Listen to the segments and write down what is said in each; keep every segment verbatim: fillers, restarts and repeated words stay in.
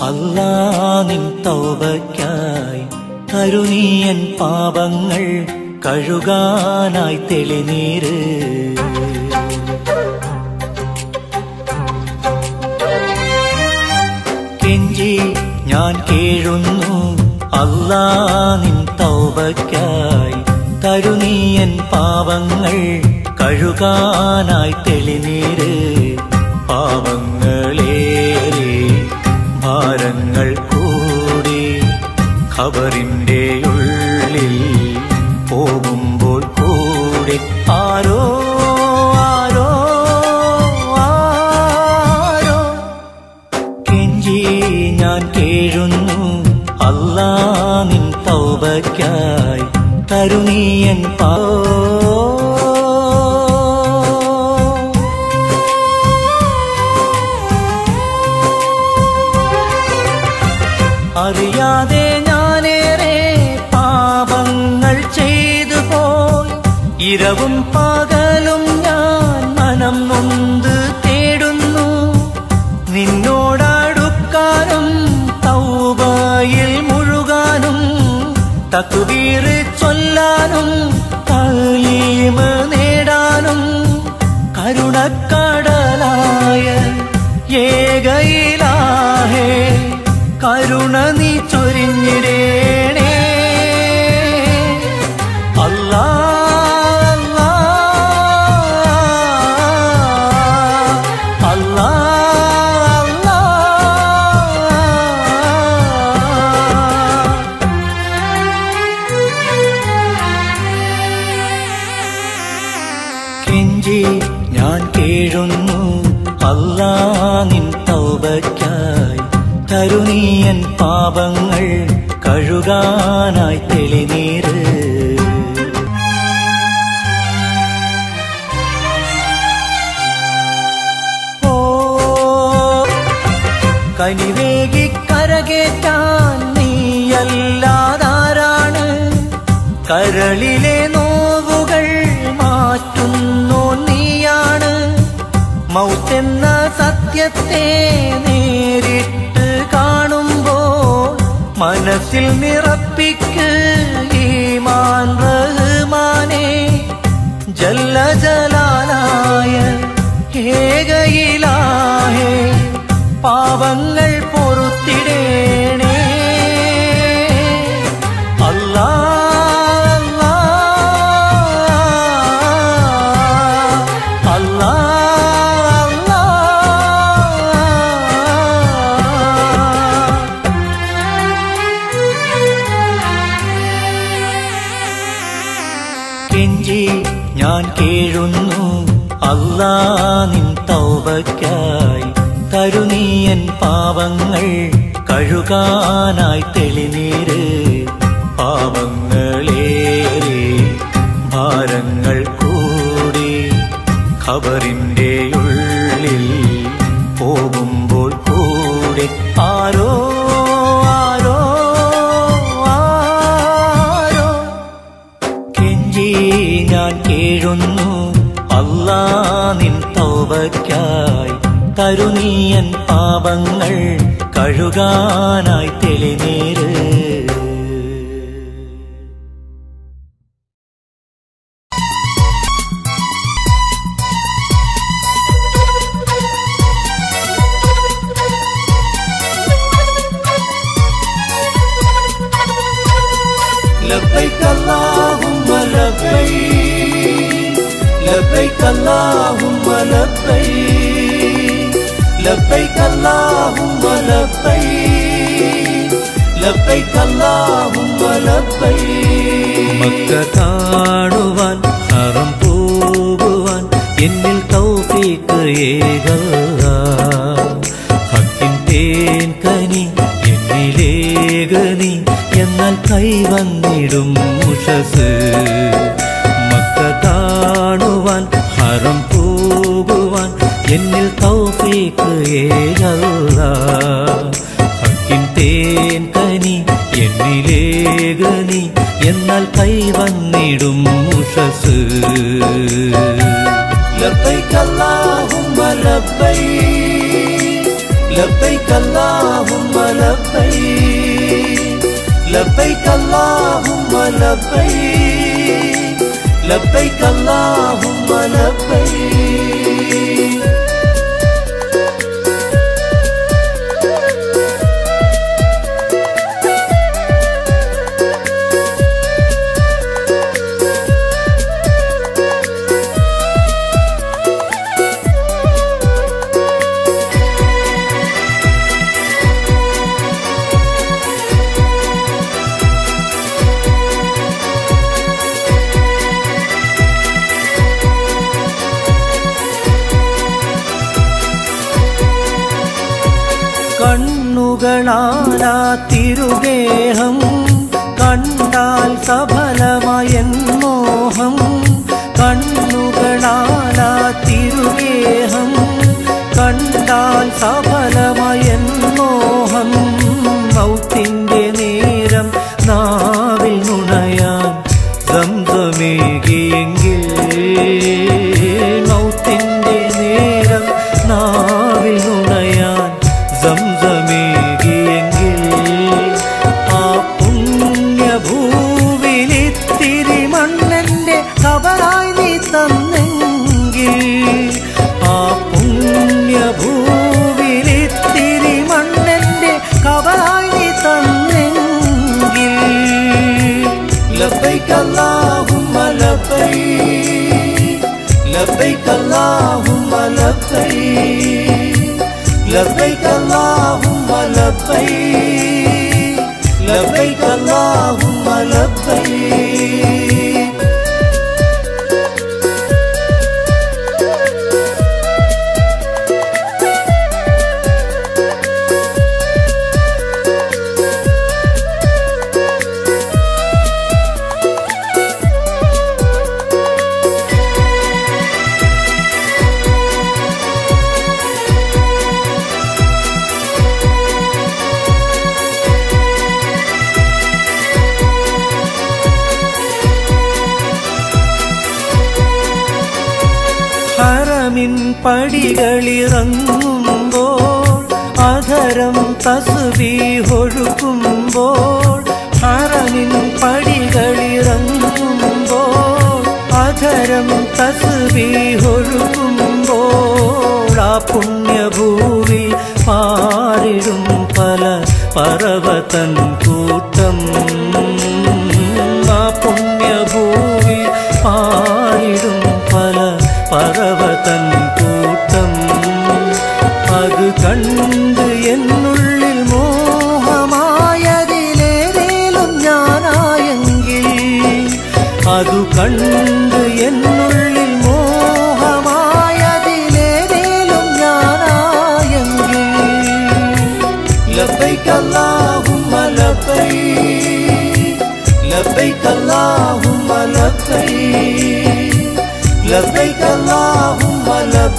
അല്ലാ നിൻ തൗബയ്ക്കായി കരുണീയൻ പാപങ്ങൾ കഴുകാനായി തെളിനീര്. കെഞ്ചി ഞാൻ കേഴുന്നു അല്ലാ നിൻ തൗബയ്ക്കായി കരുണീയൻ പാപങ്ങൾ കഴുകാനായി തെളിനീര്. പാവങ്ങളേറെ ഭാരങ്ങൾ കൂടി ഖബറിന്റെ ഉള്ളിൽ പോകുമ്പോൾ കൂടെ ആരോ ആരോ ആരോ കെഞ്ചി ഞാൻ കേഴുന്നു അല്ലാ നിൻ തൗബയ്ക്കായി കരുണീയൻ പാ അറിയാതെ ഞാനേറെ പാപങ്ങൾ ചെയ്തു പോയി. ഇരവും പകലും ഞാൻ മനം നൊന്ത് തേടുന്നു. നിന്നോടടുക്കാനും തൗബയിൽ മുഴുകാനും തക്ബീർ ചൊല്ലാനും തലീമ് നേടാനും കരുണക്കടലായ ഏകയിലാഹേ കരുണ നീ ചൊരിഞ്ഞിടേണേ. അല്ലാ അല്ലാ അല്ലാ കെഞ്ചി ഞാൻ കേഴുന്നു അല്ലാ നിൻ തൗബയ്ക്കായി കരുണീയൻ പാപങ്ങൾ കഴുകാനായി തെളിനീര്. ഓ കനിവേകി കരകേറ്റാൻ നീയല്ലാതാരാണ്? കരളിലെ നോവുകൾ മാറ്റുന്നു നീയാണ്. മൗത്തെന്ന സത്യത്തെ നേരിട്ട് കാണുമ്പോൾ മനസ്സിൽ നിറപ്പിക്ക് ഈമാൻ റഹ്മാനേ. ജല്ല ജലാലായ ഏകയിലാഹേ പാവങ്ങൾ പൊറുത്തിടേണേ. അല്ലാ അല്ലാ അല്ലാ കെഞ്ചി ഞാൻ കേഴുന്നു അല്ലാ നിൻ തൗബയ്ക്കായി കരുണീയൻ പാവങ്ങൾ കഴുകാനായി തെളിനീര്. പാവങ്ങളേറെ ഭാരങ്ങൾ കൂടി ഖബറിന്റെ ഉള്ളിൽ പോകുമ്പോൾ കൂടെ ആരോ ആരോ ആരോ കെഞ്ചി ഞാൻ കേഴുന്നു അല്ലാ നിൻ തൗബയ്ക്കായി കരുണീയൻ പാപങ്ങൾ കഴുകാനായി തെളിനീര്. لبيك اللهم لبيك لبيك اللهم لبيك لبيك اللهم لبيك لبيك اللهم لبيك. മക്ക കാണുവാൻ ഹറം പോകുവാൻ എന്നിൽ തൗഫീഖ് ഏകല്ലാ. ഹക്കിൻ തേൻ കനി എന്നിലേകനി എന്നാൽ കൈവന്നിടും ഉഷസ്. മക്ക കാണുവാൻ ഹറം പോകുവാൻ എന്നിൽ തൗഫീഖ് ഏകല്ലാ. ഹക്കിൻ തേൻ കനി എന്നിലേകനി എന്നാൽ കൈവന്നിടും ഉഷസ്. لبيك اللهم لبيك لبيك اللهم لبيك لبيك اللهم لبيك لبيك اللهم لبيك കണ്ണുകളാലാ തിരുഗേഹം കണ്ടാൽ സഫലമായൻ മോഹം കണ്ണുകളാലാ തിരുഗേഹം കണ്ടാൽ സഫലമായൻ മോഹം മൗത്തിൻ്റെ നേരം നാവിൽ നുണയാൻ സംസമേകിയെങ്കിൽ മൗത്തിൻ്റെ നേരം നാവിൽ നുണയാൻ സംസമേകിയെങ്കിൽ ആ പുണ്യഭൂവിലിത്തിരി മണ്ണെൻ്റെ ഖബറായി നീ തന്നെങ്കിൽ ആ പുണ്യഭൂവിലിത്തിരി മണ്ണെൻ്റെ ഖബറായി നീ തന്നെങ്കിൽ لبيك اللهم لبيك لبيك اللهم لبيك لبيك اللهم لبيك لبيك اللهم لبيك ഹറമിൻ പടികളിറങ്ങുമ്പോൾ അധരം തസ്ബീഹൊഴുക്കുമ്പോൾ ഹറമിൻ പടികളിറങ്ങുമ്പോൾ അധരം തസ്ബീഹൊഴുക്കുമ്പോൾ ആ പുണ്യഭൂവി പാരിടും പല പർവതൻ കൂട്ടം ആ പുണ്യഭൂവി പാരിടും പല പർവതൻ കൂട്ടം അത് കണ്ട് എന്നുള്ളിൽ മോഹമായതിലേതേലും ഞാനായെങ്കിൽ അതു കണ്ട് എന്നുള്ളിൽ മോഹമായതിലേതേലും ഞാനായെങ്കിൽ لبيك اللهم لبيك لبيك اللهم لبيك لبيك اللهم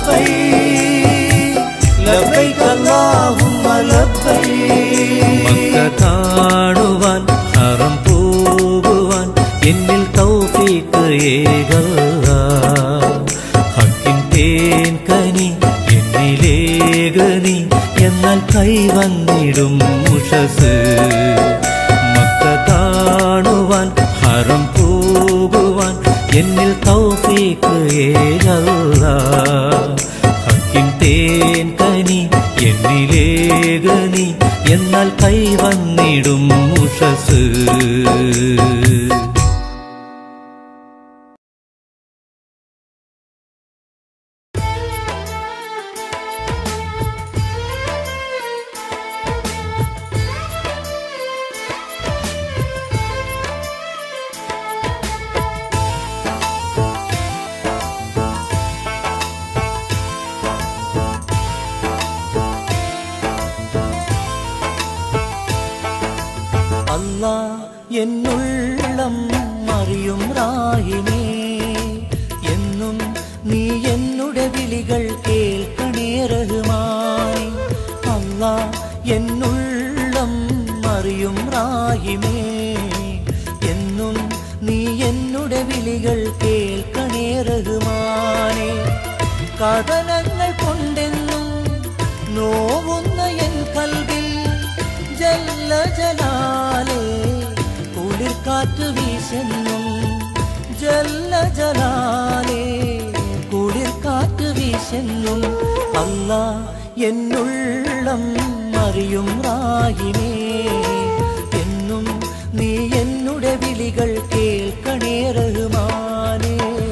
لبيك لبيك اللهم لبيك മക്ക കാണുവാൻ ഹറം പോകുവാൻ എന്നിൽ തൗഫീഖ് ഏകല്ല ഹക്കിൻ തേൻ കനി എന്നിലേകനി എന്നാൽ കൈവന്നിടും ഉഷസ് മക്ക കാണുവാൻ ഹറം പോകുവാൻ എന്നിൽ തൗഫീഖ് ഏകല്ല ഹക്കിൻ തേൻ കനി എന്നിലേകനി എന്നാൽ കൈവന്നിടും ഉഷസ് അല്ലാ എന്നുള്ളം അറിയും റാഹിമേ എന്നും നീ എന്നുടെ വിളികൾ കേൾക്കണേ റഹ്മാൻ അല്ലാ എന്നുള്ളം അറിയും റാഹിമേ എന്നും നീ എന്നുടെ വിളികൾ കേൾക്കണേ റഹ്മാനേ കഥനങ്ങൾ കൊണ്ടെന്നും നോവുന്ന കാറ്റ് വീശെന്നും ജല്ല ജലാലേ കുളിർ കാറ്റ് വീശെന്നും അല്ലാ എന്നുള്ളം അറിയും റാഹിമേ എന്നും നീ എന്നുടെ വിളികൾ കേൾക്കണേ റഹ്മാനേ.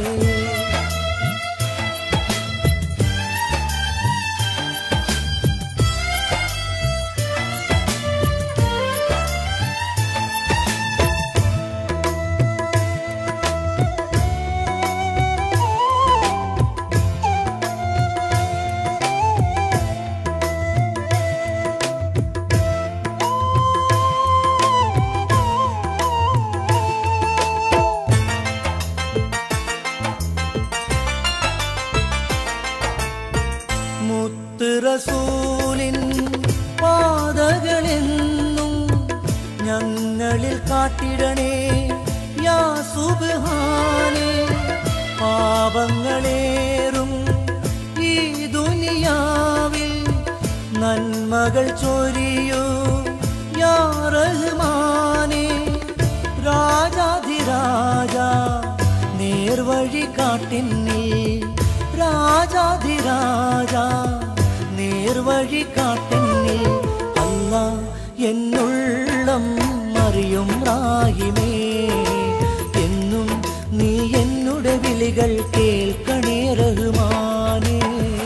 റസൂലിൻ പാതകളെന്നും ഞങ്ങളിൽ കാട്ടിടണേ യാ സുബ്ഹാനേ. പാപങ്ങളേറും ഈ ദുനിയാവിൽ നന്മകൾ ചൊരിയൂ യാ റഹ്മാനേ. രാജാധിരാജ നേർവഴി കാട്ടിന്നിൽ രാജാധിരാജ നേർവഴി കാട്ടിന്നിൽ അല്ലാ എന്നുള്ളം അറിയും റാഹിമേ എന്നും നീ എന്നുടെ വിളികൾ കേൾക്കണേ റഹ്മാനേ.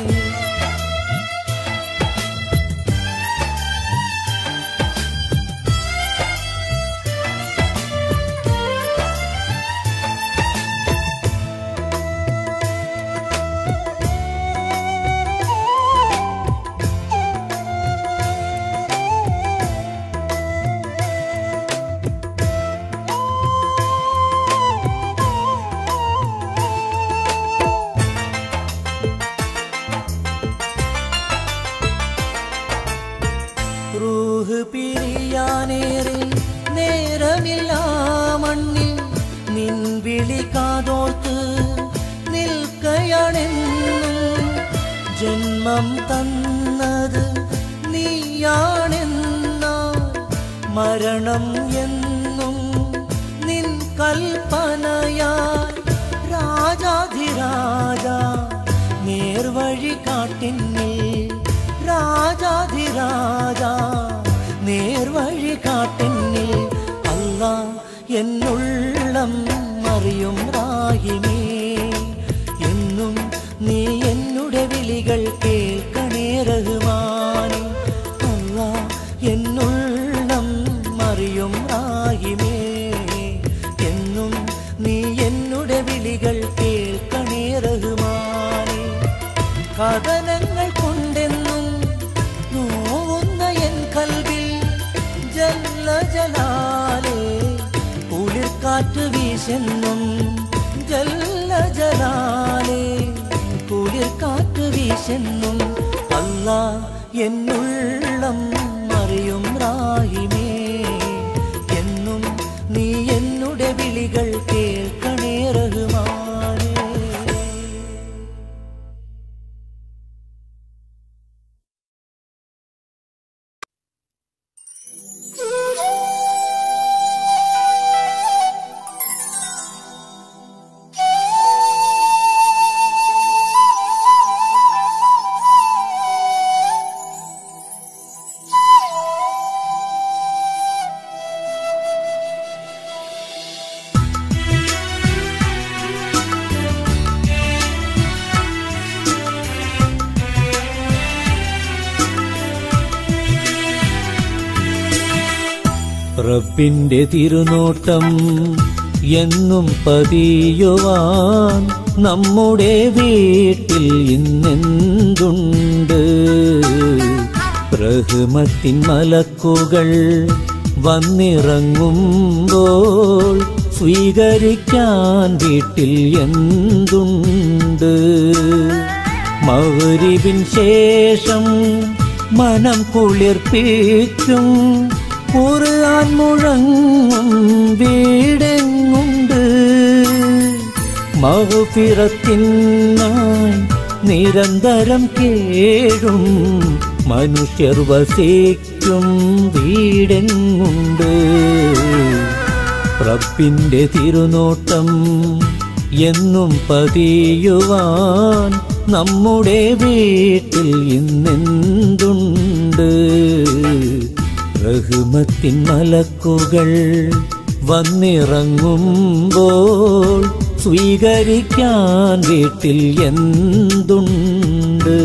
റൂഹ് പിരിയാനേറെ നേരമില്ല മണ്ണിൽ നിൻ വിളി കാതോർത്ത് നിൽക്കയാണെന്നും ജന്മം തന്നത് നീയാണെന്ന മരണം എന്നും നിൻ കൽപ്പനയായി രാജാധിരാജ നേർവഴി കാട്ടിന്നിൽ രാജാധിരാജ നേർവഴി കാട്ടിന്നിൽ അല്ലാ എന്നുള്ളം അറിയും റാഹിമേ എന്നും നീ എന്നുടെ വിളികൾ കേൾക്കണേ റഹ്മാനേ. അല്ലാ എന്നുള്ളം അറിയും റാഹിമേ എന്നും നീ എന്നുടെ വിളികൾ കേൾക്കണേ റഹ്മാനേ. കഥനങ്ങൾ കൊണ്ടെന്നും നോവുന്ന എൻ കൽബിൽ ജല്ല ജലാലേ കുളിർക്കാറ്റ് വീശെന്നും ജല്ല ജലാലേ കുളിർക്കാറ്റ് വീശെന്നും അല്ലാ എന്നുള്ളം അറിയും റാഹിമേ എന്നും നീ എന്നുടെ വിളികൾ കേൾക്കണേ റഹ്മാനേ. റബ്ബിന്റെ തിരുനോട്ടം എന്നും പതിയുവാൻ നമ്മുടെ വീട്ടിൽ ഇന്നെന്തുണ്ട്. റഹ്മത്തിൻ മലക്കുകൾ വന്നിറങ്ങുമ്പോൾ സ്വീകരിക്കാൻ വീട്ടിൽ എന്തുണ്ട്. മഗ്‌രിബിൻ ശേഷം മനം കുളിർപ്പിക്കും ഖുർആൻ മുഴങ്ങും വീടെങ്ങുണ്ട്. മഗ്‌ഫിറത്തിനായി നിരന്തരം കേഴും മനുഷ്യർ വസിക്കും വീടെങ്ങുണ്ട്. റബ്ബിന്റെ തിരുനോട്ടം എന്നും പതിയുവാൻ നമ്മുടെ വീട്ടിൽ ഇന്നെന്തുണ്ട്? റഹ്മത്തിൻ മലക്കുകൾ വന്നിറങ്ങുമ്പോൾ സ്വീകരിക്കാൻ വീട്ടിൽ എന്തുണ്ട്?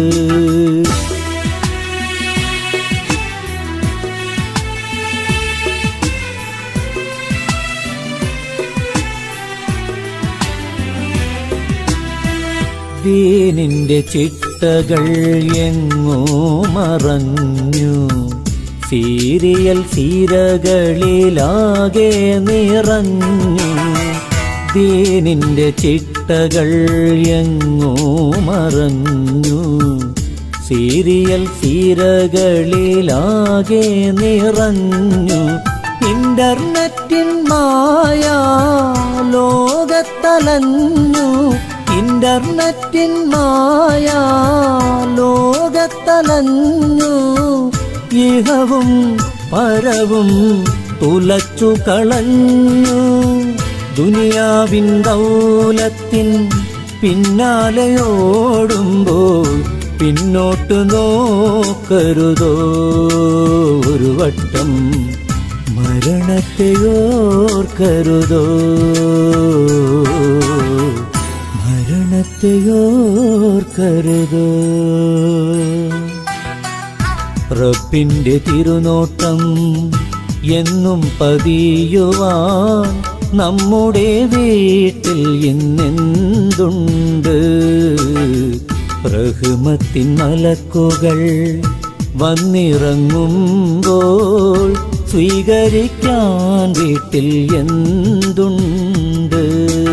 ദീനിന്റെ ചിട്ടകൾ എങ്ങോ മറഞ്ഞു, സീരിയൽ സീരകളിലാകെ നിറഞ്ഞു. ദീനിന്റെ ചിട്ടകൾ എങ്ങോ മറഞ്ഞു, സീരിയൽ സീരകളിലാകെ നിറഞ്ഞു. ഇന്റർനെറ്റിൻ മായ ലോകത്തലഞ്ഞു, ഇന്റർനെറ്റിൻ മായ ലോകത്തലഞ്ഞു. ഇഹവും പരവും തുലച്ചു കളഞ്ഞു. ദുനിയാവിൻ ദൗലത്തിൻ പിന്നാലെയോടുമ്പോൾ പിന്നോട്ട് നോക്കരുതോ ഒരു വട്ടം, മരണത്തെയോർക്കരുതോ, മരണത്തെയോർക്കരുതോ. റബ്ബിന്റെ തിരുനോട്ടം എന്നും പതിയുവാൻ നമ്മുടെ വീട്ടിൽ ഇന്നെന്തുണ്ട്? റഹ്മത്തിൻ മലക്കുകൾ വന്നിറങ്ങുമ്പോൾ സ്വീകരിക്കാൻ വീട്ടിൽ എന്തുണ്ട്?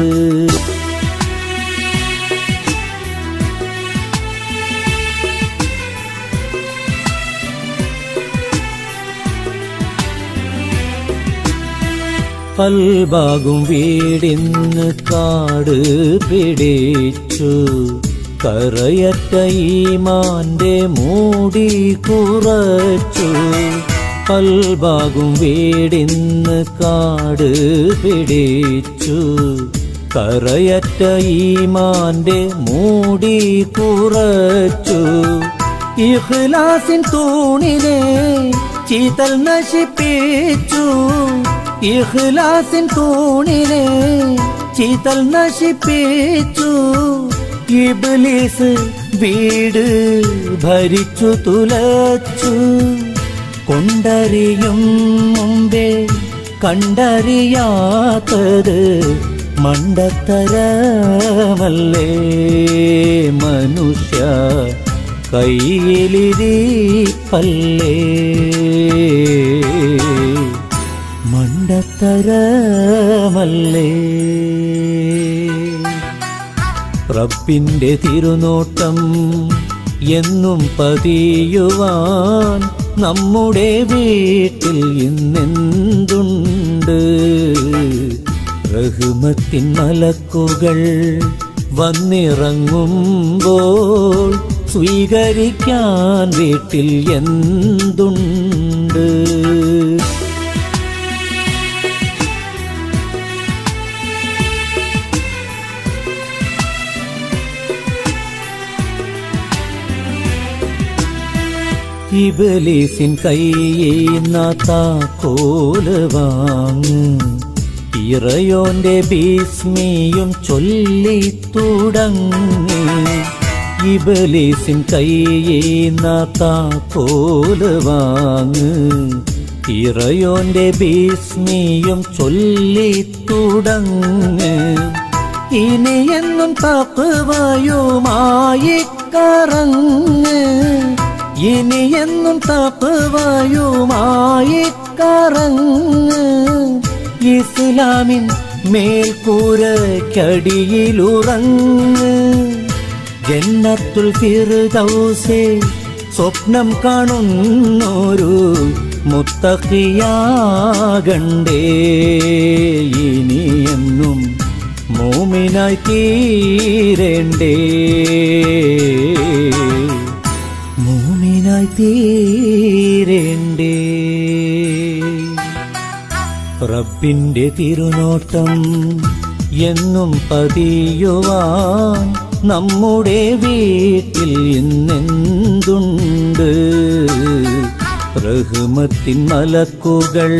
കൽബാകും വീടിന്ന് കാട് പിടിച്ചു, കറയറ്റ ഈമാന്റെ മൂടി കുറച്ചു. കൽബാകും വീടിന്ന് കാട് പിടിച്ചു, കറയറ്റ ഈമാന്റെ മൂടി കുറച്ചു. ഇഖ്ലാസിൻ തൂണിനെ ചീതൽ നശിപ്പിച്ചു, ഇഖ്ലാസിൻ തൂണിനെ ചീതൽ നശിപ്പിച്ചു. ഇബ്ലീസ് വീട് ഭരിച്ചു തുലച്ചു. കൊണ്ടറിയും മുമ്പേ കണ്ടറിയാത്തത് മണ്ടത്തരമല്ലേ മനുഷ്യ, കയ്യിലിരിപ്പല്ലേ മണ്ടത്തരമല്ലേ. റബ്ബിന്റെ തിരുനോട്ടം എന്നും പതിയുവാൻ നമ്മുടെ വീട്ടിൽ ഇന്നെന്തുണ്ട്? റഹ്മത്തിൻ മലക്കുകൾ വന്നിറങ്ങുമ്പോൾ സ്വീകരിക്കാൻ വീട്ടിൽ എന്തുണ്ട്? ഇബ്ലീസിൻ കയ്യിന്ന താക്കോല് വാങ്ങ്, ഇറയോന്റെ ബിസ്മിയും ചൊല്ലി തുടങ്ങി. ഇബ്ലീസിൻ കയ്യിന്ന താക്കോല് വാങ്ങ്, ഇറയോന്റെ ബിസ്മിയും ചൊല്ലി തുടങ്ങ്. ഇനിയെന്നും തഖ്വയുമായി കറങ്ങ്, ഇനിയെന്നും തഖ്വയുമായി കറങ്ങ്. ഇസ്ലാമിൻ മേൽക്കൂരക്കടിയിലുറങ്ങ്. ജന്നത്തുൽ ഫിർദൗസേ സ്വപ്നം കാണുന്നൊരു മുത്തഖിയാകണ്ടേ. ഇനിയെന്നും മോമിനായി തീരേണ്ടേ, മോമിനായി തീരേണ്ടേ. റബ്ബിന്റെ തിരുനോട്ടം എന്നും പതിയുവാൻ നമ്മുടെ വീട്ടിൽ ഇന്നെന്തുണ്ട്. റഹ്മത്തിൻ മലക്കുകൾ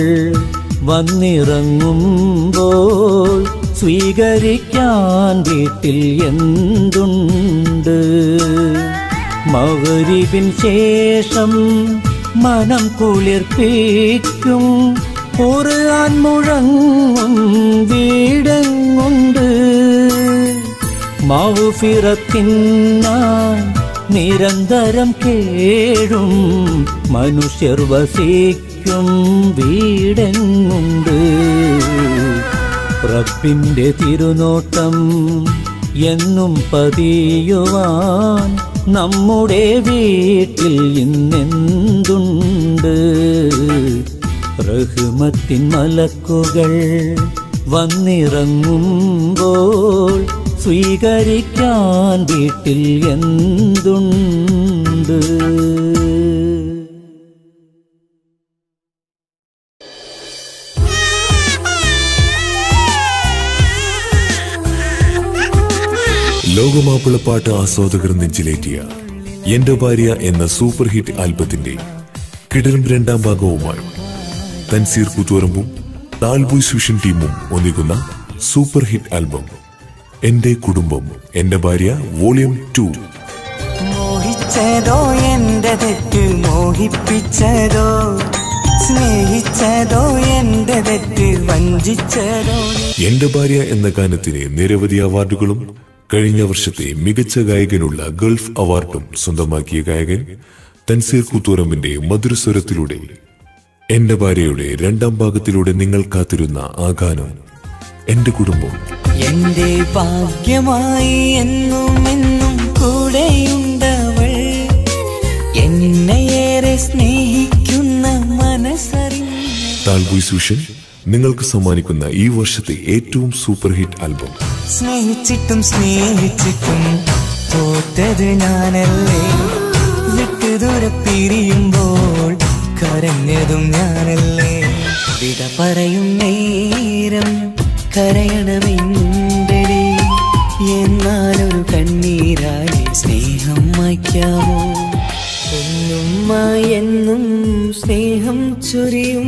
വന്നിറങ്ങുമ്പോൾ സ്വീകരിക്കാൻ വീട്ടിൽ എന്തുണ്ട്. മഗ്‌രിബിൻ ശേഷം മനം കുളിർപ്പിക്കും ഖുർആൻ മുഴങ്ങും വീടെങ്ങുണ്ട്. മഗ്‌ഫിറത്തിനായി നിരന്തരം കേഴും മനുഷ്യർ വസിക്കും വീടെങ്ങുണ്ട്. റബ്ബിന്റെ തിരുനോട്ടം എന്നും പതിയുവാൻ നമ്മുടെ വീട്ടിൽ ഇന്നെന്തുണ്ട്. റഹ്മത്തിൻ മലക്കുകൾ വന്നിറങ്ങുമ്പോൾ സ്വീകരിക്കാൻ വീട്ടിൽ എന്തുണ്ട്. ലോകമാപ്പിളപ്പാട്ട് ആസ്വാദകർ നെഞ്ചിലേറ്റിയ എന്റെ ഭാര്യ എന്ന സൂപ്പർ ഹിറ്റ് ആൽബത്തിന്റെ കിടലും രണ്ടാം ഭാഗവുമായി തൻസീർ കൂത്തുപറമ്പും താൽബോയ്സ് വിഷൻ ടീമും ഒന്നിക്കുന്ന സൂപ്പർ ഹിറ്റ് ആൽബം എന്റെ കുടുംബം എന്റെ ഭാര്യ വോളിയം ടു. മോഹിച്ചതോ എന്റെ തെറ്റ്, മോഹിപ്പിച്ചതോ സ്നേഹിച്ചതോ എന്റെ തെറ്റ്, വഞ്ചിച്ചതോ. എന്റെ ഭാര്യ എന്ന ഗാനത്തിന് നിരവധി അവാർഡുകളും കഴിഞ്ഞ വർഷത്തെ മികച്ച ഗായകനുള്ള ഗൾഫ് അവാർഡും സ്വന്തമാക്കിയ ഗായകൻ തൻസീർ കൂത്തുപറമ്പിന്റെ മധുരസ്വരത്തിലൂടെ എന്റെ ഭാര്യയുടെ രണ്ടാം ഭാഗത്തിലൂടെ നിങ്ങൾ കാത്തിരുന്ന ആ ഗാനം എന്റെ കുടുംബം. എന്റെ ഭാഗ്യമായി എന്നും എന്നും കൂടെയുണ്ടവൾ, എന്നെയേറെ സ്നേഹിക്കുന്ന മനസ്സറിഞ്ഞ. താൽബോയ്സ് വിഷൻ നിങ്ങൾക്ക് സമ്മാനിക്കുന്ന ഈ വർഷത്തെ ഏറ്റവും സൂപ്പർ ഹിറ്റ് ആൽബം. സ്നേഹിച്ചിട്ടും സ്നേഹിച്ചിട്ടും തോറ്റത് ഞാനല്ലേ, വിട്ടുദൂരെ പിരിയുമ്പോൾ കരഞ്ഞതും ഞാനല്ലേ. വിട പറയും നേരം കരയണമെന്തടി, എന്നാലൊരു കണ്ണീരായി സ്നേഹം മായ്ക്കാമോ. ഒന്നുമായി എന്നും സ്നേഹം ചൊരിയും,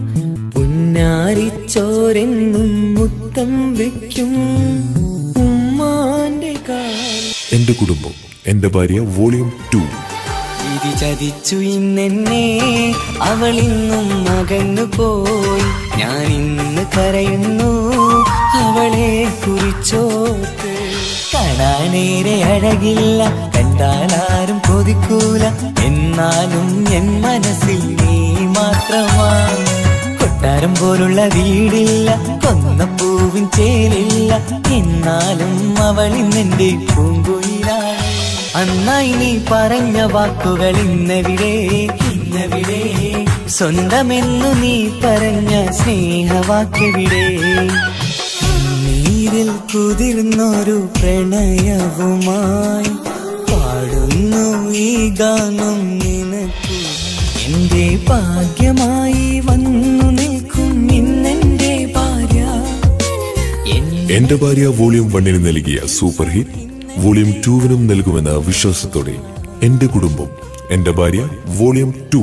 പുന്നാരിച്ചോരെന്നും മുത്തം വയ്ക്കും ഉമ്മാന്റെ കാൽ. എന്റെ കുടുംബം എന്റെ ഭാര്യ വോളിയം ടു. വിധി ചതിച്ചു ഇന്നെന്നെ, അവളിന്നും അകന്നു പോയി. ഞാൻ ഇന്ന് കരയുന്നു അവളെ കുറിച്ചോർത്ത്. കാണാനേരെ അഴകില്ല, കണ്ടാലാരും കൊതിക്കൂല, എന്നാലും എൻ മനസ്സിൽ നീ മാത്രമാണ്. കൊട്ടാരം പോലുള്ള വീടില്ല, കൊന്നപ്പൂവിൻ ചേലില്ല, എന്നാലും അവളിന്നെന്റെ പൂങ്കുയിലാണ്. അന്നായി നീ പറഞ്ഞ വാക്കുകൾ ഇന്നെവിടെ, ഇന്നെവിടെ. സ്വന്തമെന്നു നീ പറഞ്ഞ സ്നേഹവാക്കെവിടെ. നീരിൽ കുതിർന്നൊരു പ്രണയവുമായി പാടുന്നു ഈ ഗാനം നിനക്കു. എന്റെ ഭാഗ്യമായി വന്നു നിൽക്കും ഇന്നെന്റെ ഭാര്യ. എന്റെ ഭാര്യ വോളിയം വണ്ണിന് നൽകിയ സൂപ്പർ ഹിറ്റ് വോളിയം ടൂവിനും നൽകുമെന്ന വിശ്വാസത്തോടെ എന്റെ കുടുംബം എന്റെ ഭാര്യ വോളിയം ടു.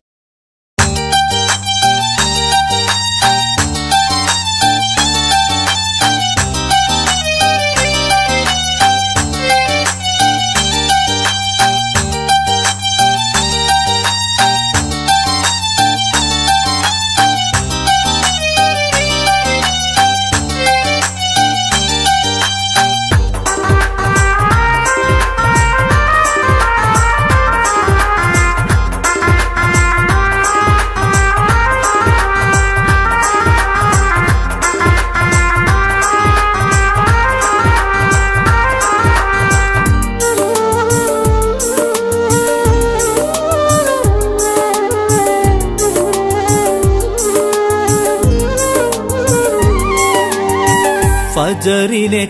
ഫജറിനെ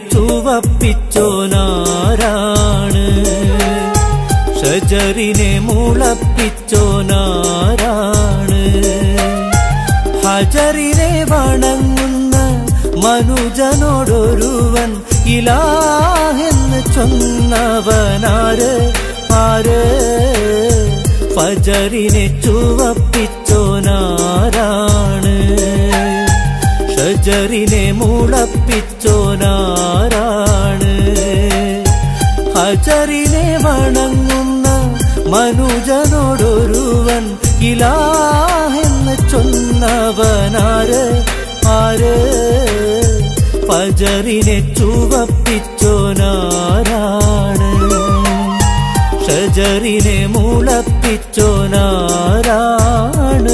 ചുവപ്പിച്ചോനാരാണ്, ഷജറിനെ മുളപ്പിച്ചോനാരാണ്, ഹജറിനെ വണങ്ങുന്ന മനുജനോടൊരുവൻ ഇലാഹെന്ന് ചൊന്നവനാര് ആര് ഫജറിനെ ചുവപ്പിച്ചോനാരാണ് ഷജറിനെ മുളപ്പിച്ചോനാരാണ് ഹജറിനെ വണങ്ങുന്ന മനുജനോടൊരുവൻ ഇലാഹെന്ന് ചൊന്നവനാര് ആര് ഫജറിനെ ചുവപ്പിച്ചോനാരാണ് ഷജറിനെ മുളപ്പിച്ചോനാരാണ്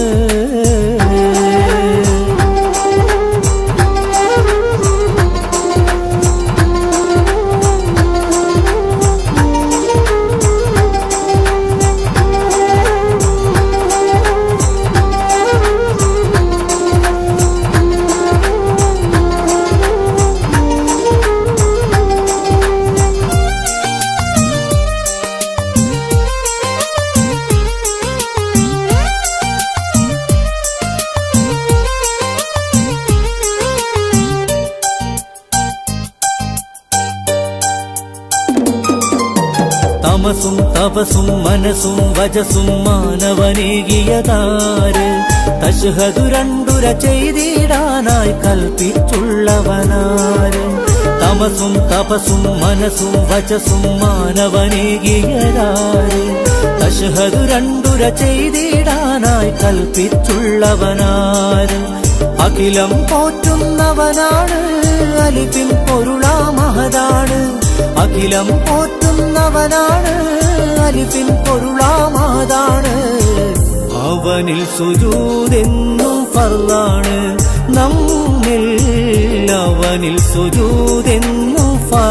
തമസും തപസും മനസ്സും വജസും മാനവനേകിയതാര് തശ്ഹദു രണ്ടുര ചെയ്തിടാനായി കൽപ്പിച്ചുള്ളവനാര് തമസും തപസും മനസ്സും വജസും മാനവനേകിയതാര് തശ്ഹദു രണ്ടുര ചെയ്തിടാനായി കൽപ്പിച്ചുള്ളവനാര് അഖിലം പോറ്റുന്നവനാണ് അലിഫിൻ പൊരുളാ മഹദാണ് അഖിലം പോറ്റുന്നവനാണ് അലിഫിൻ പൊരുളാ മഹദാണ് അവനിൽ സുജൂദെന്നും ഫർളാണ് നമ്മിൽ അവനിൽ സുജൂദെന്നും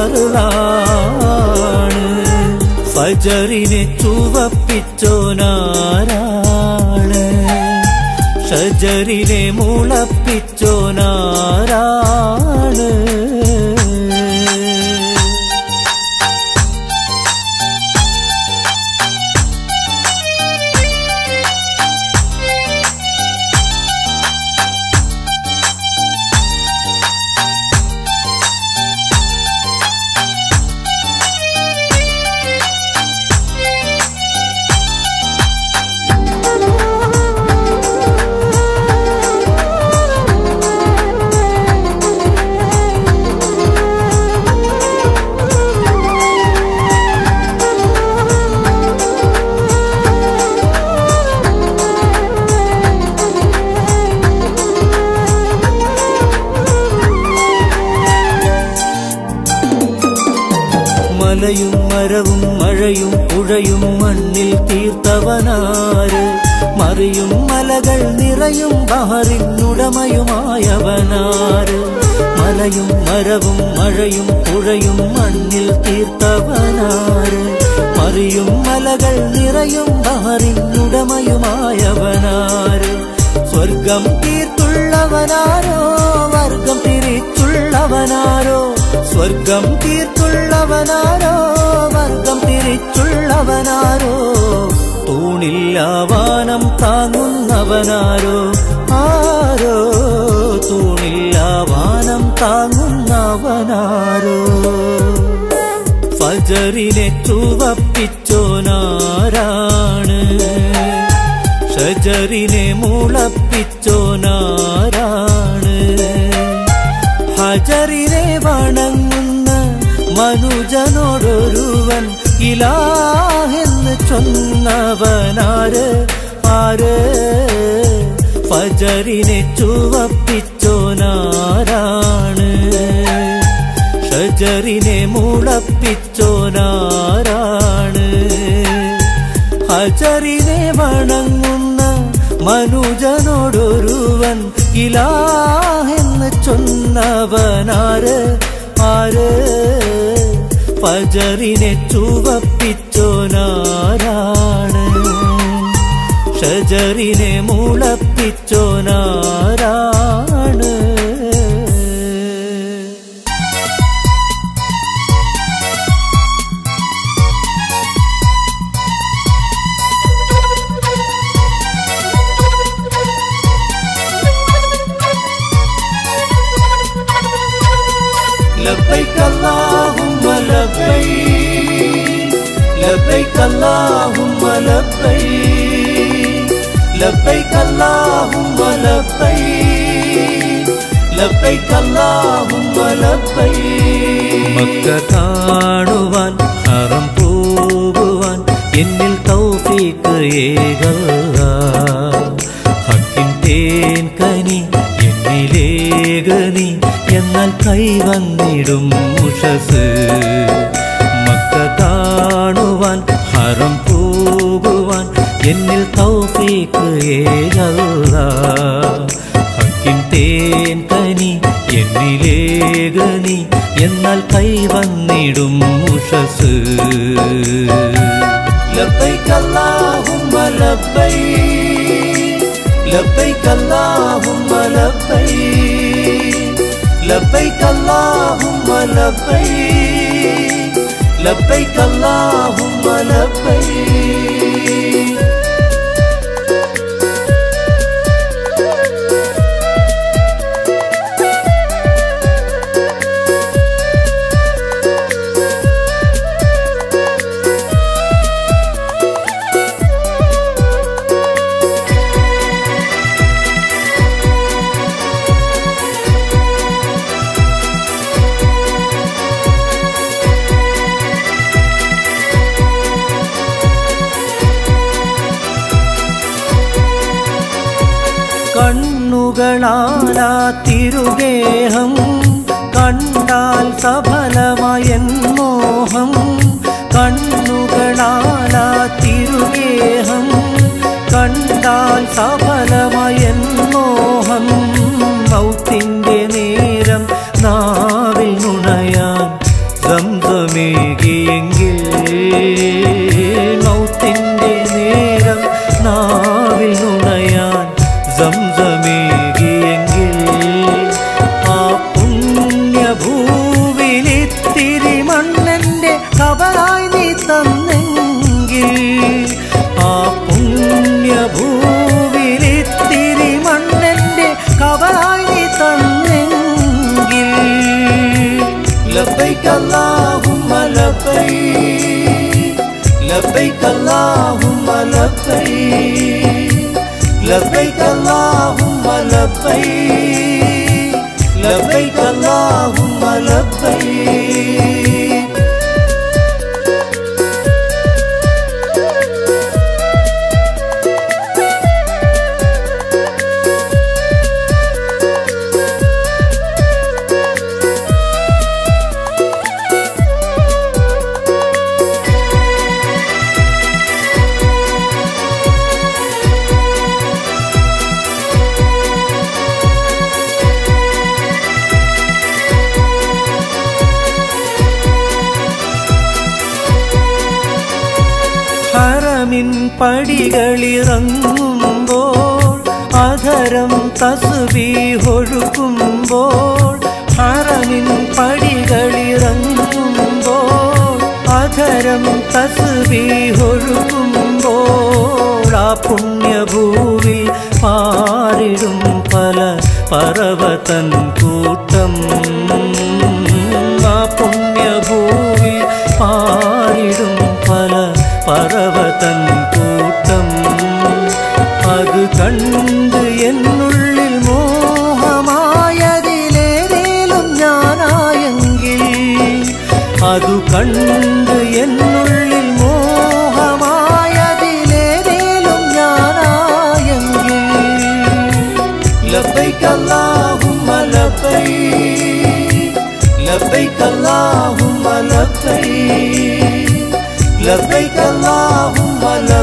ഫർളാണ് ഫജറിനെ ചുവപ്പിച്ചോനാരാണ് ഷജറിനെ മുളപ്പിച്ചോനാരാണ് മലയും മരവും മഴയും പുഴയും മണ്ണിൽ തീർത്തവനാര് മറിയും മലകൾ നിറയും ബഹറിനുടമയുമായവനാര് മലയും മരവും മഴയും പുഴയും മണ്ണിൽ തീർത്തവനാര് മറിയും മലകൾ നിറയും ബഹറിനുടമയുമായവനാര് സ്വർഗം തീർത്തുള്ളവനാരോ വർഗം തിരിച്ചുള്ളവനാരോ സ്വർഗം തീർത്തുള്ളവനാരോ വർഗം തിരിച്ചുള്ളവനാരോ തൂണില്ലാവാനം താങ്ങുന്നവനാരോ ആരോ തൂണില്ലാവാനം താങ്ങുന്നവനാരോ ഫജറിനെ ചുവപ്പിച്ചോനാരാണ് ഷജറിനെ മുളപ്പിച്ചോനാരാണ് ഹജറിനെ വണങ്ങുന്ന മനുജനോടൊരുവൻ ഇലാഹെന്ന് ചൊന്നവനാര് ആര് ഫജറിനെ ചുവപ്പിച്ചോനാരാണ് ഷജറിനെ മുളപ്പിച്ചോനാരാണ് ഹജറിനെ വണങ്ങുന്ന മനുജനോടൊരുവൻ ഇലാഹെന്ന് ചൊന്നവനാര് ആര് ഫജറിനെ ചുവപ്പിച്ചോനാരാണ് ഷജറിനെ മുളപ്പിച്ചോനാരാണ് لبيك اللهم لبيك لبيك اللهم لبيك لبيك اللهم لبيك മക്ക കാണുവാൻ ഹറം പോകുവാൻ എന്നിൽ തൗഫീഖ് ഏകല്ല ഹക്കിൻ തേൻ കനി എന്നിലേകനി എന്നാൽ കൈവന്നിടും ഉഷസ് മക്ക കാണുവാൻ ഹറം പോകുവാൻ എന്നിൽ തൗഫീഖ് ഏകല്ല ഹക്കിൻ തേൻ കനി എന്നിലേകനി എന്നാൽ കൈവന്നിടും ഉഷസ് لبيك اللهم لبيك لبيك اللهم لبيك لبيك اللهم لبيك لبيك اللهم لبيك കണ്ണുകളാലാ തിരുഗേഹം കണ്ടാൽ സഫലമായൻ മോഹം കണ്ണുകളാലാ തിരുഗേഹം കണ്ടാൽ സഫലമായൻ മോഹം മൗത്തിൻ്റെ നേരം നാവിൽ നുണയാൻ സംസമേകിയെങ്കിൽ മൗത്തിൻ്റെ നേരം നാവിൽ നുണയാൻ സംസമേകിയെങ്കിൽ ആ പുണ്യഭൂവിലിത്തിരി മണ്ണെൻ്റെ കബറായി നീ തന്നെങ്കിൽ ആ പുണ്യഭൂവിലിത്തിരി മണ്ണെൻ്റെ കബറായി നീ തന്നെങ്കിൽ لبيك اللهم لبيك لبيك اللهم لبيك لبيك اللهم لبيك لبيك اللهم لبيك ഹറമിൻ പടികളിറങ്ങുമ്പോൾ അധരം തസ്ബീഹൊഴുക്കുമ്പോൾ ഹറമിൻ പടികളിറങ്ങുമ്പോൾ അധരം തസ്ബീഹൊഴുക്കുമ്പോൾ ആ പുണ്യഭൂവിൽ പാറിടും പല പറവതൻ കൂട്ടം ആ പുണ്യഭൂവിൽ പാറിടും പല പറവതൻ കൂട്ടം അത് കണ്ട് എന്നുള്ളിൽ മോഹമായതിലേതേലും ഞാനായെങ്കിൽ അതു കണ്ട് എന്നുള്ളിൽ മോഹമായതിലേതേലും ഞാനായെങ്കിൽ لبيك اللهم لبيك لبيك اللهم لبيك لبيك اللهم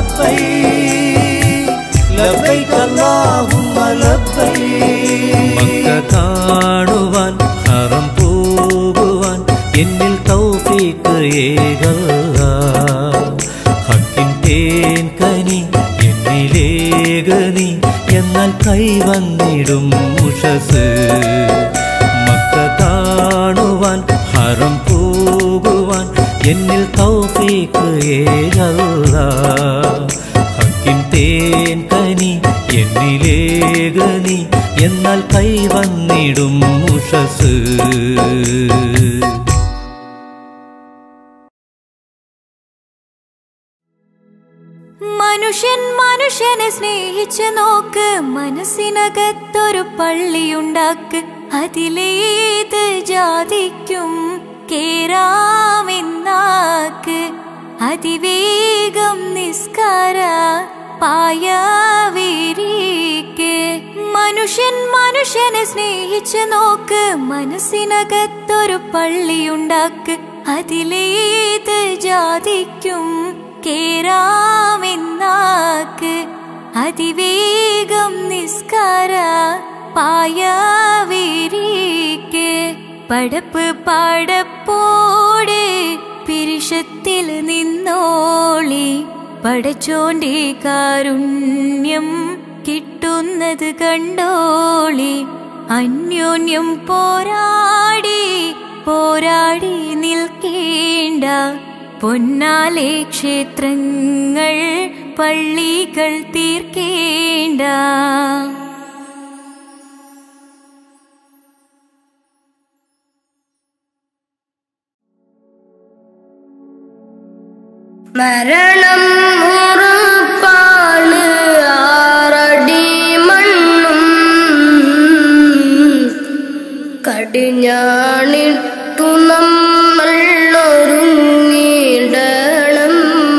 لبيك لبيك اللهم لبيك മക്ക കാണുവാൻ ഹറം പോകുവാൻ എന്നിൽ തൗഫീഖ് ഏകല്ല ഹക്കിൻ തേൻ കനി എന്നിലേകനി എന്നാൽ കൈവന്നിടും ഉഷസ് മക്ക കാണുവാൻ ഹറം പോകുവാൻ എന്നിൽ തൗഫീഖ് ഏകല്ല ഹക്കിൻ തേൻ കനി എന്നിലേകനി എന്നാൽ കൈവന്നിടും ഉഷസ് മനുഷ്യൻ മനുഷ്യനെ സ്നേഹിച്ച് നോക്ക്, മനസ്സിനകത്തൊരു പള്ളിയുണ്ടാക്ക്, അതിലേത് ജാതിക്കും കേറാമെന്നാക്ക്. അതിവേഗം നിസ്കാര പായവിരിക്ക്. മനുഷ്യൻ മനുഷ്യനെ സ്നേഹിച്ച് നോക്ക്, മനസ്സിനകത്തൊരു പള്ളിയുണ്ടാക്ക്, അതിലേത് ജാതിക്കും കേറാമെന്നാക്ക്. അതിവേഗം നിസ്കാര പായവിരിക്ക്. പടപ്പ് പടപ്പോടെ പിരിശത്തിൽ നിന്നോളി, പടച്ചോന്റെ കാരുണ്യം കിട്ടുന്നത് കണ്ടോളി. അന്യോന്യം പോരാടി പോരാടി നിൽക്കേണ്ട, പൊന്നാലെ ക്ഷേത്രങ്ങൾ പള്ളികൾ തീർക്കേണ്ട. മരണം ഉറപ്പാണ്, ആറടി മണ്ണും കടിഞ്ഞാണിട്ടു നമ്മൾ ഒരുങ്ങിടണം.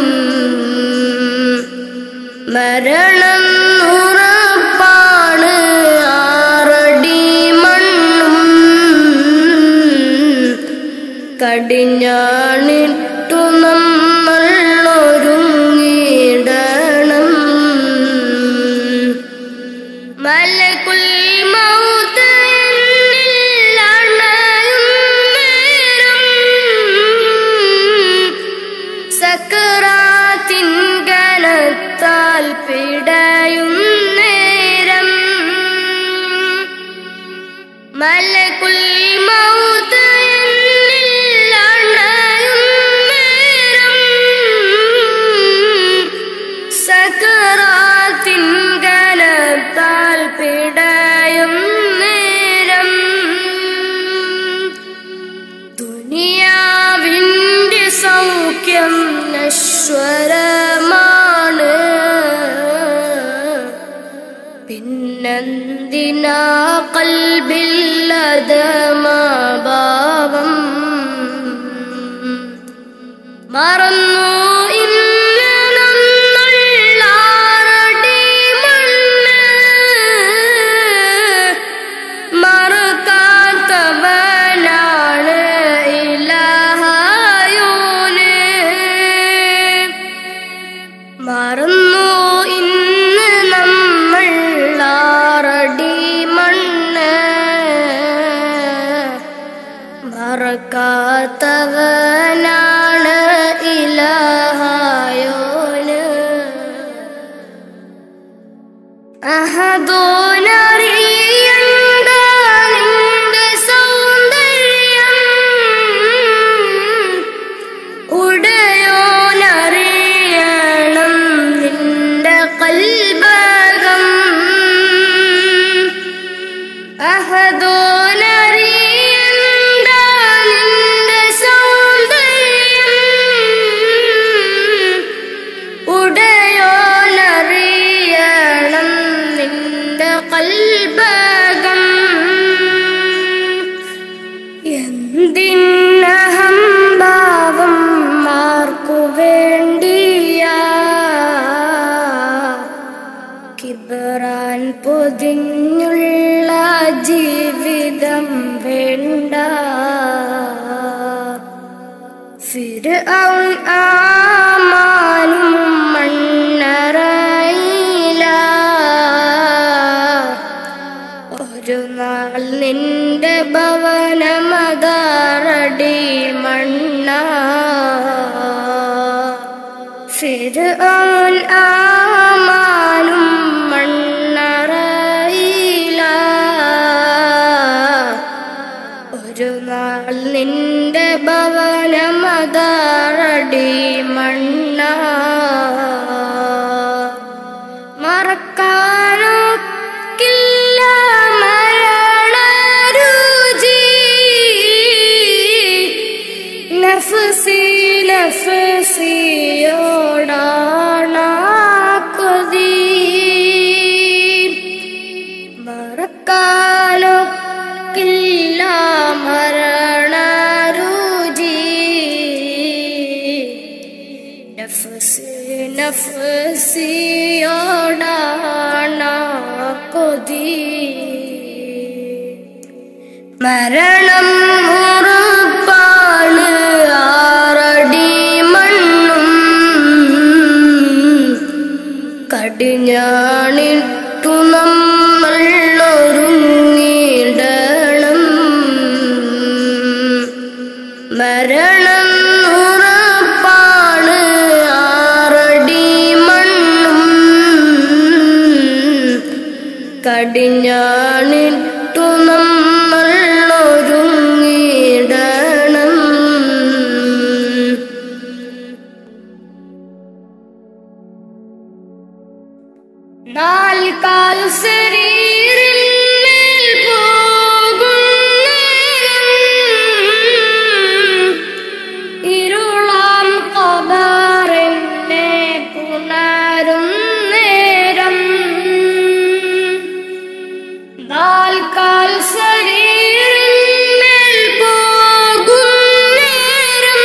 മരണം ഉറപ്പാണ്, ആറടി മണ്ണും കടിഞ്ഞാണിട്ടു നമ്മൾ ഒരുങ്ങിടണം. മലകുൽ മൗത്ത് എന്നിൽ അണയും നേരം, സക്കറാത്തിൻ കനത്താൽ പിടയും നേരം. മലകുൽ മൗത്ത് എന്നിൽ അണയും നേരം, സക്കറാത്തിൻ കനത്താൽ പിടയും നേരം. ദുനിയാവിന്റെ സൗഖ്യം നശ്വരമാണ്, പിന്നെന്തിനാ ഖൽബില്ലദമാഭാവം. മറന്നു ഇന്ന് നമ്മൾ ആറടി മണ്ണ്, മറക്കാത്തവനാണ് ഇലാഹായോന്. മറന്നു ഇന്ന് നമ്മൾ ആറടി മണ്ണ്, മറക്കാത്തവനാണ് ഇലാഹായോന്. അഹദോനറിയണ്ട നിന്റെ സൗന്ദര്യം, ഉടയോനറിയണം നിന്റെ കൽബകം. അഹദോനറിയണ്ട നിന്റെ സൗന്ദര്യം, ഉടയോനറിയണം നിന്റെ കൽബകം. എന്തിനഹംഭാവം ആർക്കു വേണ്ടിയാ, കിബറാൻ പൊതിഞ്ഞുള്ള ജീവിതം വേണ്ട. ഫിർഔൻ ആമാനും മണ്ണറയില, ഒരു നാൾ നിന്റെ ഭവനമതാറടി മണ്ണ. ഫിർഔൻ ആമാനും മണ്ണറയില, ഒരു നാൾ നിന്റെ ഭവനമതാറടി മണ്ണ. മറക്കാനൊക്കില്ല മരണരുചി, നഫ്സി നഫ്സിയോടാണ് നഫ്സ് നഫ്സിയോടാണ് കൊതി മരണം ഉറപ്പാണ് ആറടി മണ്ണും കടിഞ്ഞാണിട്ടു നമ്മൾ ഒരുങ്ങിടണം മരണം ഉറപ്പാണ് ആറടി മണ്ണും കടിഞ്ഞാണിട്ടു നമ്മൾ ഒരുങ്ങിടണം നാൽക്കാൽ ശരീരമേൽ പോകും ഇരുളാം ഖബറിനെ പുണരും നേരം നാൽക്കാൽ ശരീരമേൽ പോകും നേരം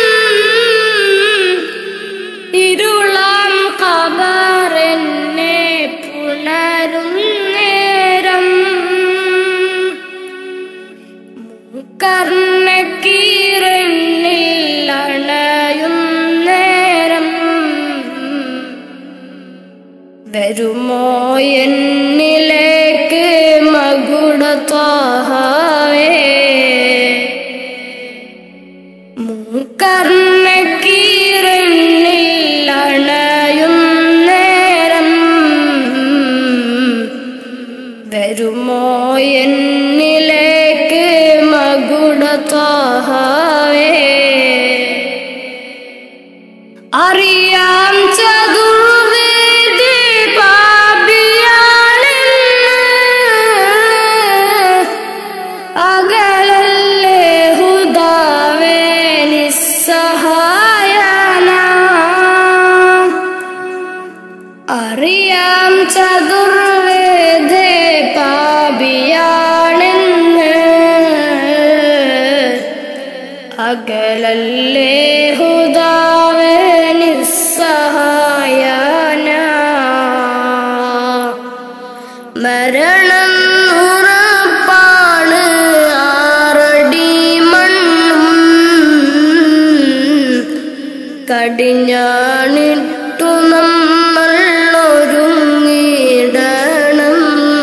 ഇരുളാം ഖബറിനെ പുണരും നേരം കർണക്കീരനിൽ അണയും നേരം വരുമോ എന്നിലേക്ക് മകുടത്വാഹവേ കർണക്കീരനിൽ അണയും നേരം വരുമോ എന്നിലേക്ക് മകുടത്വാഹവേ അറിയാം ചതുർവേദി പാപിയാണെന്ന് അകലല്ലേ ഹുദാവേ നിസ്സഹായന അറിയാം ചതുർവേദി പാപിയാണെന്ന് അകലല്ലേ ഹുദാവേ നിസ്സഹായന മരണം ഉറപ്പാണ് ആറടി മണ്ണും കടിഞ്ഞാണിട്ടു നമ്മൾ ഒരുങ്ങിടണം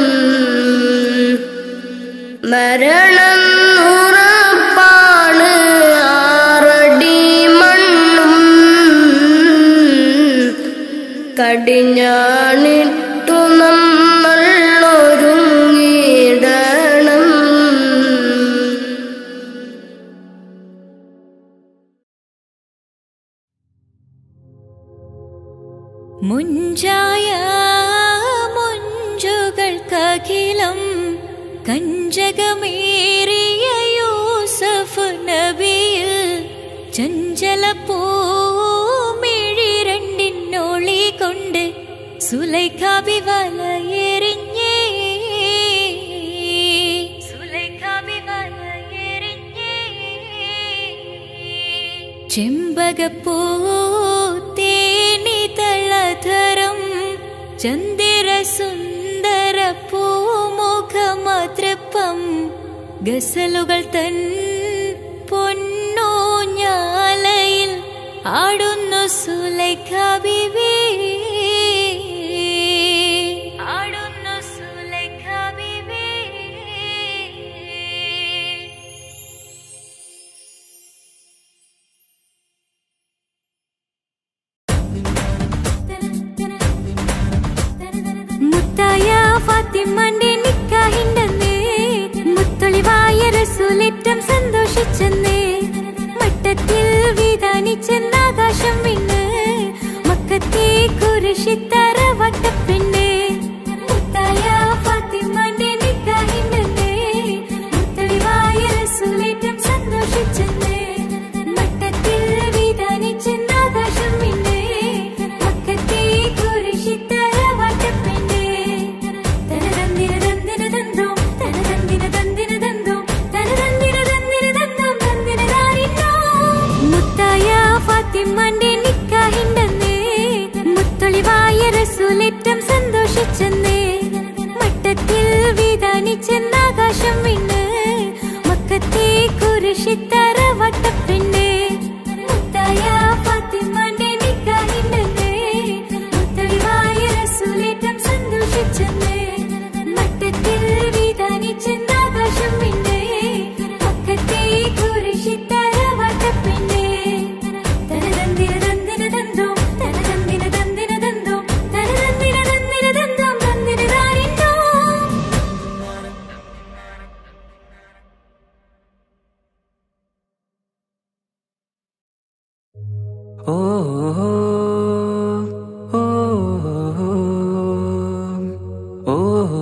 മരണം ഉറപ്പാണ് ആറടി മണ്ണും കടിഞ്ഞാണിട്ടു നമ്മൾ ഒരുങ്ങിടണം മുഞ്ചായ മുഞ്ചുകൾക്കഖിലം കഞ്ചകമേറിയ യൂസഫ് നബിയിൽ ചഞ്ചല പൂമിഴി രണ്ടിനൊളി കൊണ്ട് സുലൈഖ ബി വലയെറിഞ്ഞേ സുലൈഖ ബി വലയെറിഞ്ഞേ ചെമ്പകപ്പൂ തേനിതളധരം ചന്ദിര സുന്ദര പൂമുഖമതൃപ്പം ഗസലുകൾ തൻ പൊന്നൂഞ്ഞാലയിൽ ആടുന്നു സുലൈഖ ബീവി ആടുന്നു സുലൈഖ ബീവി മുത്തായ ഫാത്തിമന്റെ നിക്കാഹിണ്ടെന്ന് മുത്തൊളിവായ റസൂലേറ്റം സന്തോഷിച്ചെന്ന് മട്ടത്തിൽ വിധാനിച്ചെന്നാകാശം വിണ്ണ് മക്കത്തെ കുരിശിത്തറ വട്ടപ്പെണ്ണ് മുത്തായ ഫാത്തിമന്റെ നിക്കാഹിണ്ടെന്ന് മുത്തൊളിവായ റസൂലേറ്റം സന്തോഷിച്ചെന്ന് മട്ടത്തിൽ വിധാനിച്ചെന്നാകാശം വിണ്ണ് മക്കത്തെ കുരിശിത്തറ വട്ടപ്പെണ്ണ് തനതന്തിര തന്തിര തന്തോ തനതന്തിര തന്തിര തന്തോ തനതന്തിര തന്തിര തന്തോ തന്തിര താരിന്നോ മുത്തായ ഫാത്തിമന്റെ നിക്കാഹിൻ വിതാനിച്ചെന്നാകാശം വിണ്ണ് മക്കത്തെ കുരിശിത്തറ വട്ടപ്പെണ്ണ് മുത്തായ ഫാത്തിമാന്റെ നിക്കാഹിണ്ടെന്ന് മുത്തലിവായ റസൂലേറ്റം സന്തോഷിച്ചെന്ന് മട്ടത്തിൽ വിതാനിച്ചെന്നാകാശം വിണ്ണ് മക്കത്തെ കുരിശിത്തറ വട്ടപ്പെണ്ണ് തനതന്തിര തന്തിര തന്തോ തനതന്തിര തന്തിര തന്തോ തനതന്തിര തന്തിര തന്തോ തന്തിര താരിന്തോ. ഓ ഓ ഓ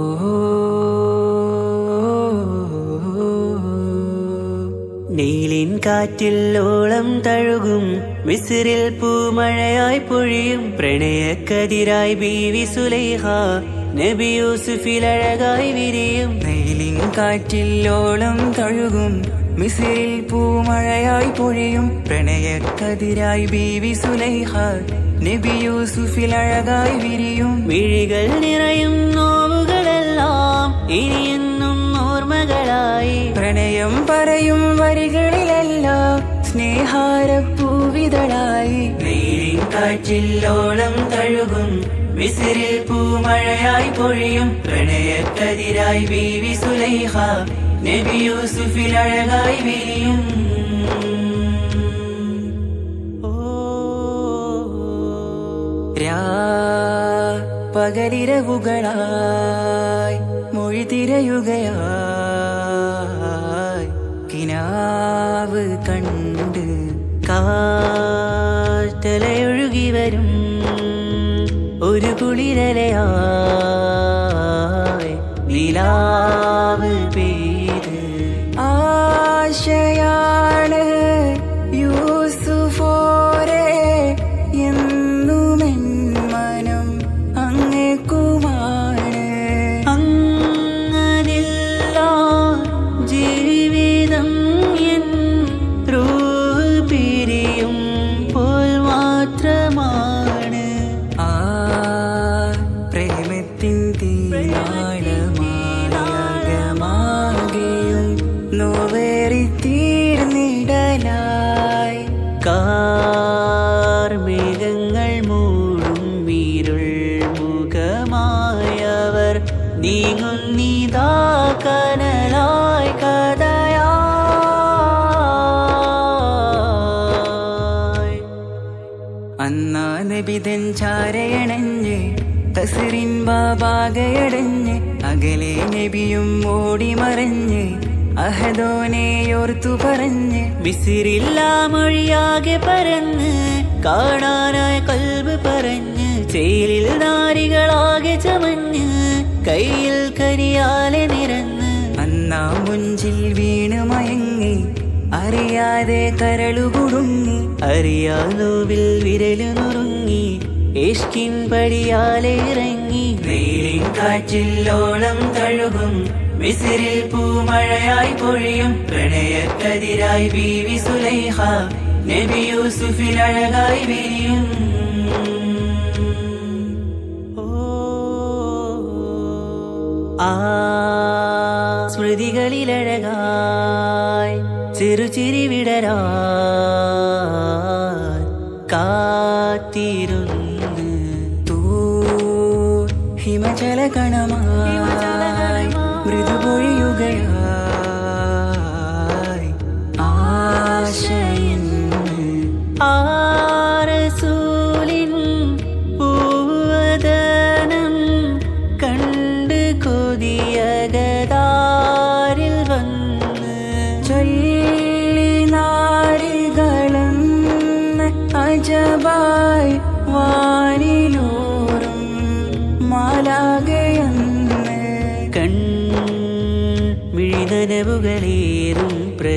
നീലിൻ കാറ്റിൽ ഓളം തഴുകും മിസ്രിൽ പൂമഴയായി പൊഴിയും പ്രണയക്കതിരായി ബീവി സുലൈഹ നബി യൂസുഫിൽ അഴകായി വിരിയും. നീലിൻ കാറ്റിൽ ഓളം തഴുകും മിസ്രിൽ പൂമഴയായി പൊഴിയും പ്രണയക്കതിരായി ബീവി സുലൈഹ നബി യൂസുഫിൽ അഴകായി വിരിയും. മിഴികൾ നിറയും നോവുകളെല്ലാം ഇനിയെന്നും ഓർമ്മകളായി പ്രണയം പറയും വരികളിലെല്ലാം സ്നേഹാരപ്പൂവിതളായി. നീലിൻ കാറ്റില്ലോളം തഴുകും മിസ്രിൽ പൂമഴയായി പൊഴിയും പ്രണയക്കതിരായി ബീവി സുലൈഹ നബി യൂസുഫിൽ അഴകായി വിരിയും. പകലിരവുകളായി മൊഴി തിരയുകയായി കിനാവ് കണ്ട് കാറ്റലയൊഴുകി വരും ഒരു കുളിരലയായി നിലാവ് പെയ്ത് ആശയാണ് യൂസുഫോരെ എന്നുമെൻ മനം അങ്ങേക്കുമാണ്. അങ്ങനില്ല ജീവിതം എൻ റൂഹ് പിരിയും പോൽ മാത്രമാണ്. ആ പ്രേമത്തിൻ തീനാളമാകമാകെയും നോവേറി തീർന്നിടലായി കാർമേഘങ്ങൾ മൂടും വീരുൾ മുഖമായവർ നീങ്ങുന്നിതാ കനലായി കഥയായി. അന്നാ നബിതൻ ചാരയണഞ്ഞ് തസ്റിൻ ബാബാകയടഞ്ഞ് അകലെ നബിയും ഓടിമറഞ്ഞ് അഹദോനെയോർത്തു പറഞ്ഞ് മിസ്രില്ലാ മൊഴിയാകെ പരന്ന് കാണാനായ കൽബ് പറഞ്ഞ് ചേലിൽ നാരികളാകെ ചമഞ്ഞ് കയ്യിൽ കരിയാലെ നിരന്ന് അന്നാ മുഞ്ചിൽ വീണ് മയങ്ങി അറിയാതെ കരളുകുടുങ്ങി അറിയാലോവിൽ വിരലു നുറുങ്ങി ഇഷ്കിൻ പടിയാലെ ഇറങ്ങി. നീലിൻ കാറ്റില്ലോളം തഴുകും മിസ്രിൽ പൂമഴയായി പൊഴിയും പ്രണയക്കതിരായി ബീവി സുലൈഹ നബി യൂസുഫിൽ അഴകായി വിരിയും. ആ സ്മൃതികളിലഴകായി ചെറുചിരി വിടരാൻ കാത്തിരുന്ന് തൂ ഹിമജല കണമായി മൃദുപൊഴിയുകയായി ആശയിൻ ആരസൂലിൻ പൂവദനം കണ്ട് കൊതിയകതാരിൽ വന്ന് ചൊല്ലി നാരികളെന്ന് അജബായി വാനിലൂറും മാലാകയെന്ന് കൺമിഴിനനവുകളേറും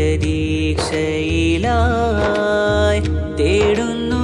പ്രതീക്ഷയിലായി തേടുന്നു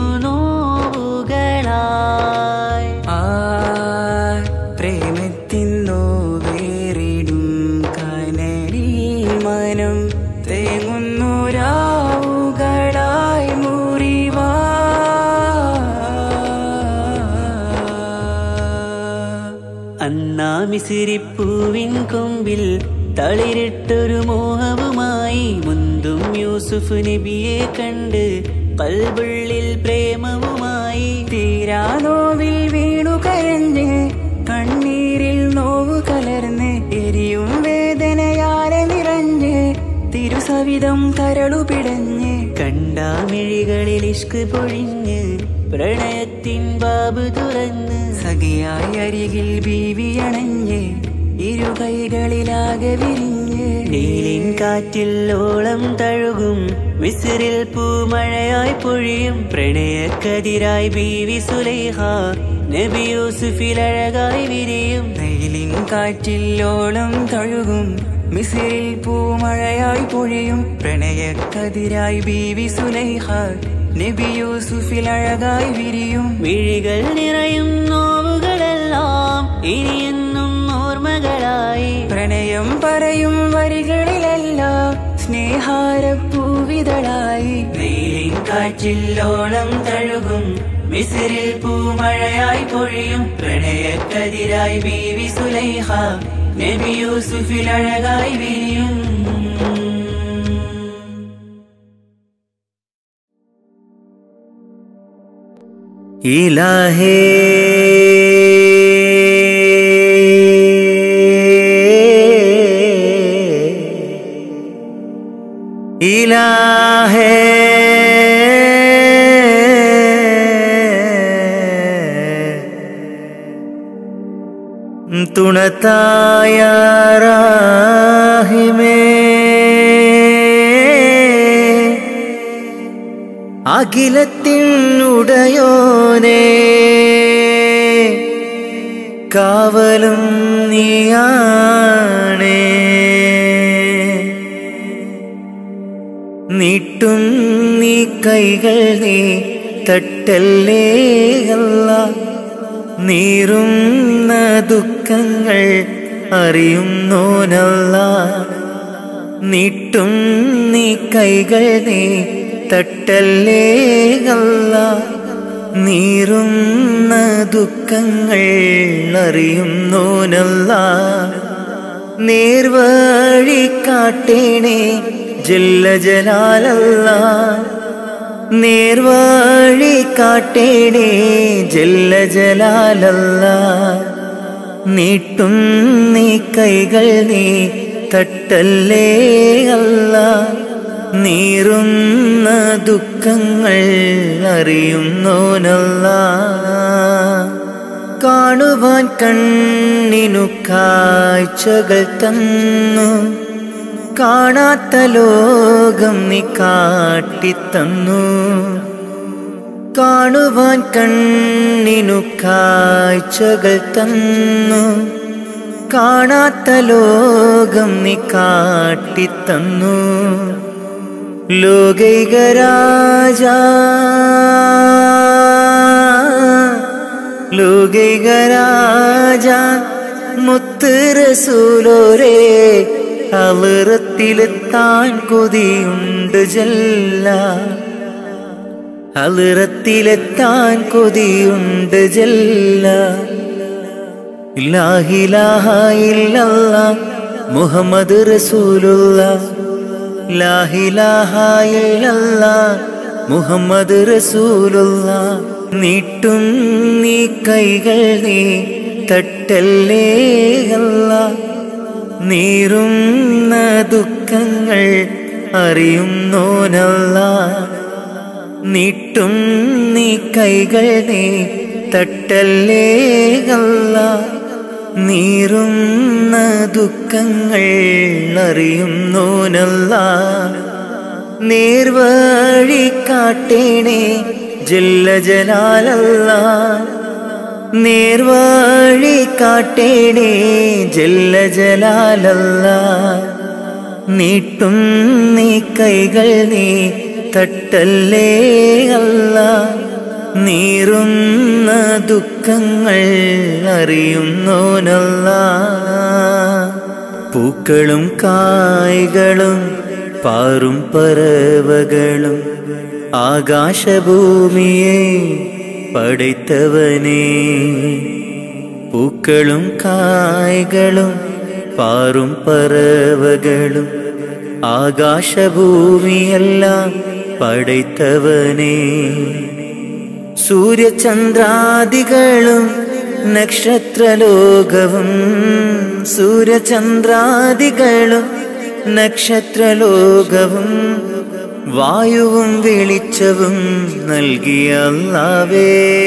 നോവുകളായി. ആ പ്രേമത്തിൻ നോവേറിടും കനലിൽ മനം തേങ്ങുന്നു രാവുകളായി മുറിവാ. അന്നാ മിസ്രിപ്പൂവിൻ കൊമ്പിൽ തളിരിട്ടൊരു മോഹവുമായി മുന്തും യൂസുഫ് നബിയെ കണ്ട് കൽബുള്ളിൽ പ്രേമവുമായി തീരാ നോവിൽ വീണു കരഞ്ഞ് കണ്ണീരിൽ നോവ് കലർന്ന് എരിയും വേദനയാലെ നിറഞ്ഞ് തിരുസവിധം കരളുപിടഞ്ഞ് കണ്ടാമിഴികളിൽ ഇഷ്ക് പൊഴിഞ്ഞ് പ്രണയത്തിൻ ബാബ് തുറന്ന് സഖിയായി അരികിൽ ബീവിയണഞ്ഞ് ഇരു കൈകളിലാകെ വിരിഞ്ഞ് നീലിൻ കാറ്റിൽ ഓളം തഴുകും മിസ്രിൽ പൂമഴയായി പൊഴിയും പ്രണയക്കതിരായി ബീവി സുലൈഹ നബി യൂസുഫിൽ അഴകായി വിരിയും നീലിൻ കാറ്റിൽ ഓളം തഴുകും മിസ്രിൽ പൂമഴയായി പൊഴിയും പ്രണയക്കതിരായി ബീവി സുലൈഹ നബി യൂസുഫിൽ അഴകായി വിരിയും മിഴികൾ നിറയും നോവുകളെല്ലാം ഇനിയെന്നും ഓർമ്മകളായി പ്രണയം പറയും വരികളിലെല്ലാം സ്നേഹാരപ്പൂവിതളായി നീലിൻ കാറ്റില്ലോളം തഴുകും മിസ്രിൽ പൂമഴയായി പൊഴിയും പ്രണയക്കതിരായി ബീവി സുലൈഹ നബി യൂസുഫിൽ അഴകായി വിരിയും ഇലാഹേ ഇലാഹേ തുണത്തായ റാഹിമേ അഖിലത്തിനുടയോനേ കാവലും നീയാണേ നീട്ടും നീ കൈകൾ നീ തട്ടല്ലേ അല്ലാ നീറുന്ന ദുഃഖങ്ങൾ അറിയുന്നോനല്ലാ നീട്ടും നീ കൈകൾ നീ തട്ടല്ലേ അല്ലാ നീറുന്ന ദുഃഖങ്ങൾ അറിയുന്നോനല്ലാ നേർവഴി കാട്ടേണേ ജല്ല ജലാലല്ലാ നേർവഴി കാട്ടേണേ ജല്ല ജലാലല്ലാ നീട്ടും നീ കൈകൾ നീ തട്ടല്ലേ അല്ലാ നീറുന്ന ദുഃഖങ്ങൾ അറിയുന്നോനല്ലാ കാണുവാൻ കണ്ണിനു കാഴ്ചകൾ തന്നു കാണാത്ത ലോകം നീ കാട്ടിത്തന്നു കാണുവാൻ കണ്ണിനു കാഴ്ചകൾ തന്നു കാണാത്ത ലോകം നീ കാട്ടിത്തന്നു ലോകൈക രാജാ ലോകൈക രാജാ മുത്ത് റസൂലോരേ ഹളറത്തിലെത്താൻ കൊതിയുണ്ട് ജല്ല ഹളറത്തിലെത്താൻ കൊതിയുണ്ട് ജല്ല ലാ ഇലാഹ ഇല്ലല്ലാഹ് മുഹമ്മദ് റസൂലുള്ളാഹ് ലാ ഇലാഹ ഇല്ലല്ലാഹ് മുഹമ്മദ് റസൂലുള്ളാഹ് നീട്ടും നീ കൈകൾ നീ തട്ടല്ലേ അല്ലാ നീറുന്ന ദുഃഖങ്ങൾ അറിയുന്നോനല്ലാ നീട്ടും നീ കൈകൾ നീ തട്ടല്ലേ അല്ലാ നീറുന്ന ദുഃഖങ്ങൾ അറിയുന്നോനല്ലാ നേർവഴി കാട്ടേണേ ജല്ല ജലാലല്ലാ നേർവഴി കാട്ടേണേ ജല്ല ജലാലല്ലാ നീട്ടും നീ കൈകൾ നീ തട്ടല്ലേ അല്ലാ നീറുന്ന ദുഃഖങ്ങൾ അറിയുന്നോനല്ലാ പൂക്കളും കായ്കളും പാറും പറവകളും ആകാശഭൂമിയെ പടൈത്തവനേ പൂക്കളും കായ്കളും പാറും പറവകളും ആകാശഭൂമിയെല്ലാം പടൈത്തവനേ സൂര്യചന്ദ്രാദികളും നക്ഷത്രലോകവും സൂര്യചന്ദ്രാദികളും നക്ഷത്രലോകവും വായുവും വെളിച്ചവും നൽകിയ അല്ലാഹുവേ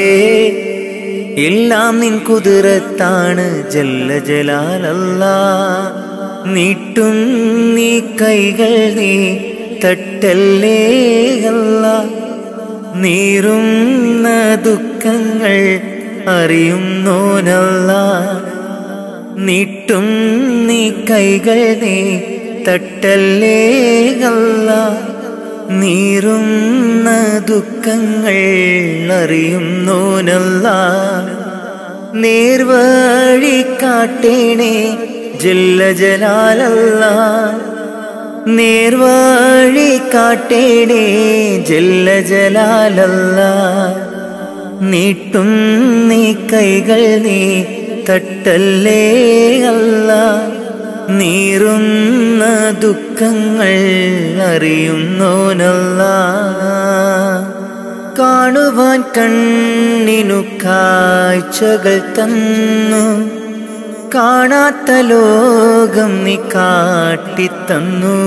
എല്ലാം നിൻ കുതിരത്താണ് ജല്ല ജലാലല്ലാഹ് നീട്ടും നീ കൈകൾ നീ തട്ടല്ലേ അല്ലാഹ് നീറുന്ന ദുഃഖങ്ങൾ അറിയുന്നോനല്ലാഹ് നീട്ടും നീ കൈകൾ നീ തട്ടല്ലേ അല്ലാഹ് നീറുന്ന ദുഃഖങ്ങൾ അറിയുന്നോനല്ലാഹ് നേർവഴി കാട്ടേണേ ജല്ല ജലാലല്ലാഹ് നേർവഴി കാട്ടേണേ ജല്ല ജലാലല്ലാഹ് നീട്ടും നീ കൈകൾ നീ തട്ടല്ലേ അല്ലാഹ് നീറുന്ന ദുഃഖങ്ങൾ അറിയുന്നോനല്ലാഹ് കാണുവാൻ കണ്ണിനു കാഴ്ചകൾ തന്നു കാണാത്ത ലോകം നീ കാട്ടിത്തന്നു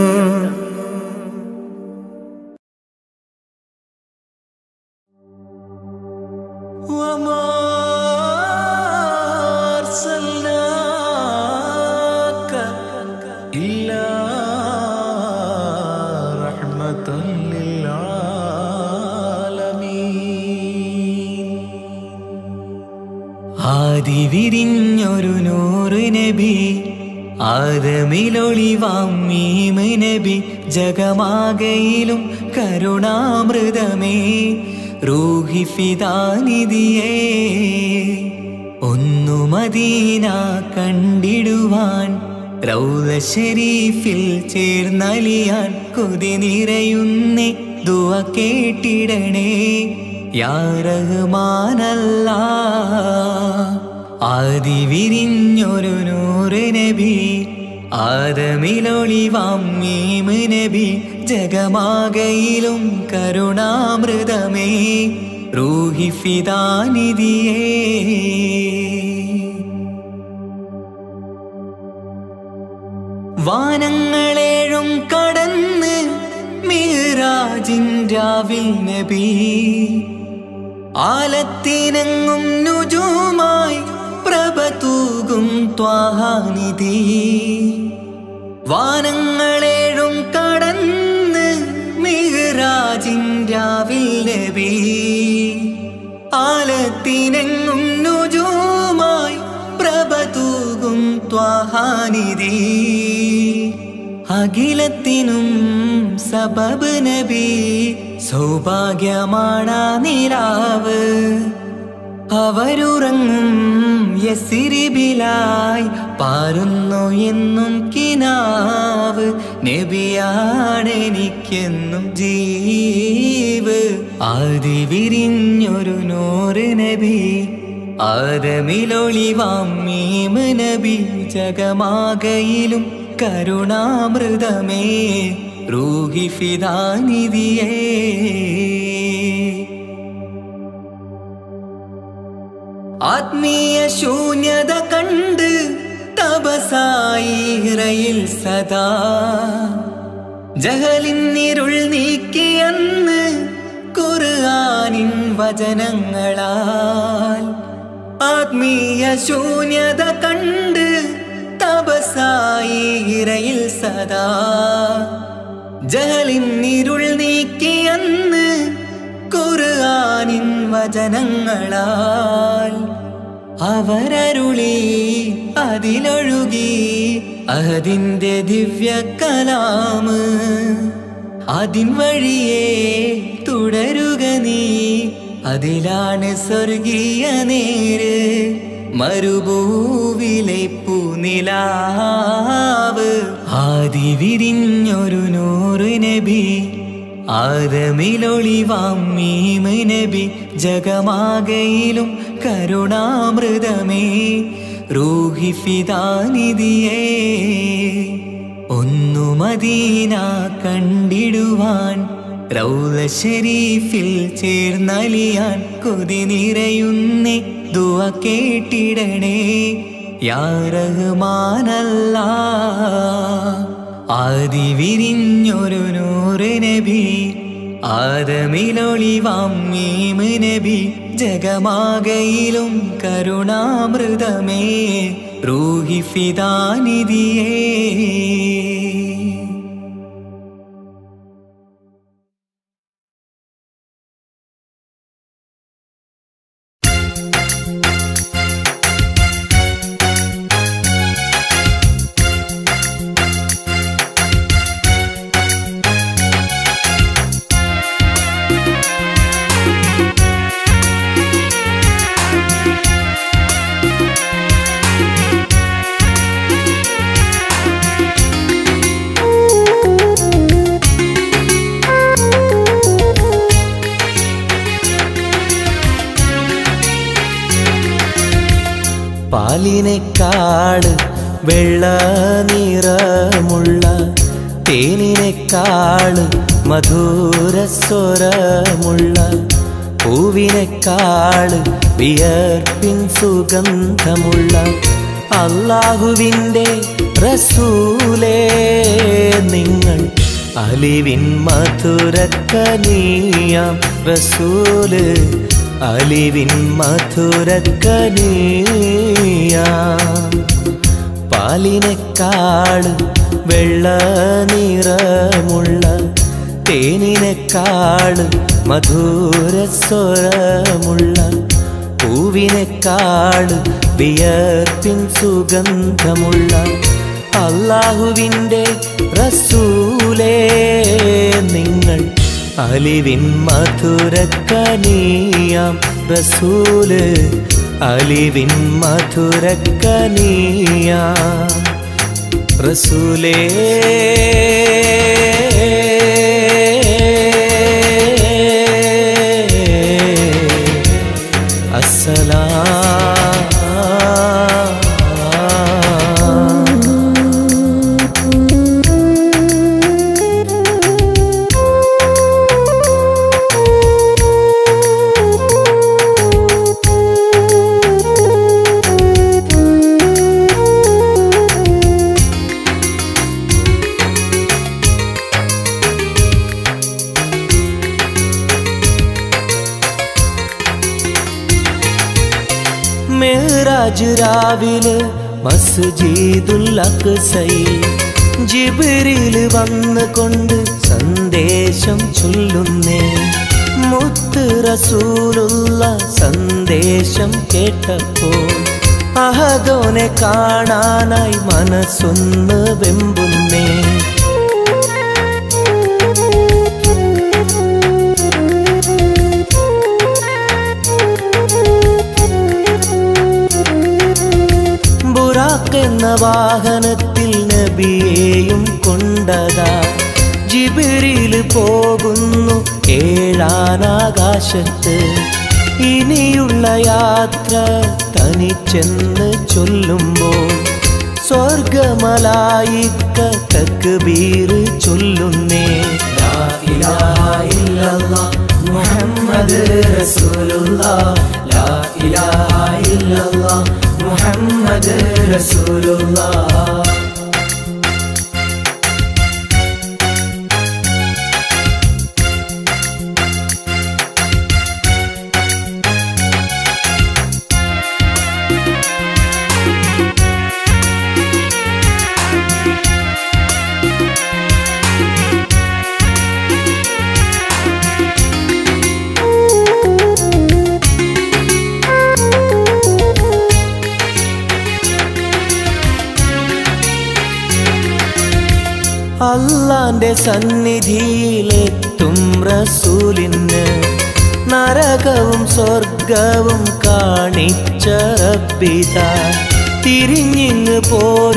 ആദിവിരിഞ്ഞൊരു നൂറ് നബി ആദമിലൊളിവാം മീമ് നബി ജഗമാകയിലും കരുണാമൃതമേ റൂഹി ഫിദാനിധിയേ ഒന്നു മദീന കണ്ടിടുവാൻ റൗള ശരീഫിൽ ചേർന്നലിയാൻ കൊതി നിറയുന്നേ ദുആ കേട്ടിടണേ യാ റഹ്മാനല്ലാഹ് ആദിവിരിഞ്ഞൊരു നൂറ് നബി ആദമിലൊളിവാം മീമ് നബി ജഗമാകയിലും കരുണാമൃതമേ റൂഹി ഫിദാനിധിയേ വാനങ്ങളേഴും കടന്ന് മിഹ്റാജിൻ രാവിൽ നബി ആലത്തിനെങ്ങും നുജൂമായി പ്രഭ തൂകും ത്വാഹാനിധി വാനങ്ങളേഴും കടന്ന് മിഹ്റാജിൻ രാവിൽ നബി ആലത്തിനെങ്ങും നുജൂമായി പ്രഭ തൂകും ത്വാഹാനിധി അഖിലത്തിനും സബബ് നബി സൗഭാഗ്യമാണാ നിലാവ് അവരുറങ്ങും യസിരിബിലായി പാരുന്നു എന്നും കിനാവ് നബിയാണെനിക്കെന്നും ജീവ് ആദിവിരിഞ്ഞൊരു നൂറ് നബി ആദമിലൊളിവാം മീമ് നബി ജഗമാകയിലും കരുണാമൃതമേ റൂഹി ഫിദാനിധിയേ ആത്മീയ ശൂന്യത കണ്ട് തപസായി ഇറയിൽ സദാ ജഹലിന്നിരുൾ നീക്കിയെന്ന് ഖുർആനിൻ വചനങ്ങളാൽ ആത്മീയ ശൂന്യത കണ്ട് തപസായി ഇറയിൽ സദാ ജഹലിന്നിരുൾ നീക്കിയെന്ന് ഖുർആനിൻ വചനങ്ങളാൽ അവരരുളി അതിലൊഴുകി അതിന്റെ ദിവ്യ കലാമ് അതിൻ വഴിയേ തുടരുക നീ അതിലാണ് സ്വർഗീയ നേര് മരുഭൂവിലെ പൂനിലാവ് ആദിവിരിഞ്ഞൊരു നൂറ് നബി ആദമിലൊളിവാം മീമ് നബി ജഗമാകയിലും കരുണാമൃതമേ റൂഹി ഫിദാനിധിയേ ഒന്നു മദീന കണ്ടിടുവാൻ റൗള ശരീഫിൽ ചേർന്നലിയാൻ കൊതി നിറയുന്നേ ദുആ കേട്ടിടണേ യാ റഹ്മാനല്ലാ ആദി വിരിഞ്ഞൊരു നൂറ് നബി ആദമിലൊളിവാം മീമ് നബി ജഗമാകയിലും കരുണാമൃതമേ റൂഹി ഫിദാനിധിയേ പാലിനെക്കാട് വെള്ള നിറമുള്ള തേനിനെക്കാട് മധുരസ്വരമുള്ള പൂവിനെക്കാട് വിയർപ്പിൻ സുഗന്ധമുള്ള അല്ലാഹുവിൻ്റെ റസൂലേ നിങ്ങൾ അലിവിൻ മധുരക്കനിയാം റസൂല് അലിവിൻ മധുരക്കനിയാം പാലിനെക്കാട് വെള്ള നിറമുള്ള തേനിനെക്കാട് മധുരസ്വരമുള്ള പൂവിനെക്കാട് വിയർപ്പിൻ സുഗന്ധമുള്ള അല്ലാഹുവിൻ്റെ റസൂലേ നിങ്ങൾ അലിവിൻ മധുരക്കനിയാം റസൂല് അലിവിൻ മധുരക്കനിയാം റസൂലേ മെഹ്റാജ് രാവിലെ മസ്ജിദുൽ അഖ്സയിൽ ജിബ്രീൽ വന്ന് കൊണ്ട് സന്ദേശം ചൊല്ലുന്നേ മുത്ത് റസൂലുള്ള സന്ദേശം കേട്ടപ്പോൾ അഹദോനെ കാണാനായി മനസ്സൊന്ന് വെമ്പുന്നേ എന്ന വാഹനത്തിൽ നബിയെയും കൊണ്ടതാ ജിബ്രീൽ പോകുന്നു ഏഴാനാകാശത്ത് ഇനിയുള്ള യാത്ര തനിച്ചെന്ന് ചൊല്ലുമ്പോൾ സ്വർഗമലായിക്ക തക്ബീർ ചൊല്ലുന്നേ ലാ ഇലാഹ ഇല്ലല്ലാഹ് മുഹമ്മദ് റസൂലുള്ളാഹ് ലാ ഇലാഹ ഇല്ലല്ലാഹ് മുഹമ്മദ് റസൂലുള്ളാഹ് അല്ലാന്റെ സന്നിധിയിലെത്തും റസൂലിന് നരകവും സ്വർഗവും കാണിച്ച റബ്ബിതാ തിരിഞ്ഞിങ്ങ്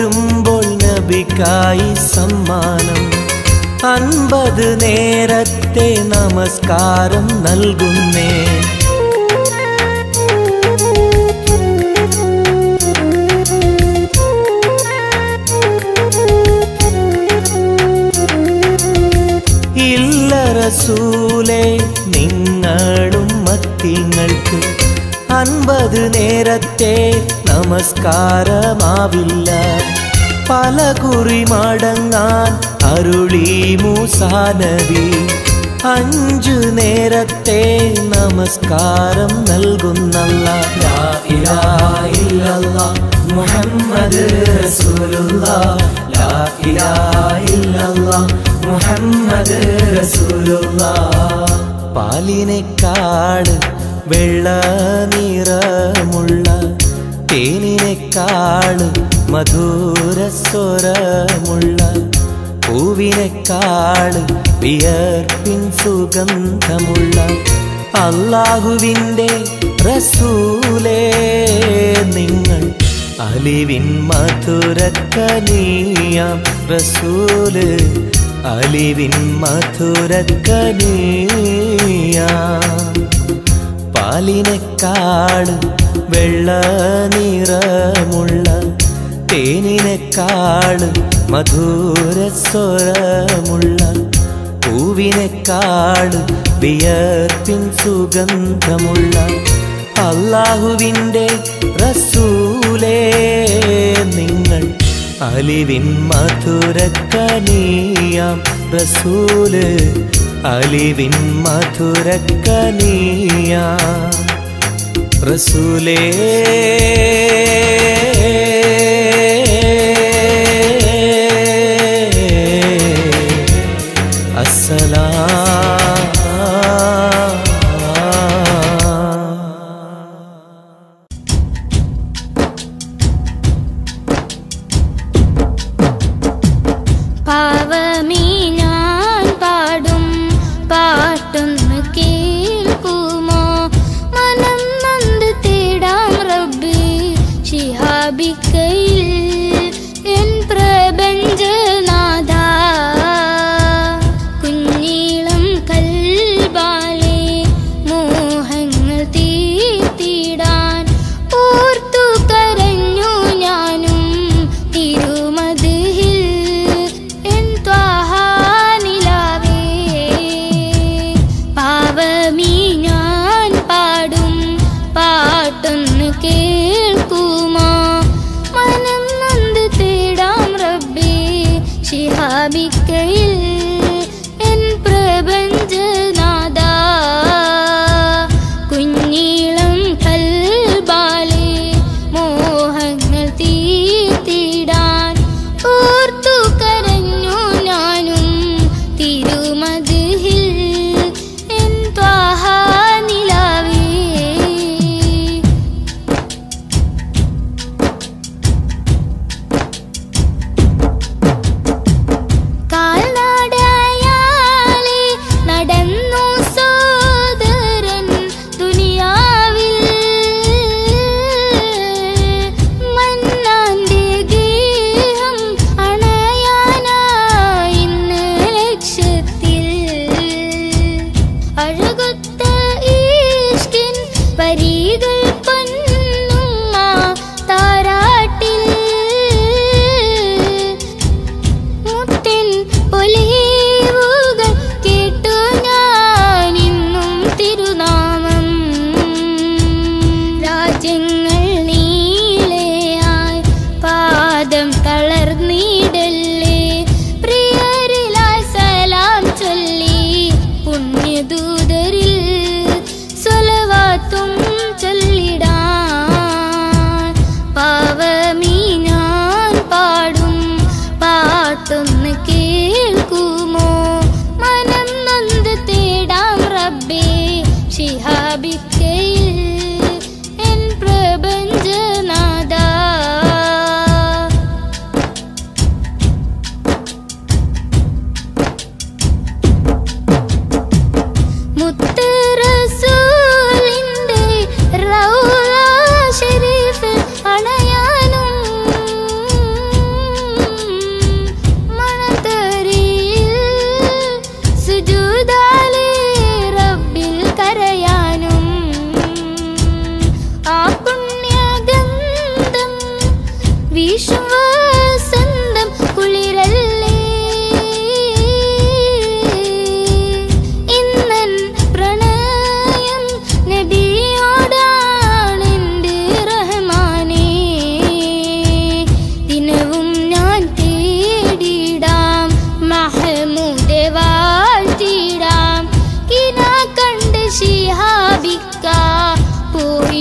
പോരുമ്പോൾ നബിക്കായി സമ്മാനം അൻപത് നേരത്തെ നേരത്തെ നമസ്കാരം നൽകുന്നേ. ഇല്ല റസൂലേ നിങ്ങളും മത്തിങ്ങൾക്ക് അൻപത് നേരത്തെ നമസ്കാരമാവില്ല. പല കുറി മടങ്ങാൻ അരുളി മൂസാ നബി. അഞ്ചു നേരത്തെ നമസ്കാരം നൽകുന്നല്ലാഹ്. ലാ ഇലാഹ ഇല്ലല്ലാഹ് മുഹമ്മദ് റസൂലുള്ളാഹ്. ലാ ഇലാഹ ഇല്ലല്ലാഹ് മുഹമ്മദ് റസൂലുള്ളാഹ്. പാലിനെക്കാട് വെള്ള നിറമുള്ള തേനിനെക്കാട് മധുരസ്വരമുള്ള പൂവിനെക്കാട് വിയർപ്പിൻ സുഗന്ധമുള്ള അല്ലാഹുവിൻ്റെ റസൂലേ നിങ്ങൾ അലിവിൻ മധുരക്കനിയാം റസൂല്. അലിവിൻ മധുരക്കനിയാം. പാലിനെക്കാട് വെള്ള നിറമുള്ള തേനിനെക്കാട് മധുരസ്വരമുള്ള പൂവിനെക്കാട് വിയർപ്പിൻ സുഗന്ധമുള്ള അല്ലാഹുവിൻ്റെ റസൂലേ നിങ്ങൾ അലിവിൻ മധുരക്കനിയാം റസൂല്. അലിവിൻ മധുരക്കനിയാം റസൂലേ. പാവമീ ഞാൻ പാടും പാട്ടൊന്ന് കേൾക്കുമോ? മനം നൊന്ത് തേടാം റബ്ബ് ശിഹാബിക്കയിൽ എൻ പ്രപഞ്ചനാഥ. കുഞ്ഞീളം കൽബാലെ മോഹങ്ങൾ തീർത്തിടാൻ ഓർത്തു കരഞ്ഞു ഞാനും തിരുമദിഹിൽ എൻ ത്വാഹാനിലാവേ. പാവമീ ഞാൻ പാടും പാട്ടൊന്ന് കേൾക്കുമോ? മനം നൊന്ത് തേടാം റബ്ബേ ശിഹാബിക്കയിൽ എൻ പ്രപഞ്ചനാഥ. കുഞ്ഞീളം കൽബാലെ മോഹങ്ങൾ തീർത്തിടാൻ ഓർത്തു കരഞ്ഞു ഞാനും തിരുമദിഹിൽ എൻ ത്വാഹാനിലാവേ.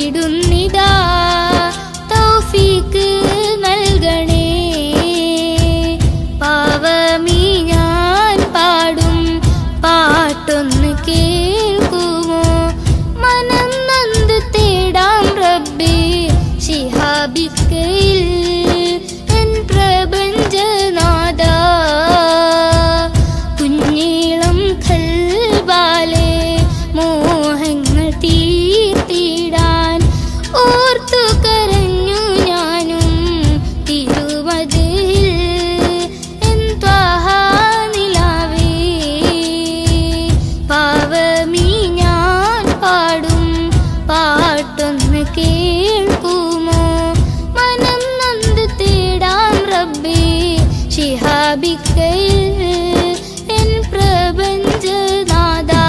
തേടുന്നിതാ തൗഫീക്ക് നൽകണേ. പാവമീ ഞാൻ പാടും പാട്ടൊന്ന് കേൾക്കുമോ? മനം നൊന്ത് തേടാം റബ്ബേ ശിഹാബിക്കയിൽ എൻ പ്രപഞ്ചനാഥ. കുഞ്ഞീളം ഖൽബാലെ മോഹങ്ങൾ തീർത്തിടാൻ ഓർത്തു കരഞ്ഞു ഞാനും തിരുമതിൽ എൻ ത്വാഹ നിലാവേ. പാവമീ ഞാൻ പാടും പാട്ടൊന്ന് കേൾക്കുമോ? മനം നൊന്ത് തേടാം റബ്ബേ ശിഹാബിക്കയിൽ എൻ പ്രപഞ്ചനാഥ.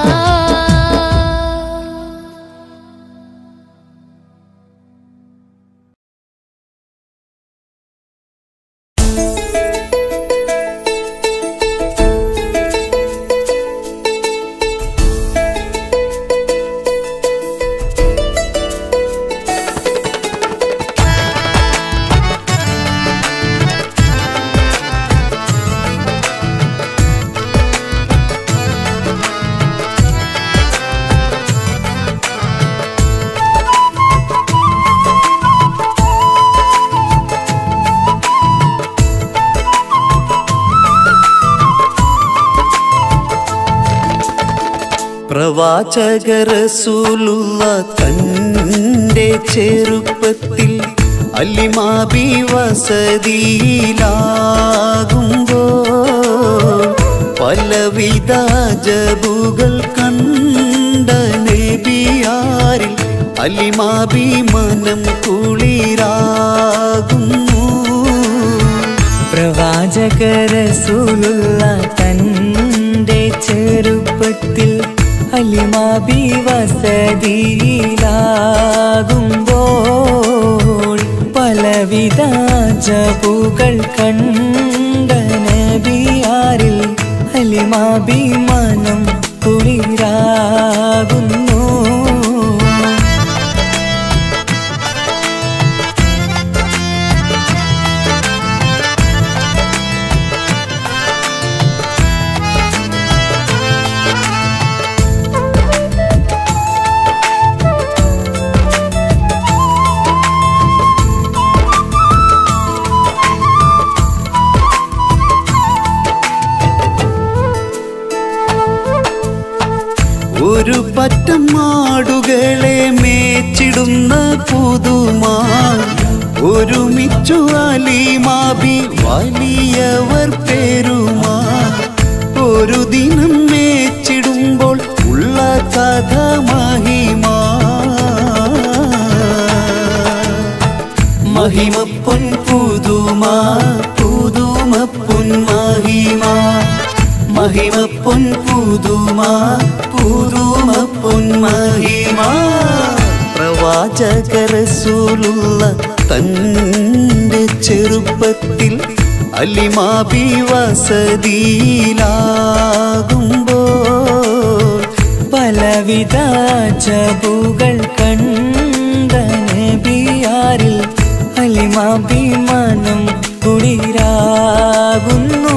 പ്രവാചക റസൂലുള്ള തന്റെ ചെറുപ്പത്തിൽ അലിമാബി വസതിയിലാകുമ്പോൾ പലവിധ ജബുകൾ കണ്ട നബിയാരിൽ അലിമാബി മനം കുളിരാകുന്നു. പ്രവാചക റസൂലുള്ള തന്റെ ചെറുപ്പത്തിൽ അലിമാബി വസതിയിലാകുമ്പോൾ പലവിധ ജബുകൾ കണ്ട നബിയാരിൽ അലിമാബി മനം കുളിരാകുന്നു. ഒരു പറ്റം മാടുകളെ മേച്ചിടുന്ന പുതുമാ ഒരുമിച്ചു അലിമാബി വലിയവർ പേരുമാ. ഒരു ദിനം മേച്ചിടുമ്പോൾ ഉള്ള കഥ മഹിമാ. മഹിമ പൊൻ പുതുമാ പുതുമ പൊൻ മഹിമാ. മഹിമ പൊൻ പുതുമാ പുതുമ പൊൻ മഹിമാ. പ്രവാചക റസൂലുള്ള തന്റെ ചെറുപ്പത്തിൽ അലിമാബി വസതിയിലാകുമ്പോൾ പലവിധ ജബുകൾ കണ്ട നബിയാരിൽ അലിമാബി മനം കുളിരാകുന്നു.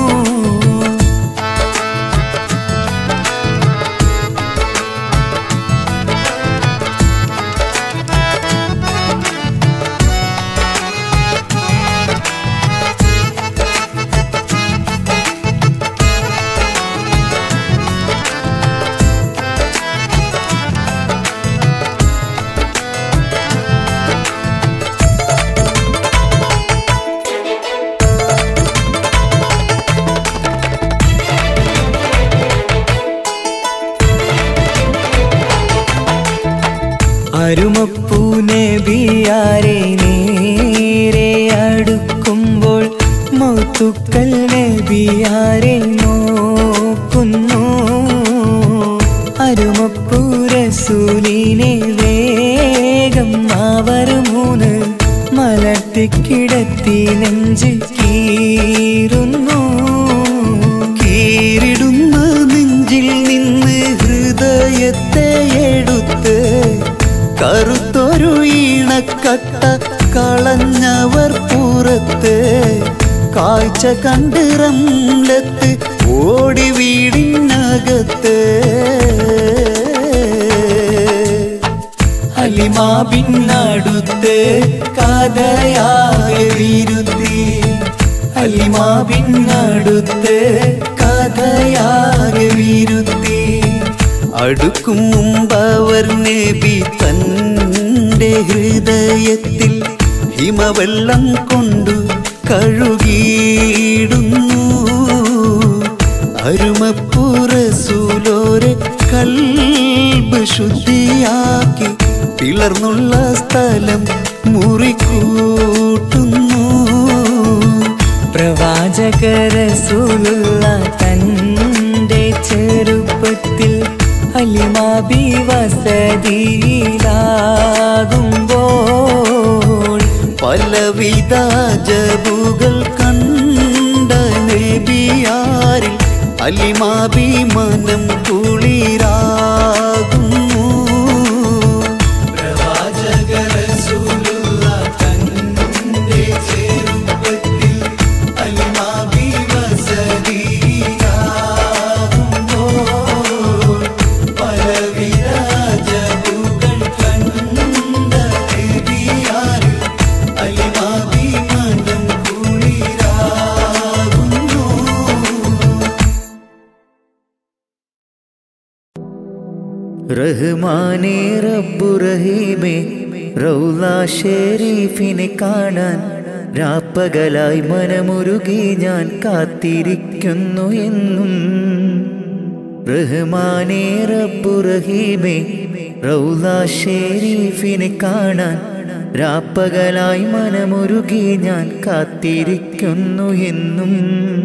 അരുമപ്പൂ നബിയാരെ നേരെ അടുക്കുമ്പോൾ മൗത്തുക്കൽ നബിയാരെ നോക്കുന്നു. അരുമപ്പൂ റസൂലിനെ വേഗം അവർ മൂന്ന് മലർത്തിക്കിടത്തി നെഞ്ച് കീറുന്നു. കീറിടുന്ന നെഞ്ചിൽ നിന്ന് ഹൃദയത്തെ എടുത്ത് കറുത്തൊരു ഈണക്കട്ട കളഞ്ഞവർ പുറത്ത് കാഴ്ച കണ്ട് റംലത്ത് ഓടി വീടിനകത്ത് ഹലിമാ ബിന്നടുത്ത് കഥയാകെ വിരുത്തി ഹലിമാ ബിന്നടുത്ത് കഥയാകെ വിരുത്തി അടുക്കും മുമ്പവർ നബി തന്റെ ഹൃദയത്തിൽ ഹിമവെള്ളം കൊണ്ടു കഴുകിയിടുന്നു അരുമപ്പുറസൂലോരെ കൽബ് ശുദ്ധിയാക്കി പിളർന്നുള്ള സ്ഥലം മുറിക്കൂട്ടുന്നു പ്രവാചക റസൂലുള്ള തന്റെ ചെറുപ്പത്തിൽ ഹലിമാ ബി വസതിയിലാകുമ്പോൾ പലവിധ ജബുകൾ കണ്ട നബിയാരിൽ ഹലിമാ ബി മനം കുളിരാകുന്നു പ്രവാചക റസൂലുള്ള തന്റെ ചെറുപ്പത്തിൽ ഹലിമാ ബി വസതിയിലാകുമ്പോൾ പലവിധ ജബുകൾ കണ്ട നബിയാരിൽ ഹലിമാ ബി മനം കുളിരാകുന്നു റഹ്മാനേ റബ്ബു റഹീമേ റൗള ഷരീഫിനെ കാണാൻ രാപ്പകലായി മനമുരുകി ഞാൻ കാത്തിരിക്കുന്നു എന്നും റഹ്മാനേ റബ്ബു റഹീമേ റൗള ഷരീഫിനെ കാണാൻ രാപ്പകലായി മനമുരുകി ഞാൻ കാത്തിരിക്കുന്നു എന്നും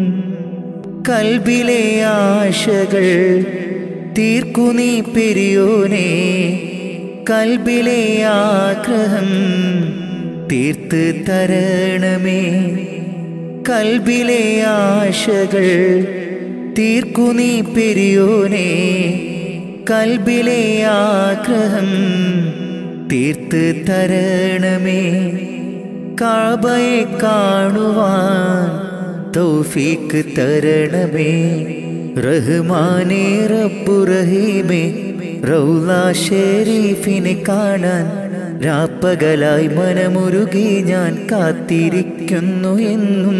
കൽബിലെ ആശകൾ തീർക്കു നീ പെരിയോനെ കൽബിലെ ആഗ്രഹം തീർത്ത് തരണമേ കൽബിലെ ആശകൾ തീർക്കു നീ പെരിയോനെ കൽബിലെ ആഗ്രഹം തീർത്ത് തരണമേ കഅബയെ കാണുവാൻ തൗഫീഖ് തരണമേ റഹ്മാനേ റബ്ബു റഹീമേ റൗള ഷരീഫിനെ കാണാൻ രാപ്പകലായി മനമുരുകി ഞാൻ കാത്തിരിക്കുന്നു എന്നും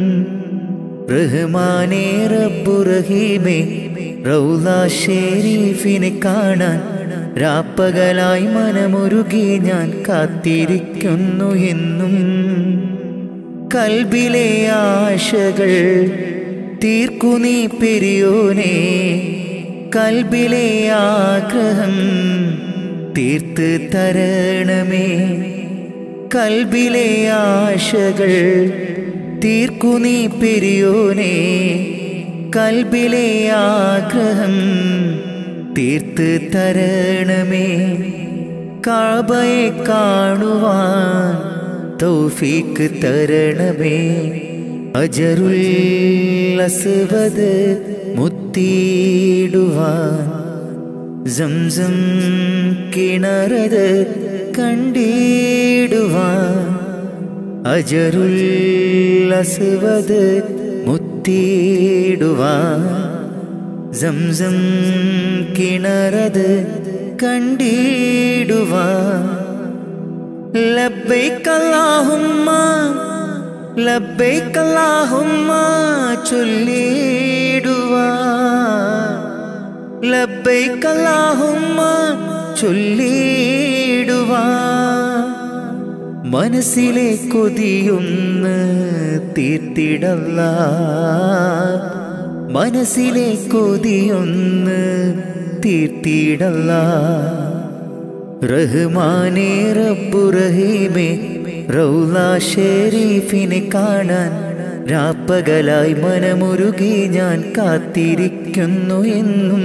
റഹ്മാനേ റബ്ബു റഹീമേ റൗള ഷരീഫിനെ കാണാൻ രാപ്പകലായി മനമുരുകി ഞാൻ കാത്തിരിക്കുന്നു എന്നും കൽബിലെ ആശകൾ തീർക്കു നീ പെരിയോനെ കൽബിലെ ആഗ്രഹം തീർത്ത് തരണമേ കൽബിലെ ആശകൾ തീർക്കു നീ പെരിയോനെ കൽബിലെ ആഗ്രഹം തീർത്ത് തരണമേ കഅബയെ കാണുവാൻ തൗഫീഖ് തരണമേ അജറുൽ അസ്വദ് മുത്തിയിടുവാൻ സംസം കിണറത് കണ്ടിടുവാൻ അജറുൽ അസ്വദ് മുത്തിയിടുവാൻ സംസം കിണറത് കണ്ടിടുവാൻ ലബ്ബൈക അല്ലാഹുമ്മ ലബ്ബൈക അല്ലാഹുമ്മ ചൊല്ലിടുവാൻ ലബ്ബൈക അല്ലാഹുമ്മ ചൊല്ലിടുവാൻ മനസ്സിലെ കൊതിയൊന്ന് തീർത്തിടല്ലാ മനസ്സിലെ കൊതിയൊന്ന് തീർത്തിടല്ലാ റഹ്മാനേ റബ്ബു റഹീമേ റൗള ഷരീഫിനെ കാണാൻ രാപ്പകലായി മനമുരുകി ഞാൻ കാത്തിരിക്കുന്നു എന്നും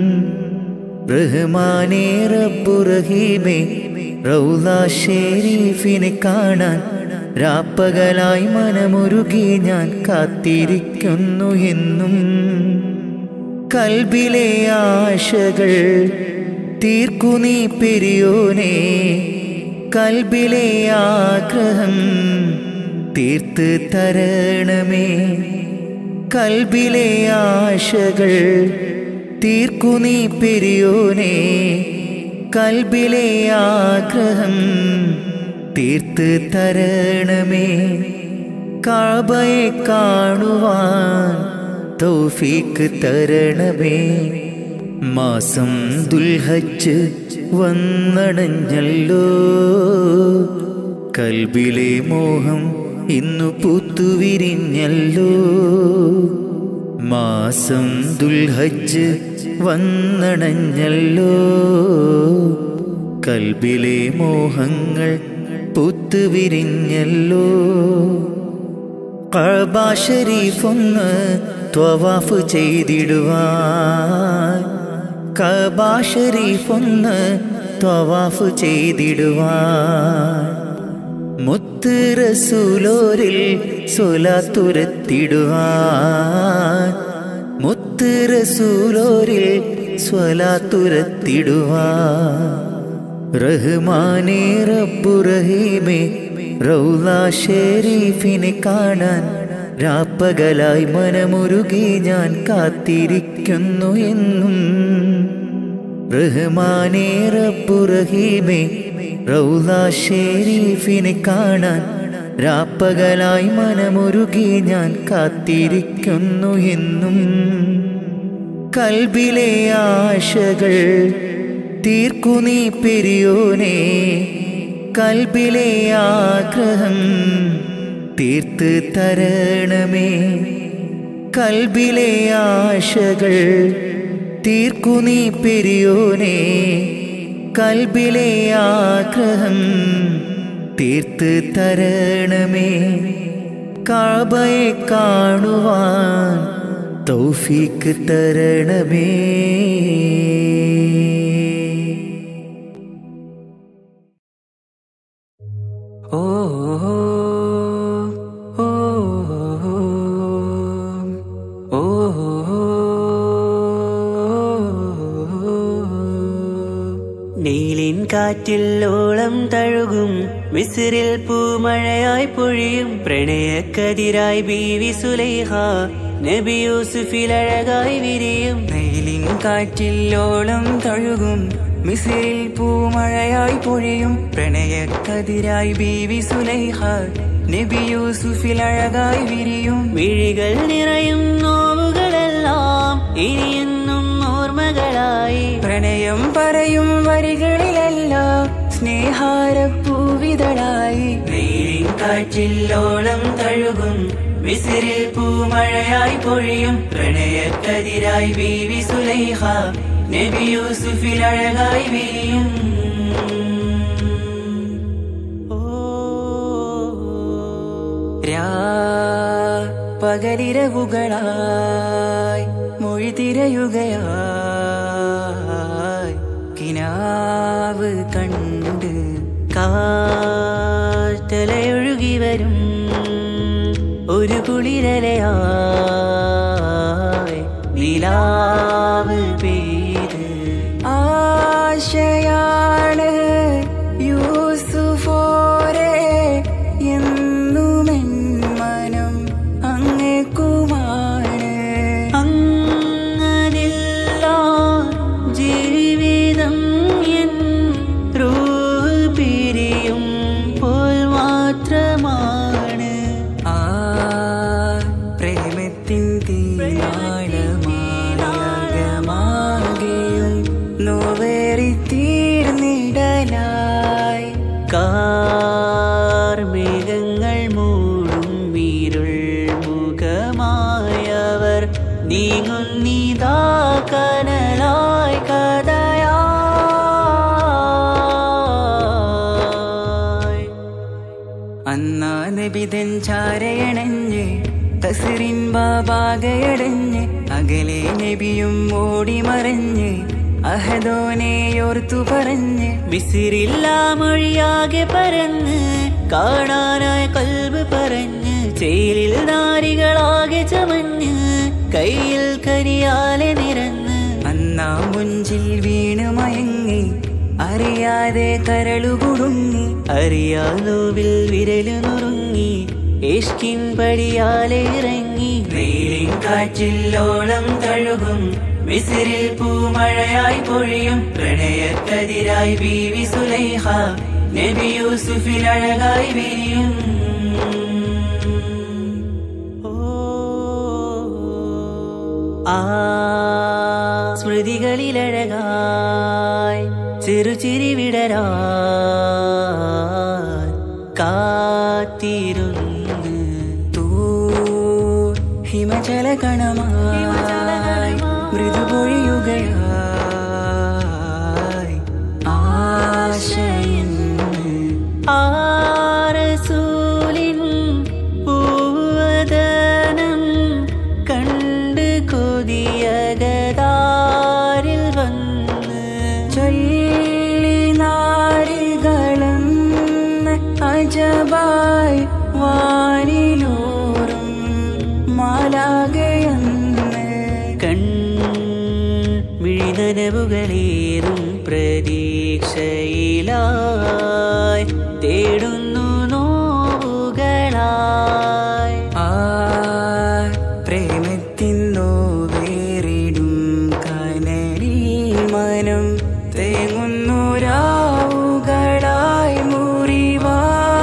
റഹ്മാനേ റബ്ബു റഹീമേ റൗള ഷരീഫിനെ കാണാൻ രാപ്പകലായി മനമുരുകി ഞാൻ കാത്തിരിക്കുന്നു എന്നും കൽബിലെ ആശകൾ തീർക്കു നീ പെരിയോനെ കൽബിലെ ആഗ്രഹം തീർത്ത് തരണമേ. കൽബിലെ ആശകൾ തീർക്കു നീ പെരിയോനെ കൽബിലെ ആഗ്രഹം തീർത്ത് തരണമേ. കഅബയെ കാണുവാൻ തൗഫീക്ക് തരണമേ. മാസം ദുൽഹജ്ജ് വന്നണഞ്ഞല്ലോ, കൽബിലെ മോഹം ഇന്നു പൂത്തുവിരിഞ്ഞല്ലോ. മാസം ദുൽഹജ്ജ് വന്നണഞ്ഞല്ലോ, കൽബിലെ മോഹങ്ങൾ പൂത്തുവിരിഞ്ഞല്ലോ. കഅബ ശരീഫൊന്ന് ത്വവാഫ് ചെയ്തിടുവാൻ, കഅബ ശരീഫൊന്ന് ത്വവാഫ് ചെയ്തിടുവാൻ. മുത്ത് റസൂലോരിൽ സ്വലാത്തുരത്തിടുവാൻ, മുത്ത് റസൂലോരിൽ സ്വലാത്തുരത്തിടുവാൻ. റഹ്മാനേ റബ്ബു റഹീമേ റൗള ഷരീഫിനെ കാണാൻ രാപ്പകലായി മനമുരുകി ഞാൻ കാത്തിരിക്കുന്നു എന്നും. റഹ്മാനേ റബ്ബു റഹീമേ റൗള ഷരീഫിനെ കാണാൻ രാപ്പകലായി മനമുരുകി ഞാൻ കാത്തിരിക്കുന്നു എന്നും. കൽബിലെ ആശകൾ തീർക്കു നീ പെരിയോനെ കൽബിലെ ആഗ്രഹം തീർത്ത് തരണമേ. കൽബിലെ ആശകൾ തീർക്കു നീ പെരിയോനെ കൽബിലെ ആഗ്രഹം തീർത്ത് തരണമേ. കഅബയെ കാണുവാൻ തൗഫീക്ക് തരണമേ. ഓ ഓ ഓ നീലിൻ കാറ്റിൽ ഓളം തഴുകും മിസ്രിൽ പൂമഴയായി പൊഴിയും പ്രണയക്കതിരായി ബീവി സുലൈഹ നബി യൂസുഫിൽ അഴകായി വിരിയും. നീലിൻ കാറ്റിൽ ഓളം തഴുകും മിസ്രിൽ പൂമഴയായി പൊഴിയും പ്രണയക്കതിരായി ബീവി സുലൈഹ നബി യൂസുഫിൽ അഴകായി വിരിയും. വിഴികൾ നിറയും നോവുകളെല്ലാം ഇനിയെന്നും ഓർമ്മകളായി പ്രണയം പറയും വരികളിലെല്ലാം സ്നേഹാരപ്പൂവിതളായി. നീലിൻ കാറ്റിൽ ഓളം തഴുകും മിസ്രിൽ പൂമഴയായി പൊഴിയും പ്രണയക്കതിരായി ബീവി സുലൈഹ നബി യൂസുഫിൽ അഴകായി വിരിയും. പകലിരവുകളായി മൊഴി തിരയുകയായി കിനാവ് കണ്ട് കാറ്റലയൊഴുകി വരും ഒരു കുളിരലയായി നിലാവ് പെയ്ത് ആശയാണ് യൂസുഫോരെ എന്നുമെൻ മനം അങ്ങേക്കുമാണ്. അങ്ങനില്ല ജീവിതം എൻ റൂഹ് പിരിയും പോൽ മാത്രമാണ്. ആ പ്രേമത്തിൻ തീരാളമാകമാകെയും നോവേറി തീർന്നിടലായി കാർമേഘങ്ങൾ മൂടും വീരുൾ മുഖമായവർ നീങ്ങുന്നിതാ കനലായി കഥയായി. അന്നാ നബിതൻ ചാരയണഞ്ഞ് തസ്റിൻ ബാബാകയടഞ്ഞ് അകലെ നബിയും ഓടി മറഞ്ഞ് അഹദോനെയോർത്തു പറഞ്ഞ് മിസ്രില്ലാ മൊഴിയാകെ പരന്ന് കാണാനായ കൽബ് പറഞ്ഞ് ചേലിൽ നാരികളാകെ ചമഞ്ഞ് കയ്യിൽ കരിയാലെ നിരന്ന് അന്ന ഒന്നാം മുഞ്ചിൽ വീണ് മയങ്ങി അറിയാതെ കരളുകുടുങ്ങി അറിയാലോവിൽ വിരലു നുറുങ്ങി ഇഷ്കിൻ പടിയാലെ ഇറങ്ങി വെയിലിൻ കാറ്റില്ലോളം തഴുകും മിസ്രിൽ പൂമഴയായി പൊഴിയും പ്രണയക്കതിരായി ബീവി സുലൈഹ നബി യൂസുഫിൽ അഴകായി വിരിയും ആ സ്മൃതികളിലഴകായി ചെറുചിരി വിടരാൻ കാത്തിരുന്ന് തൂ ഹിമചല കണമായി മൃദുപൊഴിയുകയായി ആശയിൻ ആരസൂലിൻ പൂവദനം കണ്ട് കൊതിയകതാരിൽ വന്ന് ചൊല്ലി നാരികളെന്ന് അജബായി വാനിലൂറും മാലാകയെന്ന് കൺ മിഴിനനവുകളേറും പ്രതീക്ഷയിലായി തേടുന്നു നോവുകളായി ആ പ്രേമത്തിൻ നോവേറിടും കനലിൽ മനം തേങ്ങുന്നു രാവുകളായി മുറിവാ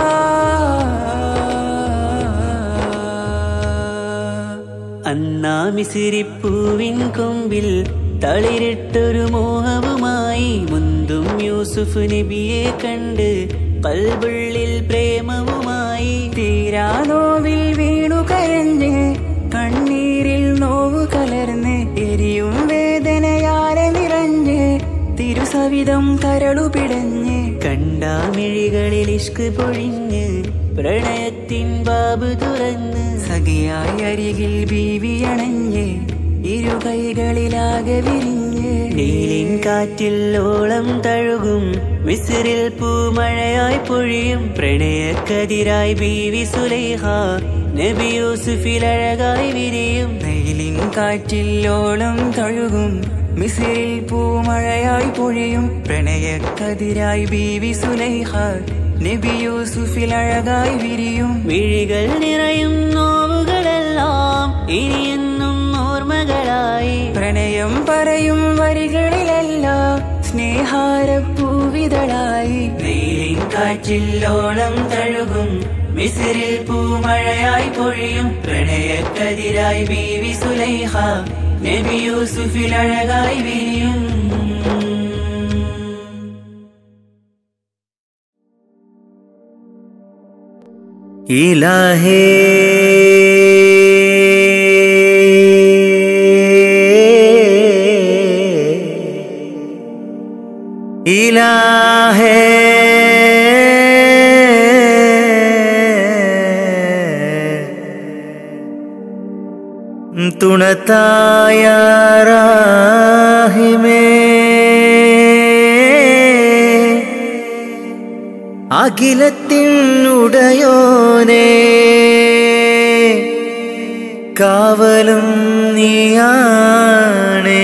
അന്നാ മിസിരിപ്പൂവിൻ കൊമ്പിൽ തളിരിട്ടൊരു മോഹവുമായി മുന്തും യൂസുഫ് നബിയെ കണ്ട് കൽബുള്ളിൽ പ്രേമവുമായി തീരാ നോവിൽ വീണു കരഞ്ഞ് കണ്ണീരിൽ നോവു കലർന്ന് എരിയും വേദനയാലെ നിറഞ്ഞ് തിരുസവിധം കരളു പിടഞ്ഞ് കണ്ടാമിഴികളിൽ ഇഷ്ക് പൊഴിഞ്ഞ് പ്രണയത്തിൻ ബാബ് തുറന്ന് സഖിയായി അരികിൽ ബീവി അണഞ്ഞ് ഇരു കൈകളിലാകെ വിരിഞ്ഞ് നീലിൻ കാറ്റില്ലോളം തഴുകും മിസ്രിൽ പൂമഴയായി പൊഴിയും പ്രണയക്കതിരായി ബീവി സുലൈഹ നബി യൂസുഫിൽ അഴകായി വിരിയും നീലിൻ കാറ്റില്ലോളം തഴുകും മിസ്രിൽ പൂമഴയായി പൊഴിയും പ്രണയക്കതിരായി ബീവി സുലൈഹ നബി യൂസുഫിൽ അഴകായി വിരിയും മിഴികൾ നിറയും നോവുകളെല്ലാം ഇനിയെന്നും ഓർമ്മകളായി പ്രണയം പറയും വരികളിലെല്ലാം സ്നേഹാരപ്പൂവിതളായി നീലിൻ കാറ്റില്ലോളം തഴുകും മിസ്രിൽ പൂമഴയായി പൊഴിയും പ്രണയക്കതിരായി ബീവി സുലൈഹ നബി യൂസുഫിൽ അഴകായി വിരിയും ഇലാഹേ ഇലാഹേ തുണത്തായ റാഹിമേ അഖിലത്തിനുടയോനേ കാവലും നീയാണേ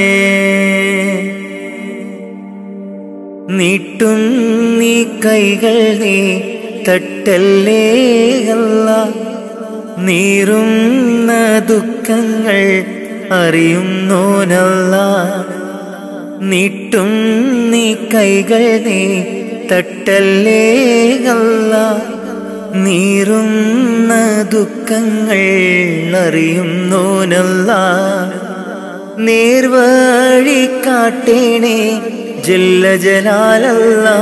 നീട്ടും നീ കൈകൾ നീ തട്ടല്ലേ അല്ലാ നീറുന്ന ദുഃഖങ്ങൾ അറിയുന്നോനല്ലാ നീട്ടും നീ കൈകൾ നീ തട്ടല്ലേ അല്ലാ നീറുന്ന ദുഃഖങ്ങൾ അറിയുന്നോനല്ലാ നേർവഴി കാട്ടേണേ ജല്ല ജലാലല്ലാ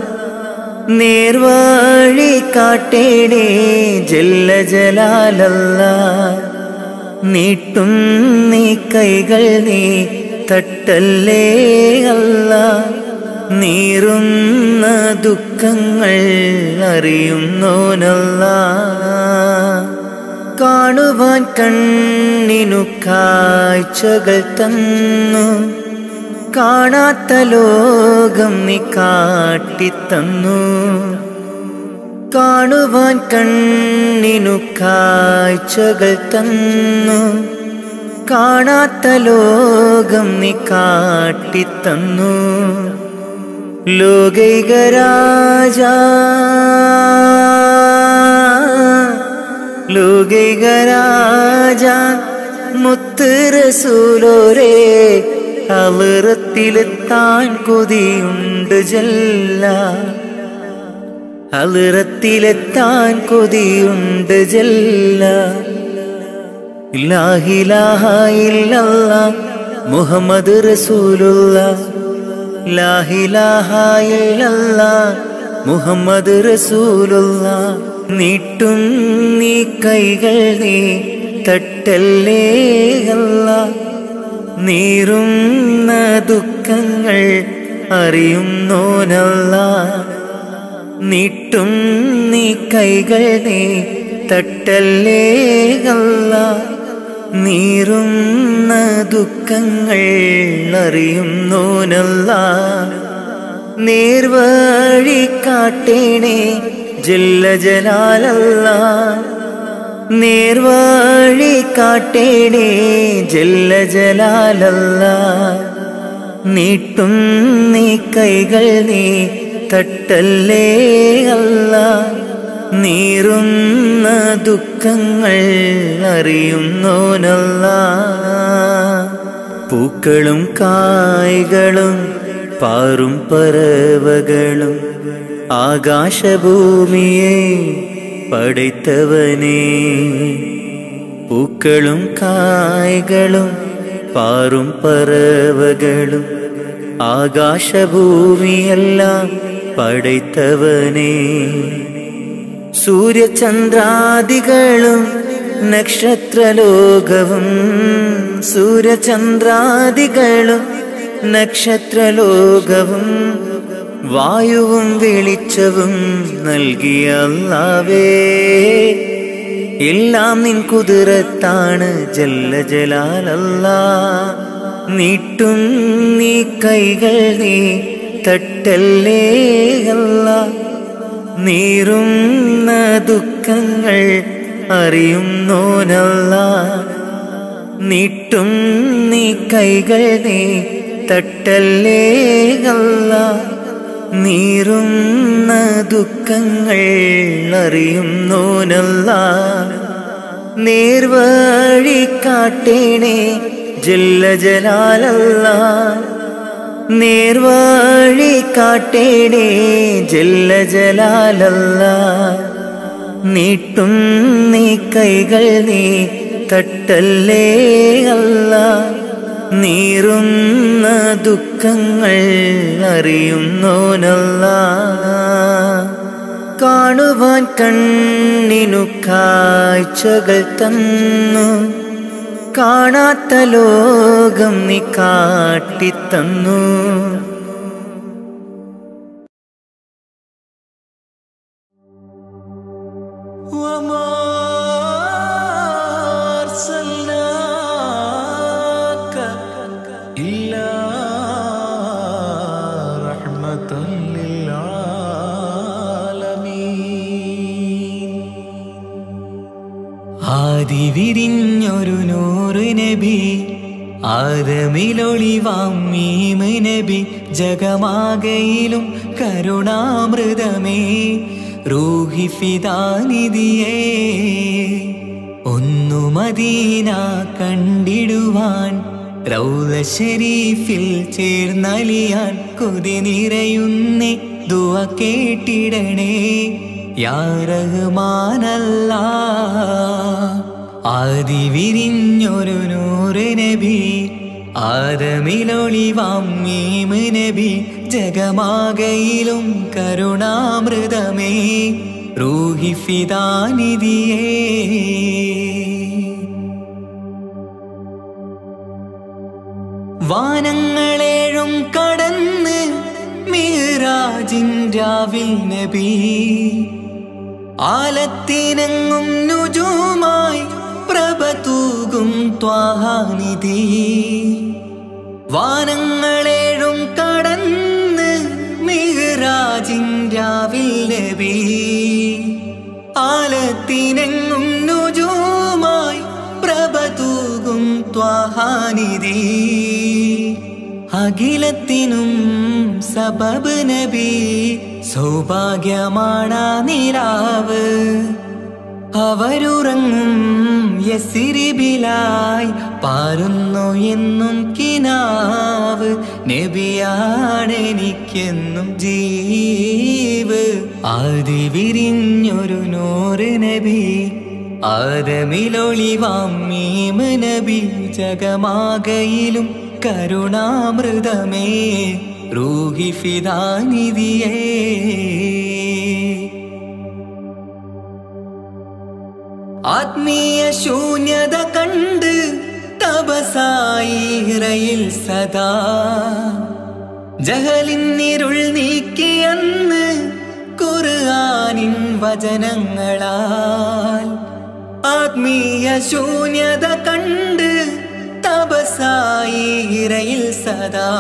നേർവഴി കാട്ടേണേ ജല്ല ജലാലല്ലാ നീട്ടും നീ കൈകൾ നീ തട്ടല്ലേ അല്ലാ നീറുന്ന ദുഃഖങ്ങൾ അറിയുന്നോനല്ലാ കാണുവാൻ കണ്ണിനു കാഴ്ചകൾ തന്നു കാണാത്ത ലോകം നീ കാട്ടിത്തന്നു കാണുവാൻ കണ്ണിനു കാഴ്ചകൾ തന്നു കാണാത്ത ലോകം നീ കാട്ടിത്തന്നു ലോകൈക രാജ ലോകൈക രാജ മുത്ത് റസൂലോരേ ഹളറത്തിലെത്താൻ കൊതിയുണ്ട് ജല്ല ഹളറത്തിലെത്താൻ കൊതിയുണ്ട് ജല്ല ലാ ഇലാഹ ഇല്ലല്ലാഹ് മുഹമ്മദ് റസൂലുള്ളാഹ് ലാ ഇലാഹ ഇല്ലല്ലാഹ് മുഹമ്മദ് റസൂലുള്ളാഹ് നീട്ടും നീ കൈകൾ നീ തട്ടല്ലേ അല്ലാഹ് നീറുന്ന ദുഃഖങ്ങൾ അറിയുന്നോനല്ലാഹ് നീട്ടും നീ കൈകൾ നീ തട്ടല്ലേ അല്ലാഹ് നീറുന്ന ദുഃഖങ്ങൾ അറിയുന്നോനല്ലാഹ് നേർവഴി കാട്ടേണേ ജല്ല ജലാലല്ലാഹ് നേർവഴി കാട്ടേണേ ജല്ല ജലാലല്ലാഹ് നീട്ടും നീ കൈകൾ നീ തട്ടല്ലേ അല്ലാഹ് നീറുന്ന ദുഃഖങ്ങൾ അറിയുന്നോനല്ലാഹ് പൂക്കളും കായ്കളും പാറും പറവകളും ആകാശഭൂമിയെ പടൈത്തവനേ പൂക്കളും കായ്കളും പാറും പറവകളും ആകാശഭൂമിയെല്ലാം പടൈത്തവനേ സൂര്യചന്ദ്രാദികളും നക്ഷത്രലോകവും സൂര്യചന്ദ്രാദികളും നക്ഷത്രലോകവും വായുവും വെളിച്ചവും നൽകിയ അല്ലാഹുവേ എല്ലാം നിൻ കുതിരത്താണ് ജല്ല ജലാലല്ലാഹ് നീട്ടും നീ കൈകൾ നീ തട്ടല്ലേ അല്ലാഹ് നീറുന്ന ദുഃഖങ്ങൾ അറിയുന്നോനല്ലാഹ് നീട്ടും നീ കൈകൾ നീ തട്ടല്ലേ അല്ലാഹ് നീറുന്ന ദുഃഖങ്ങൾ അറിയുന്നോനല്ലാഹ് നേർവഴി കാട്ടേണേ ജല്ല ജലാലല്ലാഹ് നേർവഴി കാട്ടേണേ ജല്ല ജലാലല്ലാഹ് നീട്ടും നീ കൈകൾ നീ തട്ടല്ലേ അല്ലാഹ് നീറുന്ന ദുഃഖങ്ങൾ അറിയുന്നോനല്ലാഹ് കാണുവാൻ കണ്ണിനു കാഴ്ചകൾ തന്നു കാണാത്ത ലോകം നീ കാട്ടിത്തന്നു ആദിവിരിഞ്ഞൊരു നൂറ് നബി ആദമിലൊളിവാം മീമ് നബി ജഗമാകയിലും കരുണാമൃതമേ റൂഹി ഫിദാനിധിയേ ഒന്നു മദീന കണ്ടിടുവാൻ റൗള ശരീഫിൽ ചേർന്നലിയാൻ കൊതി നിറയുന്നേ ദുആ കേട്ടിടണേ യാ റഹ്മാനല്ലാഹ് ആദിവിരിഞ്ഞൊരു നൂറ് നബി ആദമിലൊളിവാം മീമ് നബി ജഗമാകയിലും കരുണാമൃതമേ റൂഹി ഫിദാനിധിയേ വാനങ്ങളേഴും കടന്ന് മിഹ്റാജിൻ രാവിൽ നബി ആലത്തിനെങ്ങും നുജൂമായി പ്രഭ തൂകും ത്വാഹാനിധി വാനങ്ങളേഴും കടന്ന് മിഹ്റാജിൻ രാവിൽ നബി ആലത്തിനെങ്ങും നുജൂമായി പ്രഭ തൂകും ത്വാഹാനിധി അഖിലത്തിനും സബബ് നബി സൗഭാഗ്യമാണ് നിലാവ് അവരുറങ്ങും യസിരിബിലായി പാരുന്നു എന്നും കിനാവ് നബിയാണെനിക്കെന്നും ജീവ് ആദി വിരിഞ്ഞൊരു നൂറ് നബി ആദമിലൊളിവാം മീമ് നബി ജഗമാകയിലും കരുണാമൃതമേ റൂഹി ഫിദാനിധിയേ ആത്മീയ ശൂന്യത കണ്ട് തപസായിറയിൽ സദാ ജഹലിന്നിരുൾ നീക്കിയെന്ന് ഖുർആനിൻ വചനങ്ങളാൽ ആത്മീയ ശൂന്യത കണ്ട് തപസായിറയിൽ സദാ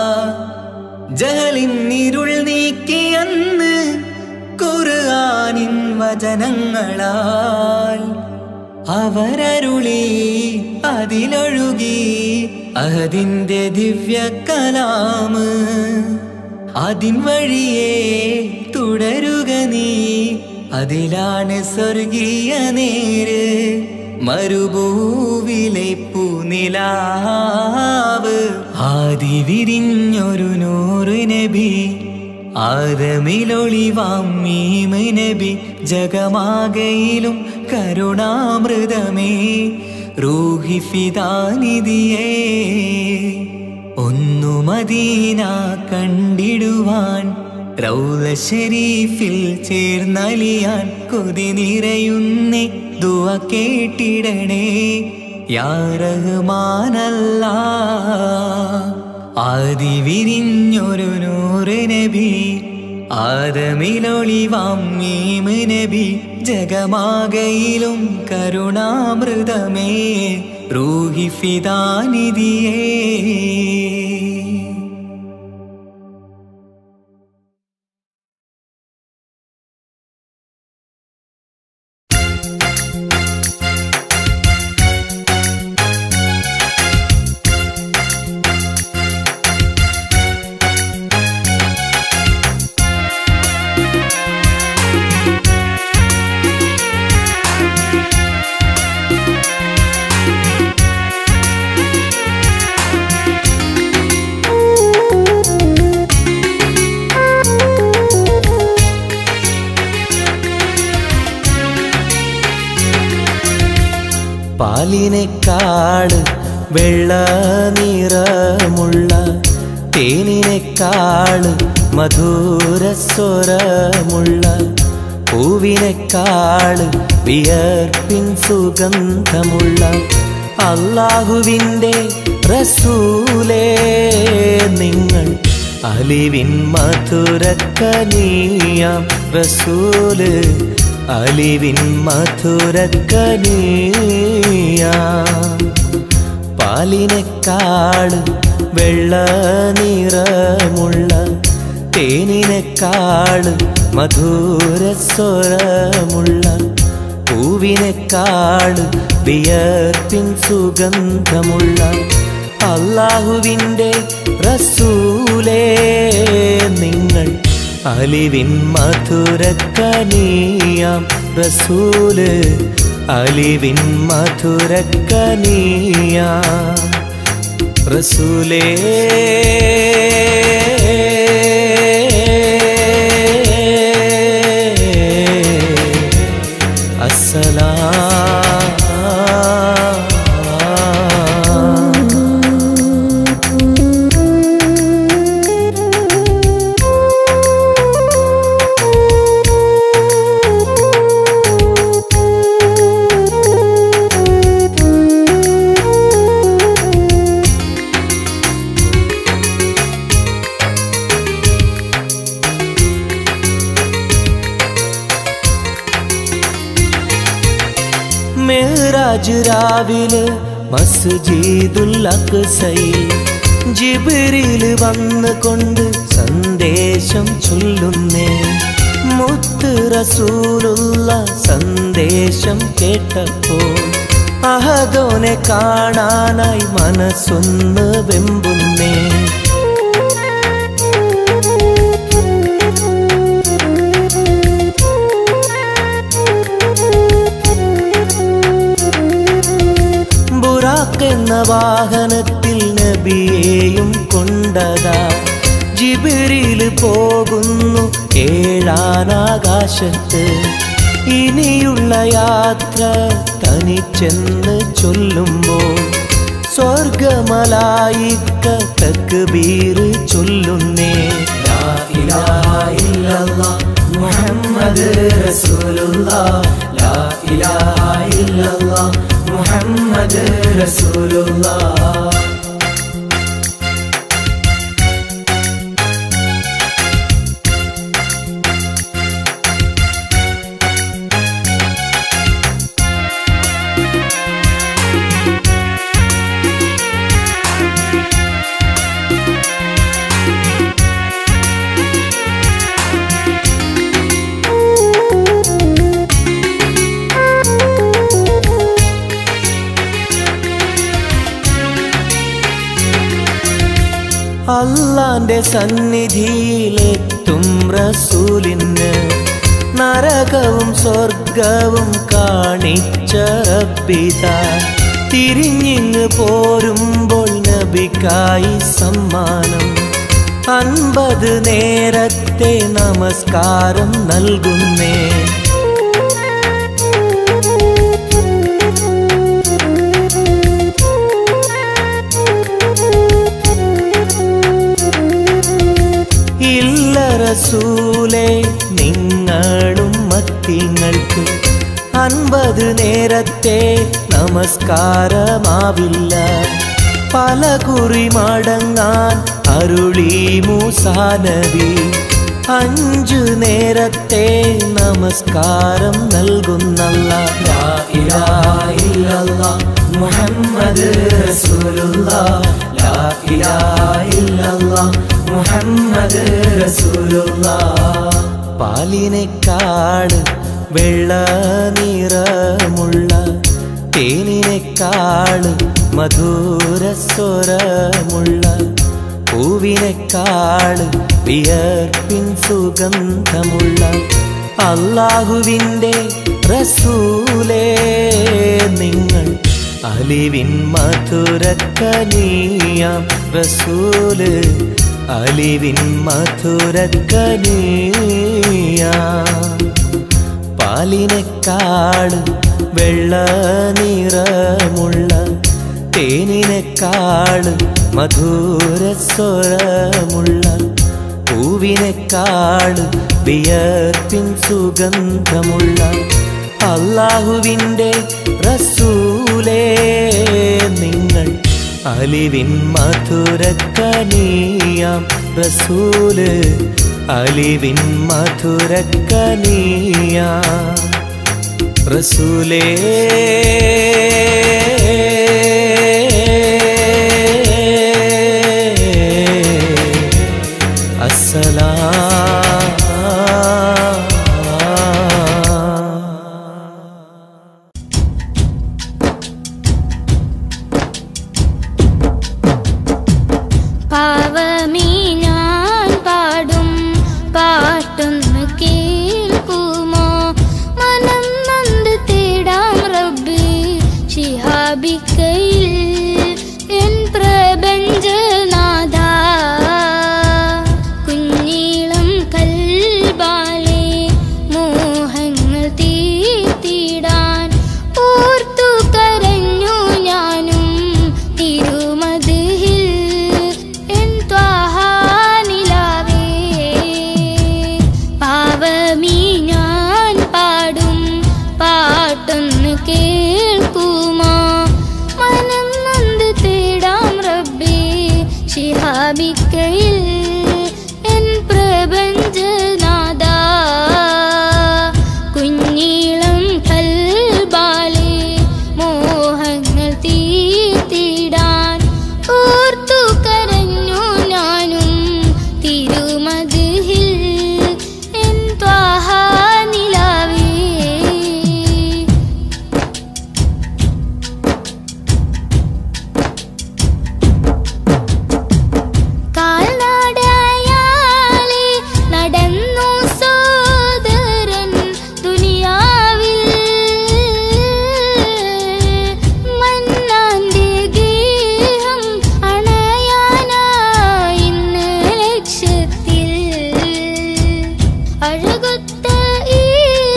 ജഹലിന്നിരുൾ നീക്കിയെന്ന് ഖുർആനിൻ വചനങ്ങളാൽ അവരരുളി അതിലൊഴുകി അതിന്റെ ദിവ്യ കലാമ് അതിൻ വഴിയേ തുടരുക നീ അതിലാണ് സ്വർഗീയ നേര് മരുഭൂവിലെ പൂനിലാവ് ആദി വിരിഞ്ഞൊരു നൂറ് നബി ആദമിലൊളിവാം മീമ് നബി ജഗമാകയിലും കരുണാമൃതമേ റൂഹി ഫിദാനിധിയേ ഒന്നു മദീന കണ്ടിടുവാൻ റൗള ശരീഫിൽ ചേർന്നലിയാൻ കൊതി നിറയുന്നേ ദുആ കേട്ടിടണേ യാ റഹ്മാനല്ലാഹ് ആദി വിരിഞ്ഞൊരു നൂറ് നബി ആദമിലൊളിവാം മീമ് നബി ജഗമാകയിലും കരുണാമൃതമേ റൂഹി ഫിദാനിധിയേ പാലിനെക്കാട് വെള്ള നിറമുള്ള തേനിനെക്കാട് മധുരസ്വരമുള്ള പൂവിനെക്കാട് വിയർപ്പിൻ സുഗന്ധമുള്ള അല്ലാഹുവിൻ്റെ റസൂലേ നിങ്ങൾ അലിവിൻ മധുരക്കനിയാം റസൂല് അലിവിൻ മധുരക്കനിയാം പാലിനെക്കാട് വെള്ള നിറമുള്ള തേനിനെക്കാട് മധുരസ്വരമുള്ള പൂവിനെക്കാട് വിയർപ്പിൻ സുഗന്ധമുള്ള അല്ലാഹുവിൻ്റെ റസൂലേ നിങ്ങൾ അലിവിൻ മധുരക്കനിയാം റസൂല് അലിവിൻ മധുരക്കനിയാം റസൂലേ മെഹ്റാജ് രാവിലെ മസ്ജിദുൽ അഖ്സയിൽ ജിബ്രീൽ വന്ന് കൊണ്ട് സന്ദേശം ചൊല്ലുന്നേ മുത്ത് റസൂലുള്ള സന്ദേശം കേട്ടപ്പോൾ അഹദോനെ കാണാനായി മനസ്സൊന്ന് വെമ്പുന്നേ പോകുന്നു ഏഴാനാകാശത്ത്. ഇനിയുള്ള യാത്ര തനിച്ചെന്ന് ചൊല്ലുമ്പോൾ സ്വർഗമലായിക്ക തക്ബീർ ചൊല്ലുന്നേ. ലാ ഇലാഹ ഇല്ലല്ലാഹ് മുഹമ്മദ് റസൂലുള്ളാഹ്, ലാ ഇലാഹ ഇല്ലല്ലാഹ് മുഹമ്മദ് റസൂലുള്ളാഹ്. അല്ലാന്റെ സന്നിധിയിലെത്തും റസൂലിന് നരകവും സ്വർഗവും കാണിച്ച റബ്ബിതാ. തിരിഞ്ഞിങ്ങ് പോരുമ്പോൾ നബിക്കായി സമ്മാനം അൻപത് നേരത്തെ നമസ്കാരം നൽകുന്നേ. ഇല്ല റസൂലേ നിങ്ങളും മത്തിങ്ങൾക്ക് അൻപത് നേരത്തെ നമസ്കാരമാവില്ല. പല കുറി മടങ്ങാൻ അരുളി മൂസാ നബി. അഞ്ചു നേരത്തെ നമസ്കാരം നൽകുന്നല്ലാഹ്. ലാ ഇലാഹ ഇല്ലല്ലാഹ് മുഹമ്മദ് റസൂലുള്ളാഹ്, ലാ ഇലാഹ ഇല്ലല്ലാഹ് മുഹമ്മദ് റസൂലുള്ളാഹ്. പാലിനെക്കാട് വെള്ള നിറമുള്ള തേനിനെക്കാട് മധുരസ്വരമുള്ള പൂവിനെക്കാട് വിയർപ്പിൻ സുഗന്ധമുള്ള അല്ലാഹുവിൻ്റെ റസൂലേ നിങ്ങൾ അലിവിൻ മധുരക്കനിയാം റസൂല്, അലിവിൻ മധുരക്കനിയാം. പാലിനെക്കാട് വെള്ള നിറമുള്ള തേനിനെക്കാട് മധുരസ്വരമുള്ള പൂവിനെക്കാട് വിയർപ്പിൻ സുഗന്ധമുള്ള അല്ലാഹുവിൻ്റെ റസൂലേ നിങ്ങൾ അലിവിൻ മധുരക്കനിയാം റസൂല്, അലിവിൻ മധുരക്കനിയാം റസൂലേ. പാവമീ ഞാൻ പാടും പാട്ടൊന്ന് കേൾക്കുമോ? മനം നൊന്ത് തേടാം റബ്ബി ശിഹാ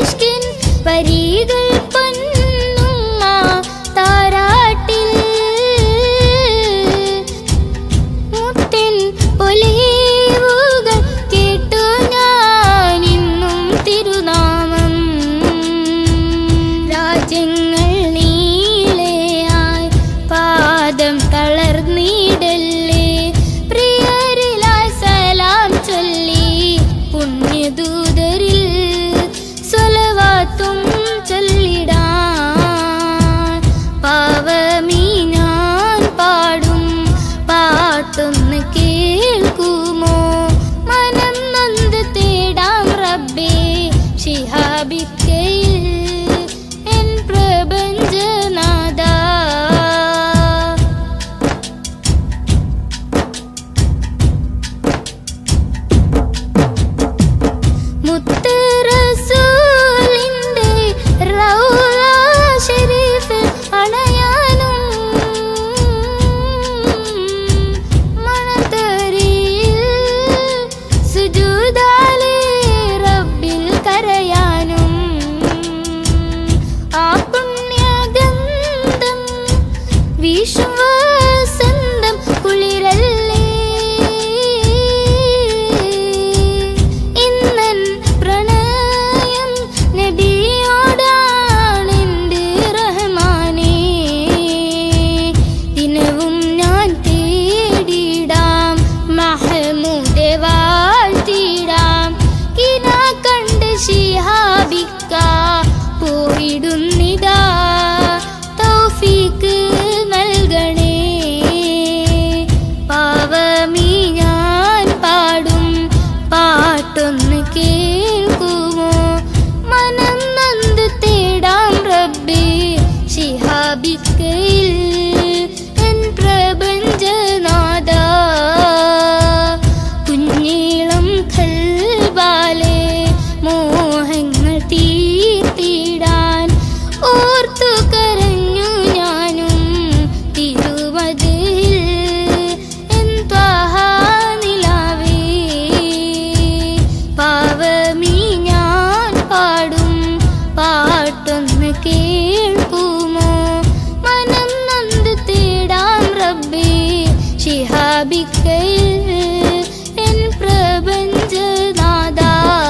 ഇഷ്കിൻ വരികൾ പൊന്നുമ്മ താരാട്ടിൽ മുത്തിൻ പൊലിവുകൾ കേട്ടു ഞാൻ ഇന്നും തിരുനാമം രാജ്യങ്ങൾ നീളെയായി പാദം തളർന്നിടല്ലേ പ്രിയരിലായി സലാം ചൊല്ലി പുണ്യദൂതരിൽ സ്വലവാത്തും ചൊല്ലിടാൻ പാവമീ ഞാൻ പാടും പാട്ടൊന്ന് കേൾക്കുമോ മനം നൊന്ത് തേടാം റബ്ബേ ശിഹാബിക്കയിൽ എൻ പ്രപഞ്ചനാഥ മുത്ത് റസൂലിന്റെ റൗള ശരീഫിൽ അണയാനും മണത്തരിയിൽ സുജൂദാലെ റബ്ബിൽ കരയാനും ആ പുണ്യഗന്ധം വീശും വസന്തം കുളിരല്ലേ ഇന്നൻ പ്രണയം നബിയോടാണെന്റെ റഹ്മാനേ ദിനവും ഞാൻ തേടിടാം മഹ്മൂദെ വാഴ്ത്തിടാം കിനാ കണ്ട് ശിഹാബിക്ക പോയിടുന്നിതാ തൗഫീക്ക് നൽകണേ പാവമീ ഞാൻ പാടും പാട്ടൊന്ന് കേൾക്കുമോ മനം നൊന്ത് തേടാം റബ്ബേ ശിഹാബിക്കയിൽ എൻ പ്രപഞ്ചനാഥ കുഞ്ഞീളം കൽബാലെ മോഹങ്ങൾ തീർത്തിടാൻ ഓർത്തു കരഞ്ഞു ഞാനും തിരുമതിൽ എൻ ത്വാഹ നിലാവേ പാവമീ ഞാൻ പാടും പാട്ടൊന്ന് കേൾക്കുമോ മനം നൊന്ത് തേടാം റബ്ബേ ശിഹാബിക്കയിൽ എൻ പ്രപഞ്ചനാഥ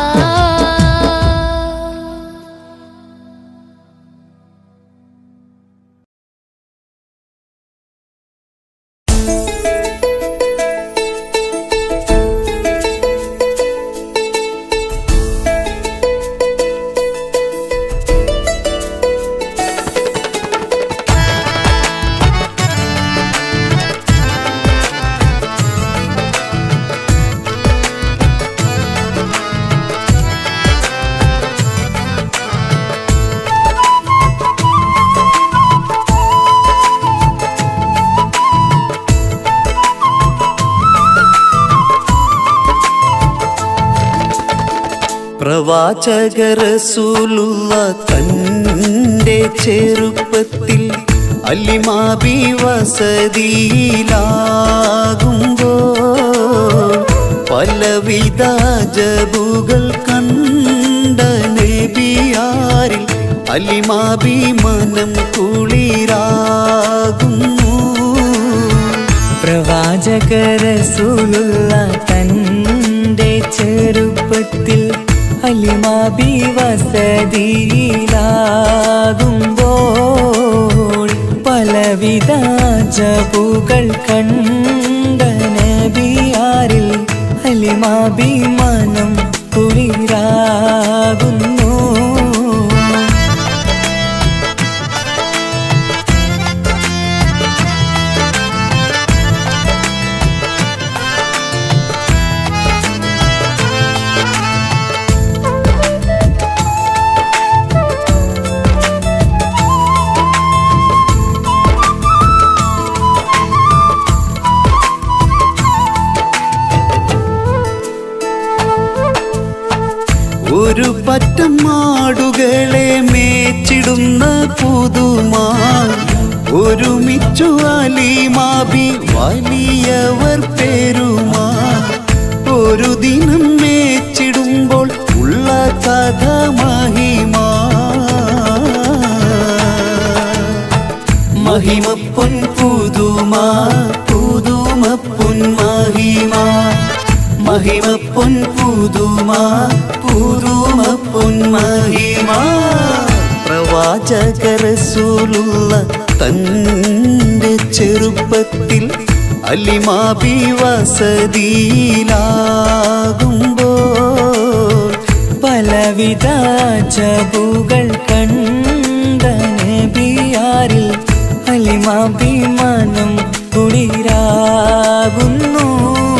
പ്രവാചക റസൂലുള്ള തന്റെ ചെറുപ്പത്തിൽ അലിമാബി വസതിയിലാകുമ്പോൾ പലവിധ ജബുകൾ കണ്ട നബിയാരിൽ അലിമാബി മനം കുളിരാകുന്നു. പ്രവാചക റസൂലുള്ള തന്റെ ചെറുപ്പത്തിൽ അലിമാബി വസതിയിലാകുമ്പോൾ പലവിധ ജബുകൾ കണ്ട നബിയാരിൽ അലിമാബി മനം കുളിരാകുന്നു. ഒരു പറ്റം മാടുകളെ മേച്ചിടുന്ന പുതുമാ ഒരുമിച്ചു അലിമാബി വലിയവർ പേരുമാ. ഒരു ദിനം മേച്ചിടുമ്പോൾ ഉള്ള കഥ മഹിമ മഹിമപ്പൊൻ പുതുമ പുതുമപ്പൊൻ മഹിമ മഹിമപ്പൊൻ പുതുമ പുതുമപ്പൊൻ മഹിമ പ്രവാചക റസൂലുള്ള തന്റെ ചെറുപ്പത്തിൽ അലിമാബി വസതിയിലാകുമ്പോൾ പലവിധ ജബുകൾ കണ്ട നബിയാരിൽ അലിമാഭിമാനം കുളിരാകുന്നു.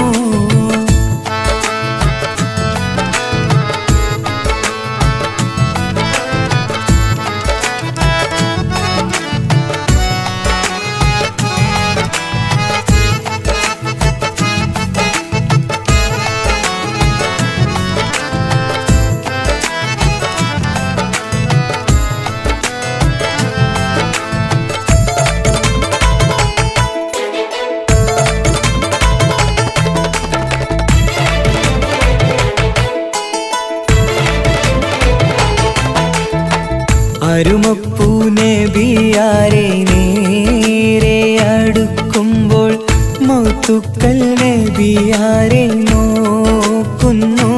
അരുമപ്പൂ നബിയാരെ നേരെ അടുക്കുമ്പോൾ മൗത്തുക്കൽ നബിയാരെ നോക്കുന്നു.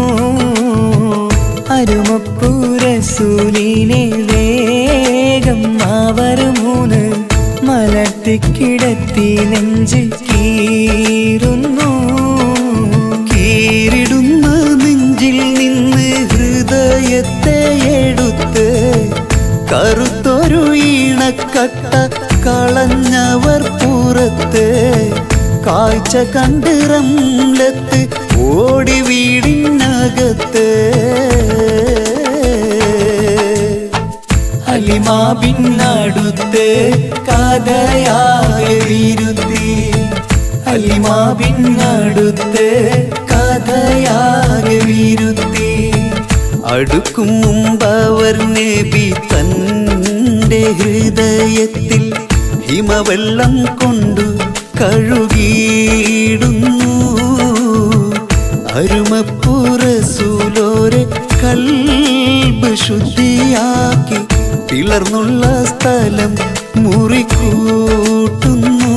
അരുമപ്പൂ റസൂലിനെ വേഗം അവർ മൂന്ന് മലർത്തിക്കിടത്തി നെഞ്ച് കീറുന്നു. കീറിടുന്ന നെഞ്ചിൽ നിന്ന് ഹൃദയത്തെ എടുത്ത് കറുത്തൊരു ഈണക്കട്ട കളഞ്ഞവർ പുറത്ത് കാഴ്ച കണ്ട് റംലത്ത് ഓടി വീടിനകത്ത് അലിമാബിന്നടുത്ത് കഥയാകെ വിരുത്തി അലിമാബിന്നടുത്ത് കഥയാകെ വിരുത്തി അടുക്കും മുമ്പവർ നബി തന്റെ ഹൃദയത്തിൽ ഹിമവെള്ളം കൊണ്ടു കഴുകിയിടുന്നു. അരുമപ്പൂ റസൂലോരെ കൽബ് ശുദ്ധിയാക്കി പിളർന്നുള്ള സ്ഥലം മുറിക്കൂട്ടുന്നു.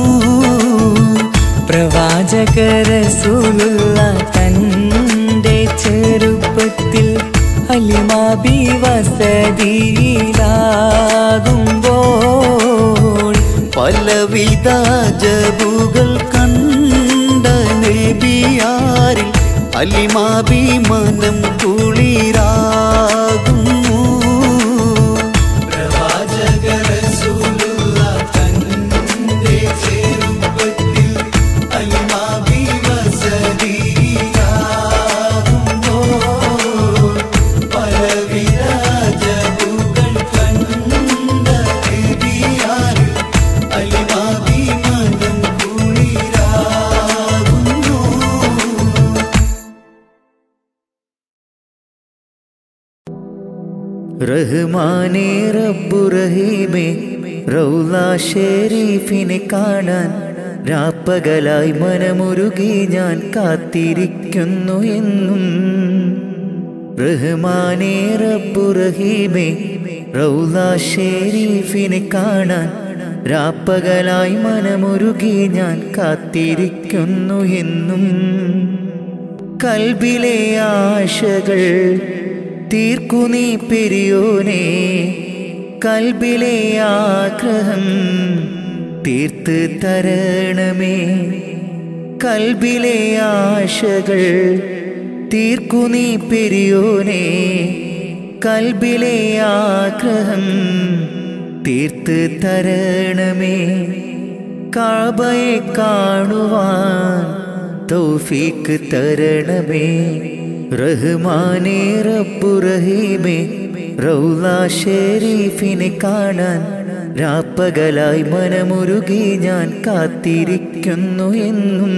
പ്രവാചക റസൂലുള്ള തന്റെ ചെറുപ്പത്തിൽ അലിമാബി വസതിയിലാകുമ്പോൾ പലവിധ ജബുകൾ കണ്ട നബിയാരിൽ അലിമാബി മനം കുളിരാകുന്നു. പ്രവാചക റസൂലുള്ള തന്റെ ചെറുപ്പത്തിൽ അലിമാബി വസതിയിലാകുമ്പോൾ പലവിധ ജബുകൾ കണ്ട നബിയാരിൽ അലിമാബി മനം കുളിരാകുന്നു. റഹ്മാനേ റബ്ബു റഹീമേ റൗള ഷരീഫിനെ കാണാൻ രാപ്പകലായി മനമുരുകി ഞാൻ കാത്തിരിക്കുന്നു എന്നും. റഹ്മാനേ റബ്ബു റഹീമേ റൗള ഷരീഫിനെ കാണാൻ രാപ്പകലായി മനമുരുകി ഞാൻ കാത്തിരിക്കുന്നു എന്നും. കൽബിലെ ആശകൾ തീർക്കു നീ പെരിയോനെ, കൽബിലെ ആഗ്രഹം തീർത്ത് തരണമേ. കൽബിലെ ആശകൾ തീർക്കു നീ പെരിയോനെ, കൽബിലെ ആഗ്രഹം തീർത്ത് തരണമേ. കഅബയെ കാണുവാൻ തൗഫീക്ക് തരണമേ. റഹ്മാനേ റബ്ബു റഹീമേ റൗള ഷരീഫിനെ കാണാൻ രാപ്പകലായി മനമുരുകി ഞാൻ കാത്തിരിക്കുന്നു എന്നും.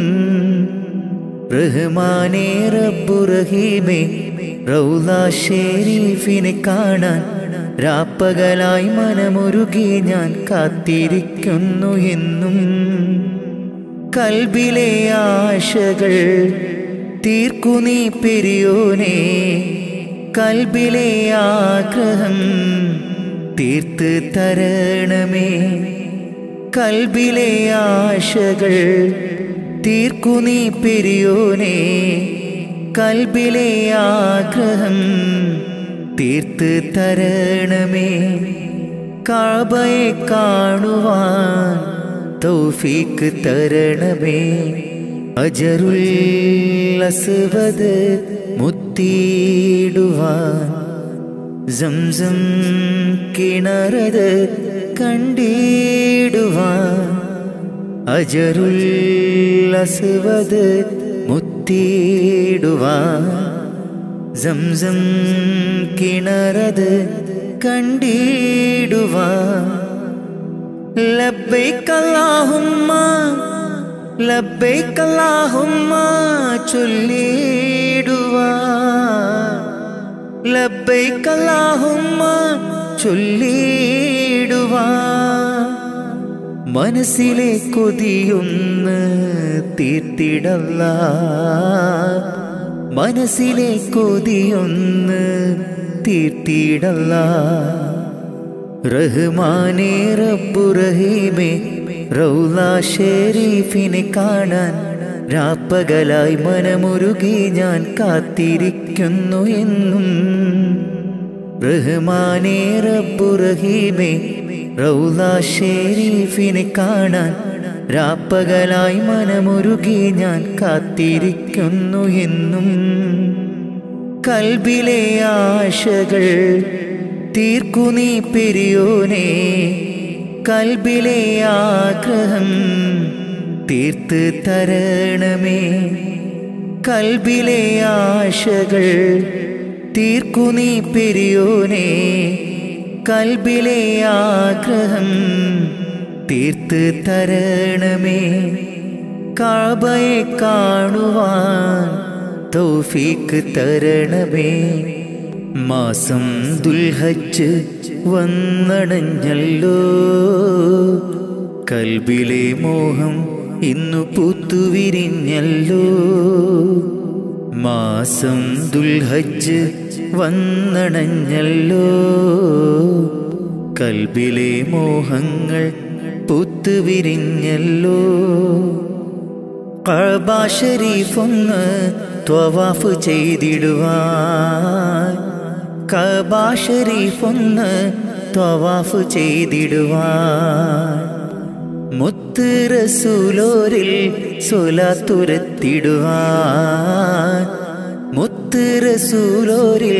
റഹ്മാനേ റബ്ബു റഹീമേ റൗള ഷരീഫിനെ കാണാൻ രാപ്പകലായി മനമുരുകി ഞാൻ കാത്തിരിക്കുന്നു എന്നും. കൽബിലെ ആശകൾ തീർക്കു നീ പെരിയോനെ, കൽബിലെ ആഗ്രഹം തീർത്ത് തരണമേ. കൽബിലെ ആശകൾ തീർക്കു നീ പെരിയോനെ, കൽബിലെ ആഗ്രഹം തീർത്ത് തരണമേ. കഅബയെ കാണുവാൻ തൗഫീക്ക് തരണമേ. അജറുൽ അസ്വദ് മുത്തിയിടുവാൻ സംസം കിണറത് കണ്ടിടുവാൻ. അജറുൽ അസ്വദ് മുത്തിയിടുവാൻ സംസം കിണറത് കണ്ടിടുവാൻ. ലബ്ബൈക അല്ലാഹുമ്മ ലബ്ബൈക അല്ലാഹുമ്മ ചൊല്ലിടുവാൻ. ലബ്ബൈക അല്ലാഹുമ്മ ചൊല്ലിടുവാൻ. മനസ്സിലെ കൊതിയൊന്ന് തീർത്തിടല്ലാ, മനസ്സിലെ കൊതിയൊന്ന് തീർത്തിടല്ലാ. റഹ്മാനേ റബ്ബു റഹീമേ, റൗള ഷരീഫിനെ കാണാൻ രാപ്പകലായി മനമുരുകി ഞാൻ കാത്തിരിക്കുന്നു എന്നും. റഹ്മാനേ റബ്ബു റഹീമേ, റൗള ഷരീഫിനെ കാണാൻ രാപ്പകലായി മനമുരുകി ഞാൻ കാത്തിരിക്കുന്നു എന്നും. കൽബിലെ ആശകൾ തീർക്കു നീ പെരിയോനെ, കൽബിലെ ആഗ്രഹം തീർത്ത് തരണമേ. കൽബിലെ ആശകൾ തീർക്കു നീ പെരിയോനെ, കൽബിലെ ആഗ്രഹം തീർത്ത് തരണമേ. കഅബയെ കാണുവാൻ തൗഫീക്ക് തരണമേ. മാസം ദുൽഹജ്ജ് വന്നടഞ്ഞല്ലോ, കൽബിലെ മോഹം ഇന്നു പൂത്തുവിരിഞ്ഞല്ലോ. മാസം ദുൽഹജ്ജ് വന്നടഞ്ഞല്ലോ, കൽബിലെ മോഹങ്ങൾ പൂത്തുവിരിഞ്ഞല്ലോ. കഅബ ശരീഫൊന്ന് ത്വവാഫ് ചെയ്തിടുവാൻ, കഅബ ശരീഫൊന്ന് ത്വവാഫ് ചെയ്തിടുവാൻ. മുത്ത് റസൂലോരിൽ സ്വലാത്തുരത്തിടുവാൻ, മുത്ത് റസൂലോരിൽ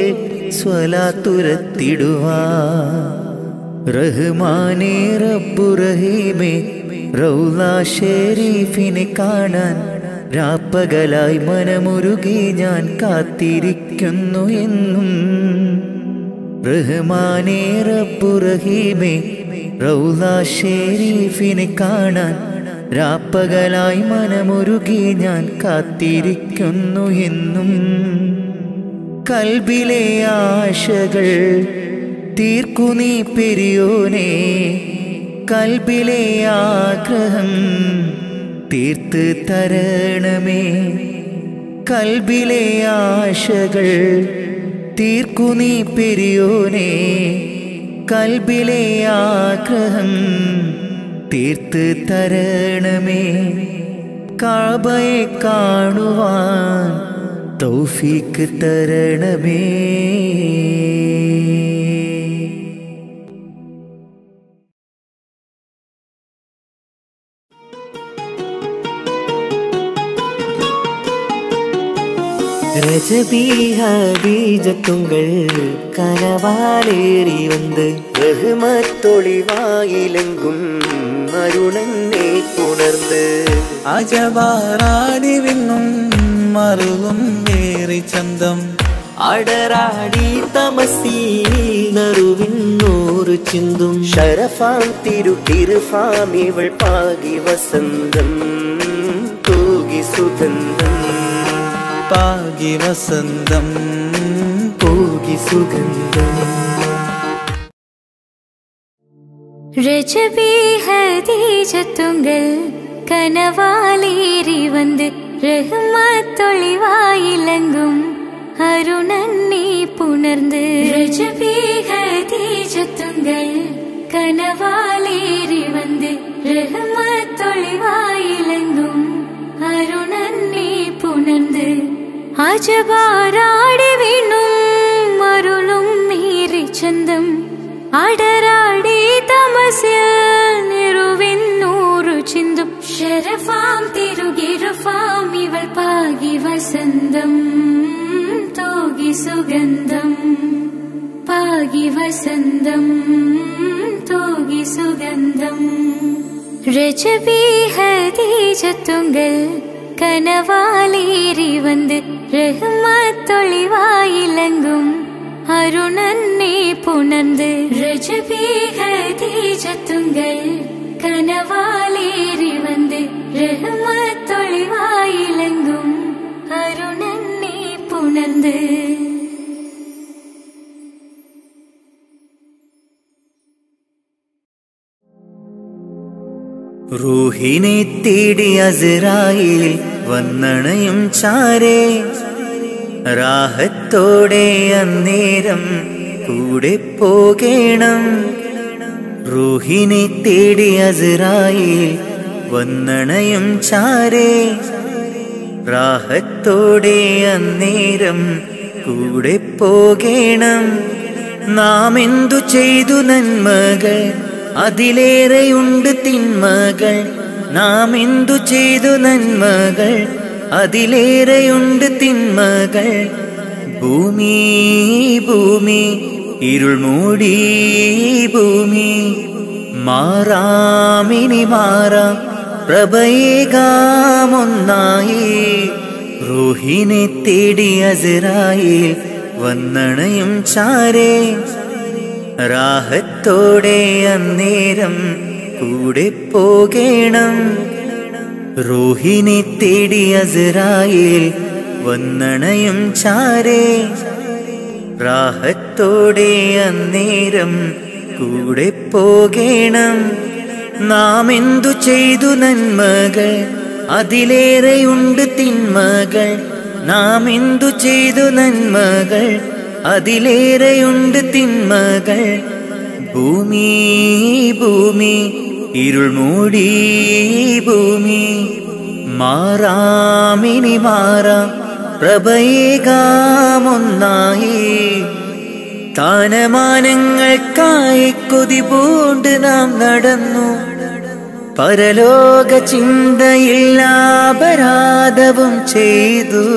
സ്വലാത്തുരത്തിടുവാൻ. റഹ്മാനേ റബ്ബു റഹീമേ, റൗള ഷരീഫിനെ കാണാൻ രാപ്പകലായി മനമുരുകി ഞാൻ കാത്തിരിക്കുന്നു എന്നും. റഹ്മാനേ റബ്ബു റഹീമേ, റൗള ഷരീഫിനെ കാണാൻ രാപ്പകലായി മനമുരുകി ഞാൻ കാത്തിരിക്കുന്നു എന്നും. കൽബിലെ ആശകൾ തീർക്കു നീ പെരിയോനെ, കൽബിലെ ആഗ്രഹം തീർത്ത് തരണമേ. കൽബിലെ ആശകൾ തീർക്കു നീ പെരിയോനെ, കൽബിലെ ആഗ്രഹം തീർത്ത് തരണമേ. കഅബയെ കാണുവാൻ തൗഫീക്ക് തരണമേ. ரஜபி ஹதீஜத்துங்கள் கனவாலேறி வந்து ரஹ்மத்தொளிவாயிலெங்கும் அருணனை புணர்ந்து അജവാറാടിവിന്നും മറുകും ഏറി ചന്തം അടരാടി തമസീൽ നറുവിന്നൂറ് ചിന്തും ഷറഫാം തിരുട്ടിരുഫാമിവൾ പാകി വസന്തം തൂകി സുഗന്ധം പാകി വസന്തം പോകി സുഗന്ധം. രജബി ഹദീജത്തുങ്ങൾ കനവാലേറി വന്ന് റഹ്മത്തൊളിവായിലങ്കും അരുണനെ പുണർന്ന്. രജബി ഹദീജത്തുങ്ങൾ കനവാലേറി വന്ന് അജബാരാടി വീണും മരുളും മീറി ചന്തം അടരാടി തമസിൽ നിറുവിന്നൂറു ചിന്തും ശരഫാം തിരുകിരുഫാം ഇവൾ പാകി വസന്തം തോകി സുഗന്ധം പാകി വസന്തം തോകി സുഗന്ധം രജബി ഹദീജത്തുങ്കൽ കനവാലേറി വന്ന് റഹ്മത്തൊളിവായിലങ്കും അരുണന്നെ പുണർന്ന് രജബി ഹദീജത്തുങ്കൽ കനവാലേറി വന്ന് റഹ്മത്തൊളിവായിലങ്കും അരുണന്നെ പുണർന്ന് റൂഹിനെ തേടി അസ്രായിൽ വന്നണയും ചാരേ റാഹത്തോടെ അന്നേരം കൂടെ പോകേണം. റൂഹിനെ തേടി അസ്രായിൽ വന്നണയും ചാരേ റാഹത്തോടെ അന്നേരം കൂടെ പോകേണം. നാം എന്തു ചെയ്തു നന്മകൾ അതിലേറെയുണ്ട് തിന്മകൾ. നാം എന്തു ചെയ്തു നന്മകൾ അതിലേറെയുണ്ട് തിന്മകൾ. ഭൂമി ഭൂമി ഇരുൾ മൂടി ഭൂമി മാറാമിനി മാറാം പ്രഭയേകാമൊന്നായി. റൂഹിനെ തേടി അസ്രായിൽ വന്നണയും ചാരേ റാഹത്തോടെ അന്നേരം കൂടെ പോകേണം. റൂഹിനെ തേടി അസ്രായിൽ വന്നണയും ചാരേ റാഹത്തോടെ അന്നേരം കൂടെ പോകേണം. നാം എന്തു ചെയ്തു നന്മകൾ അതിലേറെയുണ്ട് തിന്മകൾ. നാം എന്തു ചെയ്തു നന്മകൾ അതിലേറെയുണ്ട് തിന്മകൾ. ഭൂമി ഭൂമി ഇരുൾ മൂടി ഭൂമി മാറാമിനി മാറാം പ്രഭയേകാമൊന്നായി. സ്ഥാനമാനങ്ങൾക്കായി കൊതി പൂണ്ട് നാം നടന്നു. പരലോക ചിന്തയില്ല അപരാധവും ചെയ്തു.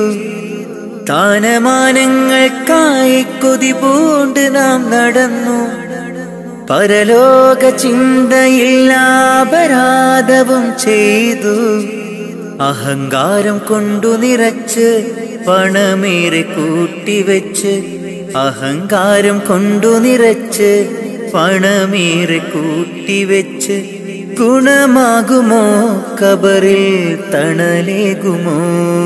സ്ഥാനമാനങ്ങൾക്കായി കൊതി പൂണ്ട് നാം നടന്നു. പരലോക ചിന്തയില്ല അപരാധവും ചെയ്തു. അഹങ്കാരം കൊണ്ടു നിറച്ച് പണമേറെ കൂട്ടിവെച്ച് അഹങ്കാരം കൊണ്ടു നിറച്ച് പണമേറെ കൂട്ടിവെച്ച് ഗുണമാകുമോ കബറിൽ തണലേകുമോ?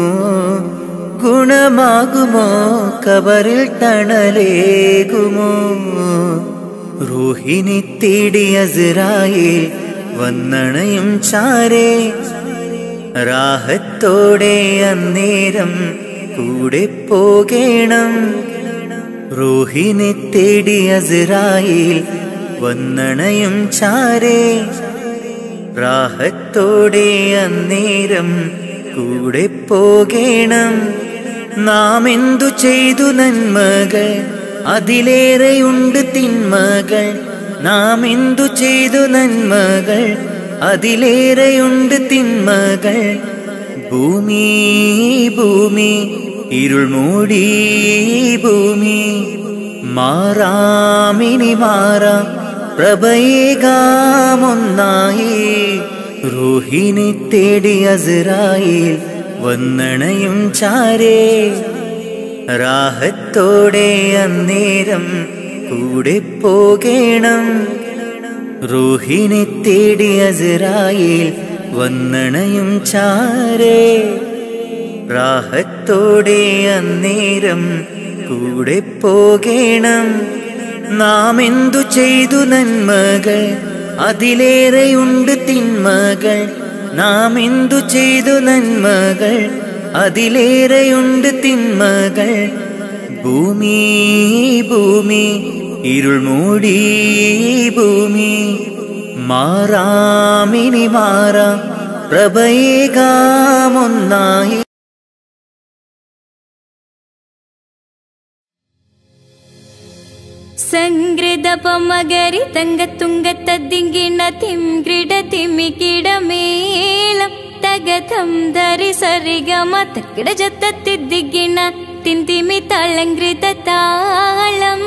ഗുണമാകുമോ കബറിൽ തണലേകുമോ? റൂഹിനെ തേടി അസ്രായിൽ വന്നണയും ചാരേ റാഹത്തോടെ അന്നേരം കൂടെ പോകേണം. റൂഹിനെ തേടി അസ്രായിൽ വന്നണയും ചാരേ റാഹത്തോടെ അന്നേരം കൂടെ പോകേണം. നാം എന്തു ചെയ്തു നന്മകൾ അതിലേറെയുണ്ട് തിന്മകൾ. നാം എന്തു ചെയ്തു നന്മകൾ അതിലേറെയുണ്ട് തിന്മകൾ. ഭൂമി ഭൂമി ഇരുൾ മൂടി ഭൂമി മാറാമിനി മാറാം പ്രഭയേകാമൊന്നായി. റൂഹിനെ തേടി അസ്രായിൽ വന്നണയും ചാരേ റാഹത്തോടെ അന്നേരം കൂടെ പോകേണം. റൂഹിനെ തേടി അസ്രായിൽ വന്നണയും ചാരേ റാഹത്തോടെ അന്നേരം കൂടെ പോകേണം. നാം എന്തു ചെയ്തു നന്മകൾ അതിലേറെയുണ്ട് തിന്മകൾ. നാം എന്തു ചെയ്തു നന്മകൾ അതിലേറെയുണ്ട് തിന്മകൾ. ഭൂമി ഭൂമി ഇരുൾ മൂടി ഭൂമി മാറാമിനി മാറാം പ്രഭയേകാമൊന്നായി. സംഗൃത പൊമകരി തങ്കത്തുങ്കത്തദ്ദിങ്കിണ തിംഗ്രിട തിമികിടമേളം തകതം ധരി സരിഗമ തക്കിട ജത്തത്തിദ്ദിങ്കിണ തിന്തിമി താളങ്കൃത താളം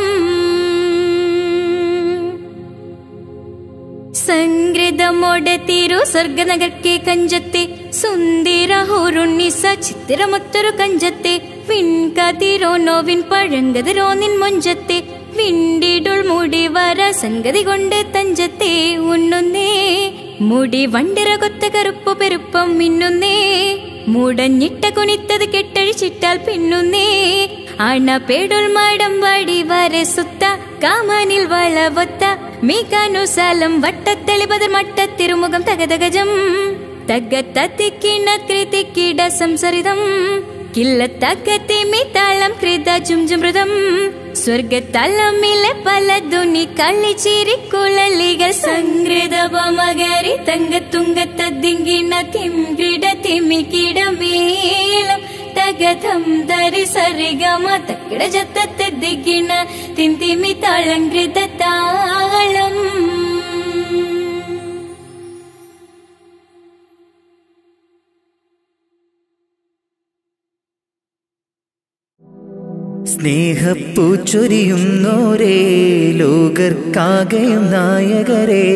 സംഗൃതമോടത്തിരു സ്വർഗനഗർക്കെ കഞ്ചത്തെ സുന്ദര ഹോറുണ്ണിസ ചിത്തിരമൊത്തൊരു കഞ്ചത്തെ വിൺകതിരോ നോവിൻ പഴങ്കതിരോ നിൻ മൊഞ്ചത്തെ വിണ്ടിടുൾ മുടി വര സംഗതി കൊണ്ട് തഞ്ചത്തെ ഉണ്ണുന്നേ മുടി വണ്ടിര കൊത്ത കറുപ്പു പെരുപ്പം മിന്നുന്നേ മുടഞ്ഞിട്ട കുനിത്തത് കെട്ടഴിച്ചിട്ടാൽ പിന്നുന്നേ അണപേടുൾ മാടം വാടി വരെ സുത്ത കാമനിൽ വളവൊത്ത മീകാനുസാലം വട്ടത്തെളിപതർ മട്ടത്തിരുമുഖം തകതകജം തകത്തത്തിക്കിണ കൃതിക്കിട സംസരിതം കില്ലത്തകത്തിമി താളം കൃത ജുംജുമൃതം സ്വർഗത്തലമിലെ പല ധുനി കളിച്ചിരിക്കുഴലികൾ സംഗൃത പമകരി തങ്കത്തുങ്കത്തദ്ദിങ്കിണ തിംഗ്രിട തിമികിടമേളം തകതം ധരി സരിഗമ തക്കിട ജത്തത്തിദ്ദിങ്കിണ തിന്തിമി താളങ്കൃത താളം സ്നേഹപ്പൂച്ചൊരിയുന്നോരേ ലോകർക്കാകെയും നായകരെ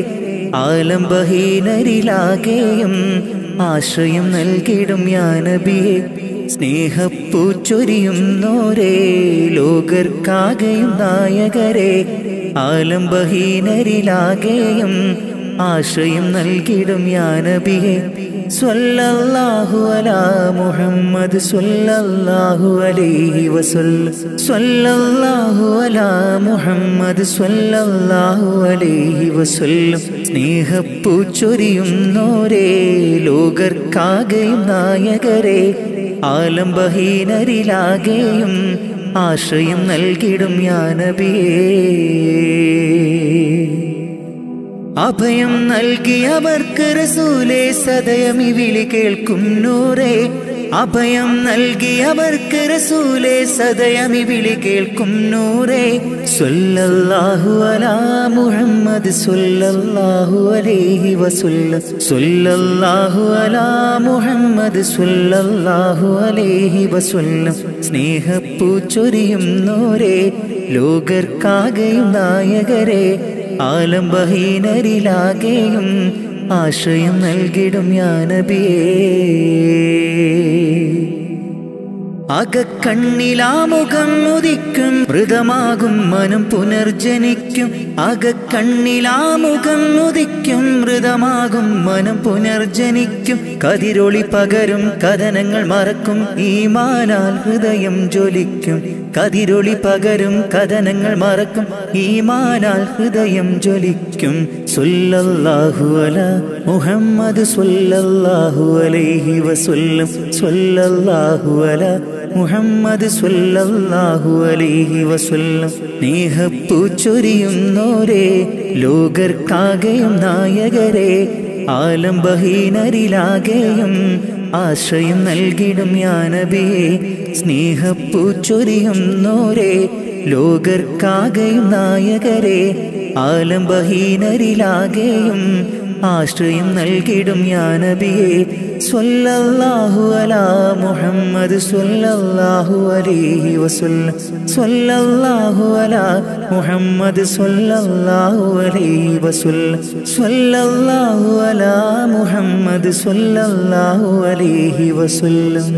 ആലംബഹീനരിലാകെയും ആശ്രയം നൽകിടും യാനബിയെ സ്നേഹപ്പൂച്ചൊരിയുന്നോരേ ലോകർക്കാകെയും നായകരെ ആലംബഹീനരിലാകെയും ആശ്രയം നൽകിടും യാനബിയെ സ്വല്ലല്ലാഹു അലാ മുഹമ്മദ് സ്വല്ലല്ലാഹു അലൈഹി വസല്ലം സ്വല്ലല്ലാഹു അലാ മുഹമ്മദ് സ്വല്ലല്ലാഹു അലൈഹി വസല്ലം സ്നേഹപ്പൂച്ചൊരിയുന്നോരേ ലോകർക്കാകെയും നായകരെ ആലംബഹീനരിലാകെയും ആശ്രയം നൽകിടും യാനബിയേ അഭയം നൽകിയവർക്ക് റസൂലേ സദയമി വിളി കേൾക്കും നൂറേ അഭയം നൽകിയവർക്ക് റസൂലേ സദയമി വിളി കേൾക്കും നൂറേ സ്വല്ലല്ലാഹു അലാ മുഹമ്മദ് സ്വല്ലല്ലാഹു അലൈഹി വസല്ലം സ്വല്ലല്ലാഹു അലാ മുഹമ്മദ് സ്വല്ലല്ലാഹു അലൈഹി വസല്ലം സ്നേഹപ്പൂച്ചൊരിയും നൂറേ ലോകർക്കാകെയും നായകരെ ആലംബഹീനരിലാകെയും ആശ്രയം നൽകിടും യാനബിയേ അകക്കണ്ണിലാമുഖം ഉദിക്കും മൃതമാകും മനം പുനർജനിക്കും അകക്കണ്ണിലാമുഖം ഉദിക്കും മൃതമാകും മനം പുനർജനിക്കും കതിരൊളി പകരും കഥനങ്ങൾ മറക്കും ഈമാനാൽ ഹൃദയം ജ്വലിക്കും കതിരൊളി പകരും കഥനങ്ങൾ മറക്കും ഈമാനാൽ ഹൃദയം ജ്വലിക്കും സ്വല്ലല്ലാഹു അലാ മുഹമ്മദ് സ്വല്ലല്ലാഹു അലൈഹി വസല്ലം സ്വല്ലല്ലാഹു അലാ മുഹമ്മദ് സ്വല്ലല്ലാഹു അലൈഹി വസല്ലം സ്നേഹപ്പൂച്ചൊരിയുന്നോരേ ലോകർക്കാകെയും നായകരെ ആലംബഹീനരിലാകെയും ആശ്രയം നൽകിടും യാനബിയേ സ്നേഹപ്പൂച്ചൊരിയുന്നോരേ ലോകർക്കാകെയും നായകരെ ആലംബഹീനരിലാകെയും ആശ്രയം നൽകിടും യാനബിയേ സ്വല്ലല്ലാഹു അലാ മുഹമ്മദ് സ്വല്ലല്ലാഹു അലൈഹി വസല്ലം സ്വല്ലല്ലാഹു അലാ മുഹമ്മദ് സ്വല്ലല്ലാഹു അലൈഹി വസല്ലം സ്വല്ലല്ലാഹു അലാ മുഹമ്മദ് സ്വല്ലല്ലാഹു അലൈഹി വസല്ലം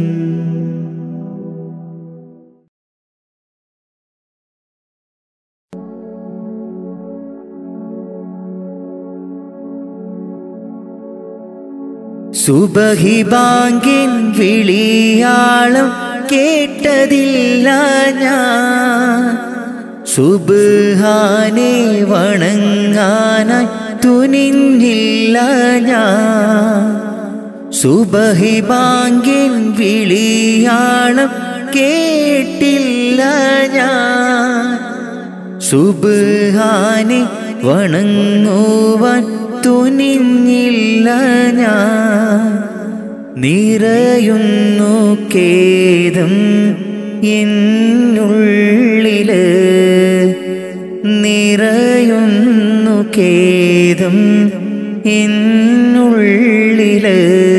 സുബഹി ബാങ്കിൻ വിളിയാളം കേട്ടതില്ല ഞാൻ സുബ്ഹാനെ വണങ്ങാനായി തുനിഞ്ഞില്ല ഞാൻ സുബഹി ബാങ്കിൻ വിളിയാളം കേട്ടില്ല ഞാൻ സുബ്ഹാനെ വണങ്ങുവാൻ തുനിഞ്ഞില്ല ഞാൻ നിറയുന്നു ഖേദം എന്നുള്ളില് നിറയുന്നു ഖേദം എന്നുള്ളില്.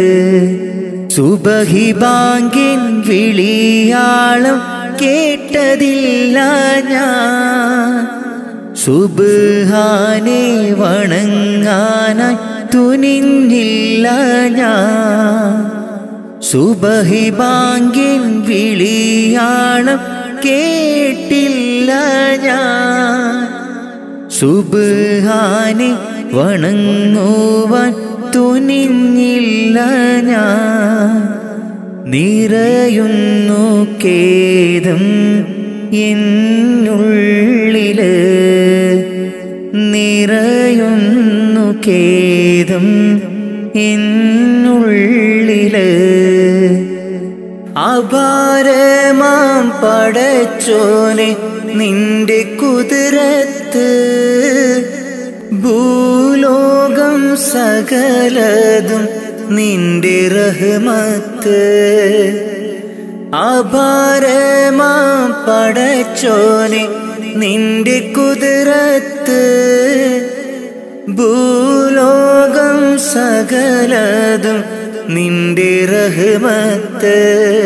സുബഹി ബാങ്കിൻ വിളിയാളം കേട്ടതില്ല ഞാൻ. സുബ്ഹാനെ വണങ്ങാനായി തുനിഞ്ഞില്ല ഞാൻ. സുബഹി ബാങ്കിൻ വിളിയാളം കേട്ടില്ല ഞാൻ. സുബ്ഹാനെ വണങ്ങുവാൻ തുനിഞ്ഞില്ല ഞാൻ. നിറയുന്നു ഖേദം എന്നുള്ളില്. നിറയുന്നു ഖേദം എന്നുള്ളില്. അപാരമാം പടച്ചോനെ നിന്റെ കുതിരത്ത് ഭൂലോകം സകലതും നിന്റെ റഹ്മത്ത്. അപാരമാം പടച്ചോനെ നിന്റെ കുതിരത്ത് ഭൂലോകം സകലതും നിന്റെ റഹ്മത്ത്.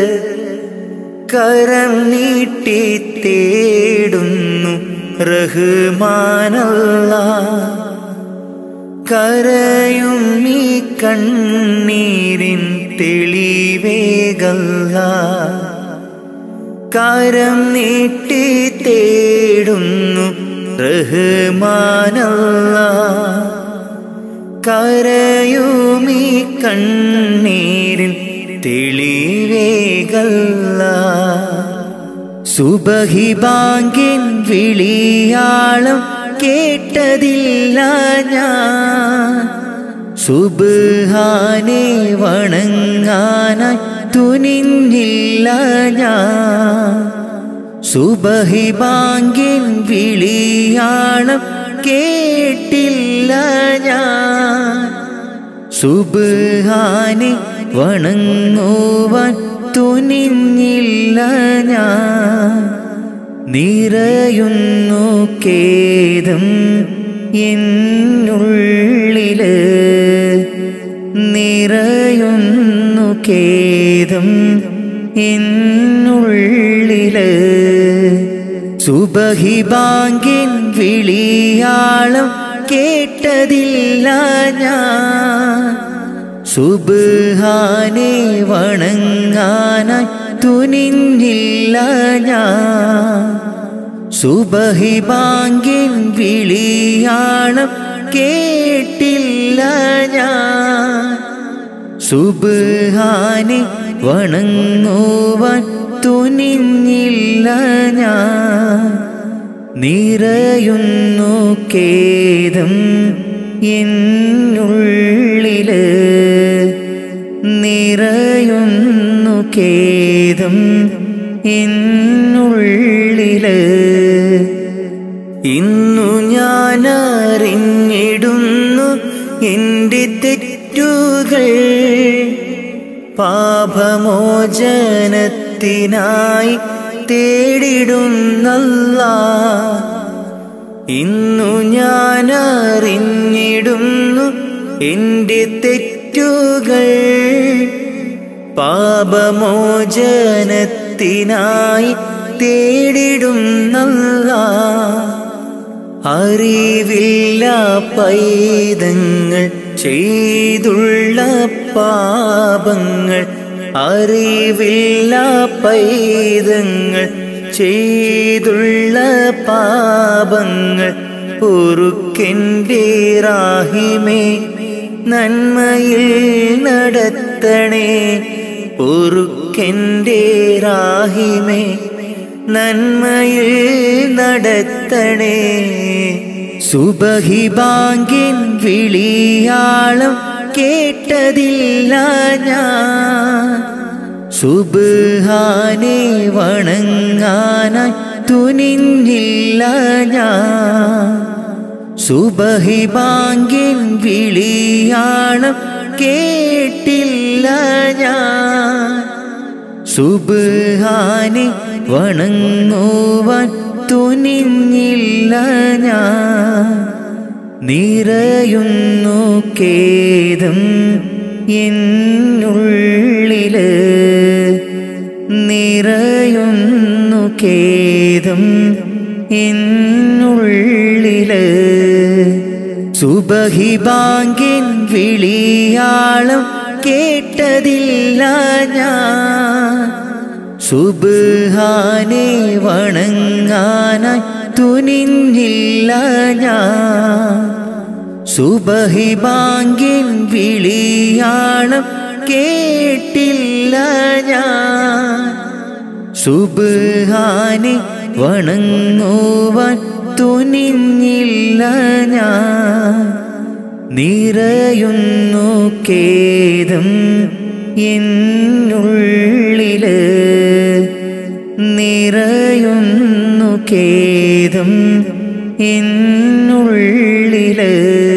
കരം നീട്ടി തേടുന്നു റഹ്മാനല്ലാഹ്. കരയും നീ കണ്ണീരിൻ തെളിവേകല്ലാഹ്. കരം നീട്ടി തേടുന്നു റഹ്മാനല്ലാഹ്. കരയുമീ കണ്ണീരിൻ തെളിവേകല്ലാഹ്. സുബഹി ബാങ്കിൻ വിളിയാളം കേട്ടതില്ല ഞാൻ. സുബ്ഹാനെ വണങ്ങാനായി തുനിഞ്ഞില്ല ഞാൻ. സുബഹി ബാങ്കിൻ വിളിയാളം കേട്ടില്ല ഞാൻ. സുബ്ഹാനെ വണങ്ങുവാൻ തുനിഞ്ഞില്ല ഞാൻ. നിറയുന്നു ഖേദം എന്നുള്ളില്. നിറയുന്നു ഖേദം എന്നുള്ളില്. സുബഹി ബാങ്കിൻ വിളിയാളം കേട്ടതില്ല ഞാൻ. സുബ്ഹാനെ വണങ്ങാനായി തുനിഞ്ഞില്ല ഞാൻ. സുബഹി ബാങ്കിൻ വിളിയാളം കേട്ടില്ല ഞാൻ. സുബ്ഹാനെ വണങ്ങുവാൻ തുനിഞ്ഞില്ല ഞാൻ. നിറയുന്നു ഖേദം എന്നുള്ളില്. നിറയുന്നു ഖേദം എന്നുള്ളില്. ഇന്നു ഞാൻ അറിഞ്ഞിടുന്നു എൻ്റെ തെറ്റുകൾ. പാപമോചനത്തിനായി തേടിടുന്നല്ലാഹ്. ഇന്നു ഞാൻ അറിഞ്ഞിടുന്നു എൻ്റെ തെറ്റുകൾ. പാപമോചനത്തിനായി തേടിടുന്നല്ലാഹ്. അറിവില്ല പൈതങ്ങൾ ചെയ്തുള്ള പാപങ്ങൾ. അറിവില്ല പൈതങ്ങൾ ചെയ്തുള്ള പാപങ്ങൾ. പൊറുക്കെൻ്റെ റാഹിമേ നന്മയിൽ നടത്തണേ. പൊറുക്കെൻ്റെ റാഹിമേ നന്മയിൽ നടത്തണേ. സുബഹി ബാങ്കിൻ വിളിയാളം കേട്ടതില്ല ഞാൻ. സുബ്ഹാനെ വണങ്ങാനായി തുനിഞ്ഞില്ല ഞാൻ. സുബഹി ബാങ്കിൻ വിളിയാളം കേട്ടില്ല ഞാൻ. സുബ്ഹാനെ വണങ്ങുവാൻ തുനിഞ്ഞില്ല ഞാൻ. നിറയുന്നു ഖേദം എന്നുള്ളില്, നിറയുന്നു ഖേദം എന്നുള്ളില്. സുബഹി ബാങ്കിൻ വിളിയാളം കേട്ടതില്ല ഞാൻ. സുബ്ഹാനെ വണങ്ങാനായി തുനിഞ്ഞില്ല ഞാൻ. സുബഹി ബാങ്കിൻ വിളിയാളം കേട്ടില്ല ഞാൻ. സുബ്ഹാനെ വണങ്ങുവാൻ തുനിഞ്ഞില്ല ഞാൻ. നിറയുന്നു ഖേദം എന്നുള്ളില്, നിറയുന്നു ഖേദം എന്നുള്ളില്.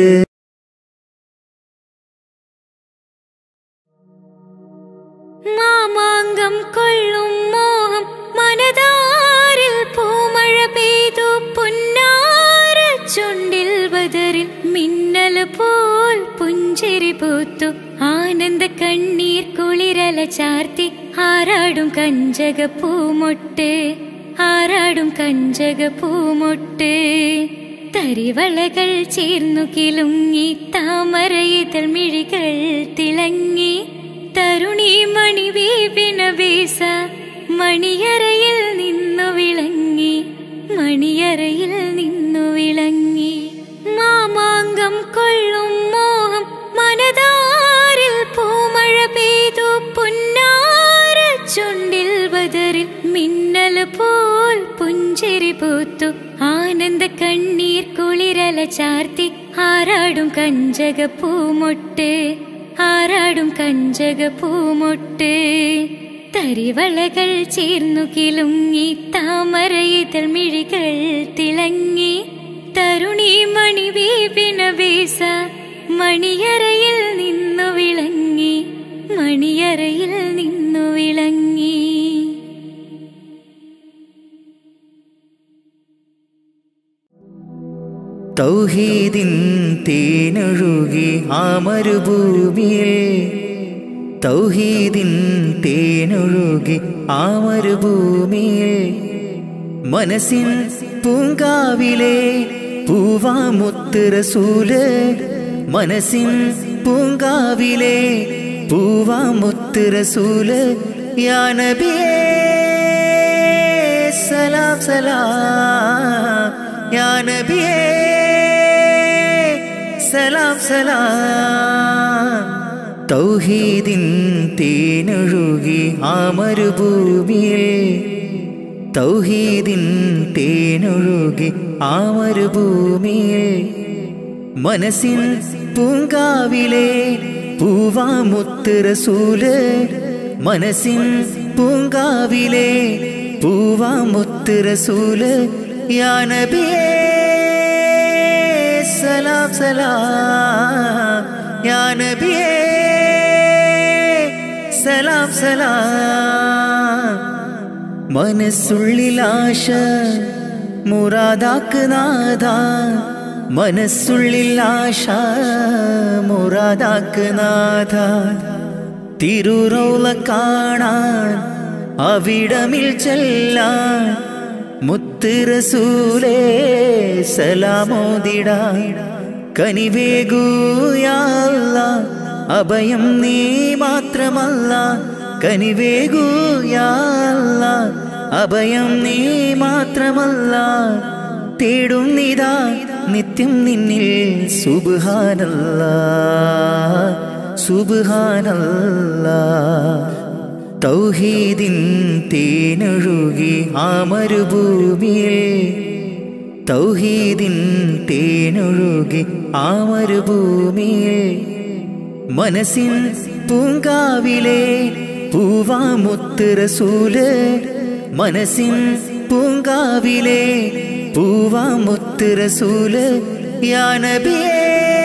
മാമാങ്കം കൊള്ളും മോഹം മനതാരിൽ പൂമഴ പെയ്തു. പുന്നാര ചുണ്ടിൽ ബദറിൽ മിന്നൽ പോൽ പുഞ്ചിരി പൂത്തു. ആനന്ദ കണ്ണീർ കുളിരല ചാർത്തി ആരാടും കഞ്ചക പൂമൊട്ട്, ആരാടും കഞ്ചക പൂമൊട്ട്. തരിവളകൾ ചേർന്നു കിലുങ്ങി താമരയിതൾ മിഴികൾ തിളങ്ങി. തരുണി മണി വീപിന വീസ മണിയറയിൽ നിന്നു വിളങ്ങി, മണിയറയിൽ നിന്നു വിളങ്ങി. മാമാങ്കം കൊള്ളും മോഹം മനതാരിൽ പൂമഴ പെയ്തു. പുന്നാര ചുണ്ടിൽ ബദറിൽ മിന്നൽ പോൽ പുഞ്ചിരി പൂത്തു. ആനന്ദ കണ്ണീർ കുളിരല ചാർത്തി ആരാടും കഞ്ചക പൂമൊട്ട്, ആരാടും കഞ്ചക പൂമൊട്ട്. തരിവളകൾ ചേർന്നു കിലുങ്ങി താമരയിതൾ മിഴികൾ തിളങ്ങി. തരുണി മണി വീപിന വീസ മണിയറയിൽ നിന്നു വിളങ്ങി, മണിയറയിൽ നിന്നു വിളങ്ങി. തൗഹീദിൻ തേനൊഴുകി ആ മരുഭൂമിയിൽ, തൗഹീദിൻ തേനൊഴുകി ആ മരുഭൂമിയിൽ. മനസ്സിൻ പൂങ്കാവിലെ പൂവാമുത്ത് റസൂല്, മനസ്സിൻ പൂങ്കാവിലെ പൂവാമുത്ത് റസൂല്. യാ നബിയേ സലാം സലാം, യാ നബിയേ സലാം സലാം. തൗഹീദിൻ തേനൊഴുകി ആ മരുഭൂമിയിൽ, തൗഹീദിൻ തേനൊഴുകി ആ മരുഭൂമിയിൽ. മനസ്സിൻ പൂങ്കാവിലെ പൂവാമുത്ത് റസൂല്, മനസ്സിൻ പൂങ്കാവിലെ പൂവാമുത്ത് റസൂല്. യാ നബിയേ സലാം സലാം, യാ നബിയേ സലാം സലാം. മനസ്സുള്ളിലാശ മുറാദാക്ക് നാഥ, മനസ്സുള്ളിലാശ മുറാദാക്ക് നാഥ. തിരുറൗള കാണാൻ അവിടമിൽ ചെല്ലാൻ മുത്ത് റസൂലേ സലാമോദിടാൻ. കനിവേകൂ യാ അല്ലാഹ് അഭയം നീ മാത്രമല്ല, കനിവേകൂ യാ അല്ലാഹ് അഭയം നീ മാത്രമല്ല. തേടും നിതാ നിത്യം നിന്നിൽ സുബ്ഹാനല്ലാഹ് സുബ്ഹാനല്ലാഹ്. തൗഹീദിൻ തേനൊഴുകി ആ മരുഭൂമിയിൽ, തൗഹീദിൻ തേനൊഴുകി ആ മരുഭൂമിയിൽ. മനസ്സിൻ പൂങ്കാവിലെ പൂവാമുത്ത് റസൂല്, മനസ്സിൻ പൂങ്കാവിലെ പൂവാമുത്ത് റസൂല്. യാ നബിയേ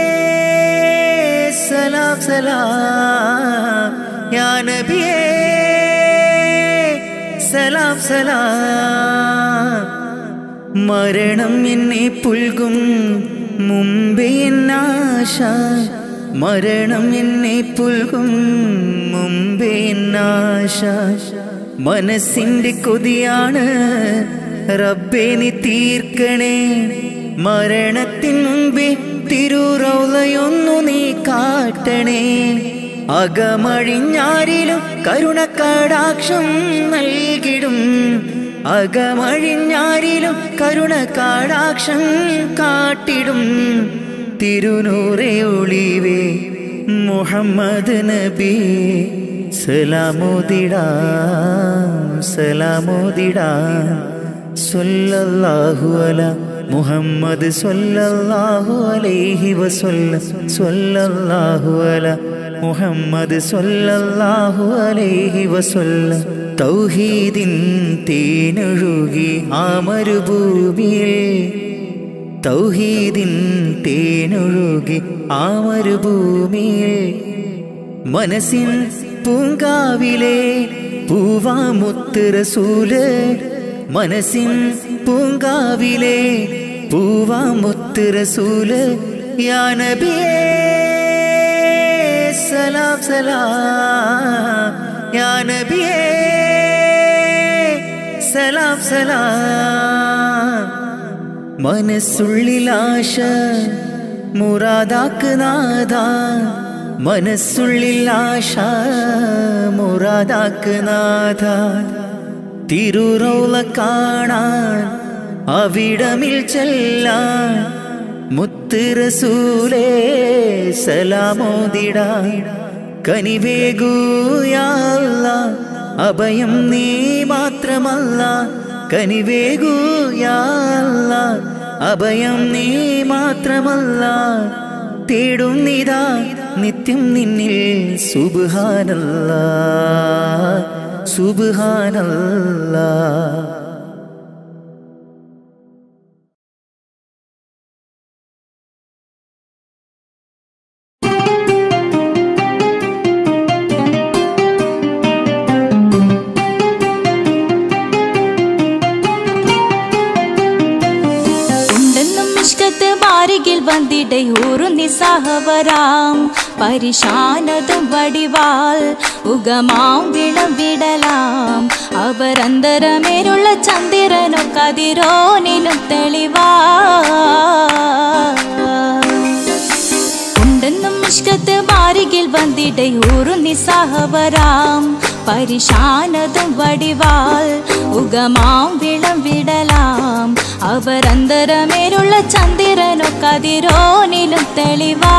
സലാം സലാം, യാ നബിയേ സലാം സലാം. മരണം എന്നെ പുൽകും മുമ്പേ എന്നാശ, മരണം എന്നെ പുൽകും മുമ്പേ എന്നാശ. മനസ്സിന്റെ കൊതിയാണ് റബ്ബേ നീ തീർക്കണേ, മരണത്തിൻ മുമ്പേ തിരുറൗളയൊന്നു നീ കാട്ടണേ. അകമഴിഞ്ഞാരിലും കരുണക്കടാക്ഷം നൽകിടും, അകമഴിഞ്ഞാരിലും കരുണക്കടാക്ഷം കാട്ടിടും. തിരുനൂറേ ഒളിവേ മുഹമ്മദ് നബി സലാമോദിടാം സലാമോദിടാം. സ്വല്ലല്ലാഹു അലാ മുഹമ്മദ് സ്വല്ലല്ലാഹു അലൈഹി വസല്ലം, സ്വല്ലല്ലാഹു അലാ മുഹമ്മദ് സ്വല്ലല്ലാഹു അലൈഹി വസല്ലം. തൗഹീദിൻ തേനൊഴുകി ആ മരുഭൂമിയിൽ, തൗഹീദിൻ തേനൊഴുകി ആ മരുഭൂമിയിൽ. മനസ്സിൻ പൂങ്കാവിലെ പൂവാമുത്ത് റസൂല്, മനസ്സിൻ പൂങ്കാവിലെ പൂവാമുത്ത് റസൂല്. യാ നബിയേ സലാം സലാം, യാ നബിയേ സലാം സലാം. മനസ്സുള്ളിലാശ മുറാദാക്ക് നാഥ, മനസ്സുള്ളിലാശ മുറാദാക്ക് നാഥ. തിരുറൗള കാണാൻ അവിടമിൽ ചെല്ലാൻ മുത്ത് റസൂലേ സലാമോദിടാൻ. കനിവേകൂ യാ അല്ലാഹ് അഭയം നീ മാത്രമല്ല, കനിവേകൂ യാ അല്ലാഹ് അഭയം നീ മാത്രമല്ല. തേടുന്നിതാ നിത്യം നിന്നിൽ സുബ്ഹാനല്ലാഹ് സുബ്ഹാനല്ലാഹ്. വന്നിടை ഊറു നിസ്സഹവരാം പരിശാനതും വടിവാൽ ഉഗമാം വിളംവിടലാം. അവരന്തരമേലുള്ള ചന്ദ്രനോ കതിരോനിലും തെളിവാ ഉണ്ടെന്നും ഇഷ്കത്ത് മാരികിൽ വന്നിടை ഊറു നിസ്സഹവരാം പരിശാനതും വടിവാൽ ഉഗമാം വിളംവിടലാം. അവരന്തരമേലുള്ള ചന്ദ്രനോ കതിരോനിലും തെളിവാ.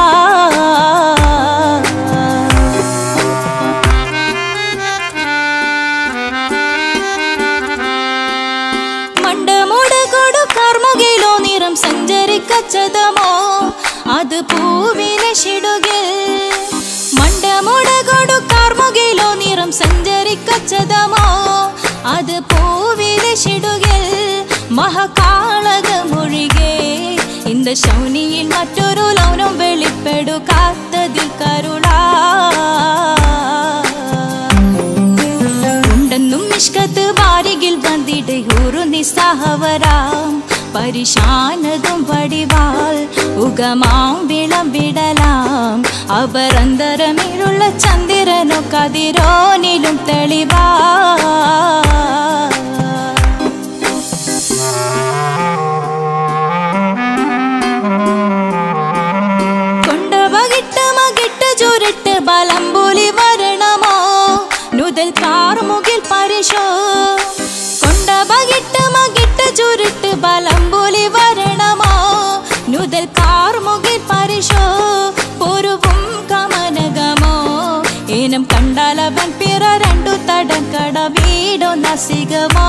മണ്ടമുടകൊടു കർമുകിലോ നിറം സഞ്ചരിക്കച്ചതമോ അത് പൂവിലെ ഷിടുകിൽ. മണ്ടമുടകൊടു കർമുകിലോ നിറം സഞ്ചരിക്കച്ചതമോ അത് പൂവിലെ ഷിടുകിൽ. മഹകാളകമൊഴികെ இந்த ശൗനിയിൽ മറ്റൊരു ലൗനം വെളിപ്പെടുക്കാത്തതിൽ കരുളാ. ഉണ്ടെന്നും ഇഷ്കത്ത് വാരികിൽ വന്നിടை ഊറു നിസ്സഹവരാം പരിശാനതും വടിവാൽ ഉഗമാം വിളംവിടലാം. അവരന്തരമേലുള്ള ചന്ദ്രനോ കതിരോനിലും തെളിവാ. ചുരുട്ട് ബലംബുലി വരണമോ നുതൽ കാർമുകിൽ പരിശോ. കൊണ്ട ബകിട്ട് മകിട്ട് ചുരുട്ട് ബലംബുലി വരണമോ നുതൽ കാർമുകിൽ പരിശോ. പൊരുവും കമനകമോ ഏനം കണ്ടാലവൻ പിറ രണ്ടു തടക്കട വീടോ നസികമോ.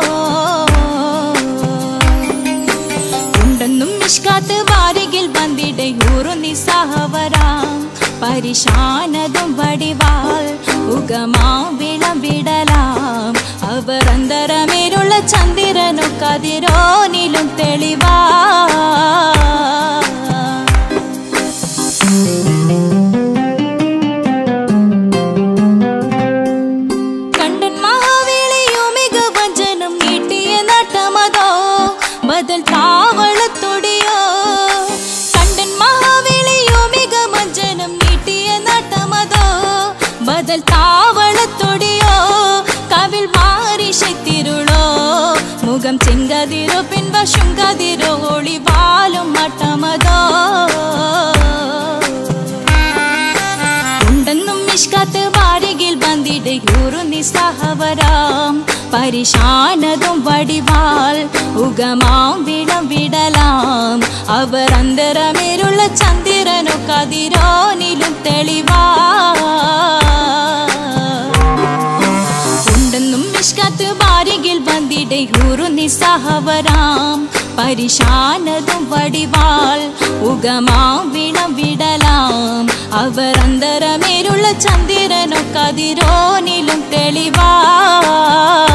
ഉണ്ടെന്നും നിഷ്കാത്ത് വാരികിൽ വന്നിടை ഊറു നിസ്സഹവരാം പരിശാനതും വടിവാൽ ഉഗമാം വിളംവിടലാം. അവരന്തരമേലുള്ള ചന്ദ്രനോ കതിരോനിലും തെളിവാ. കണ്ടൻ മഹാവേളിയോ മികവഞ്ചനം നീട്ടിയ നട്ടമതോ കതിരോളി വാലും മട്ടമതോ ഉണ്ടെന്നും മിഷ്കാത്ത് വാരികിൽ ബന്ദിടെ യൂറു നിസ്സഹവരാം പരിശാനതും വടിവാൾ ഉഗമാം വിളം വിടലാം അവർ അന്തരമേലുള്ള ചന്ദ്രനോ കതിരോനിലും തെളിവാ ഉണ്ടെന്നും മിഷ്കാത്ത് വാരികിൽ ബന്ദിടെ യൂറു നിസ്സഹവരാം പരിശാനതും വടിവാൾ ഉഗമാം വിളം വിടലാം അവർ അന്തരമേലുള്ള ചന്ദ്രനോ കതിരോനിലും തെളിവാ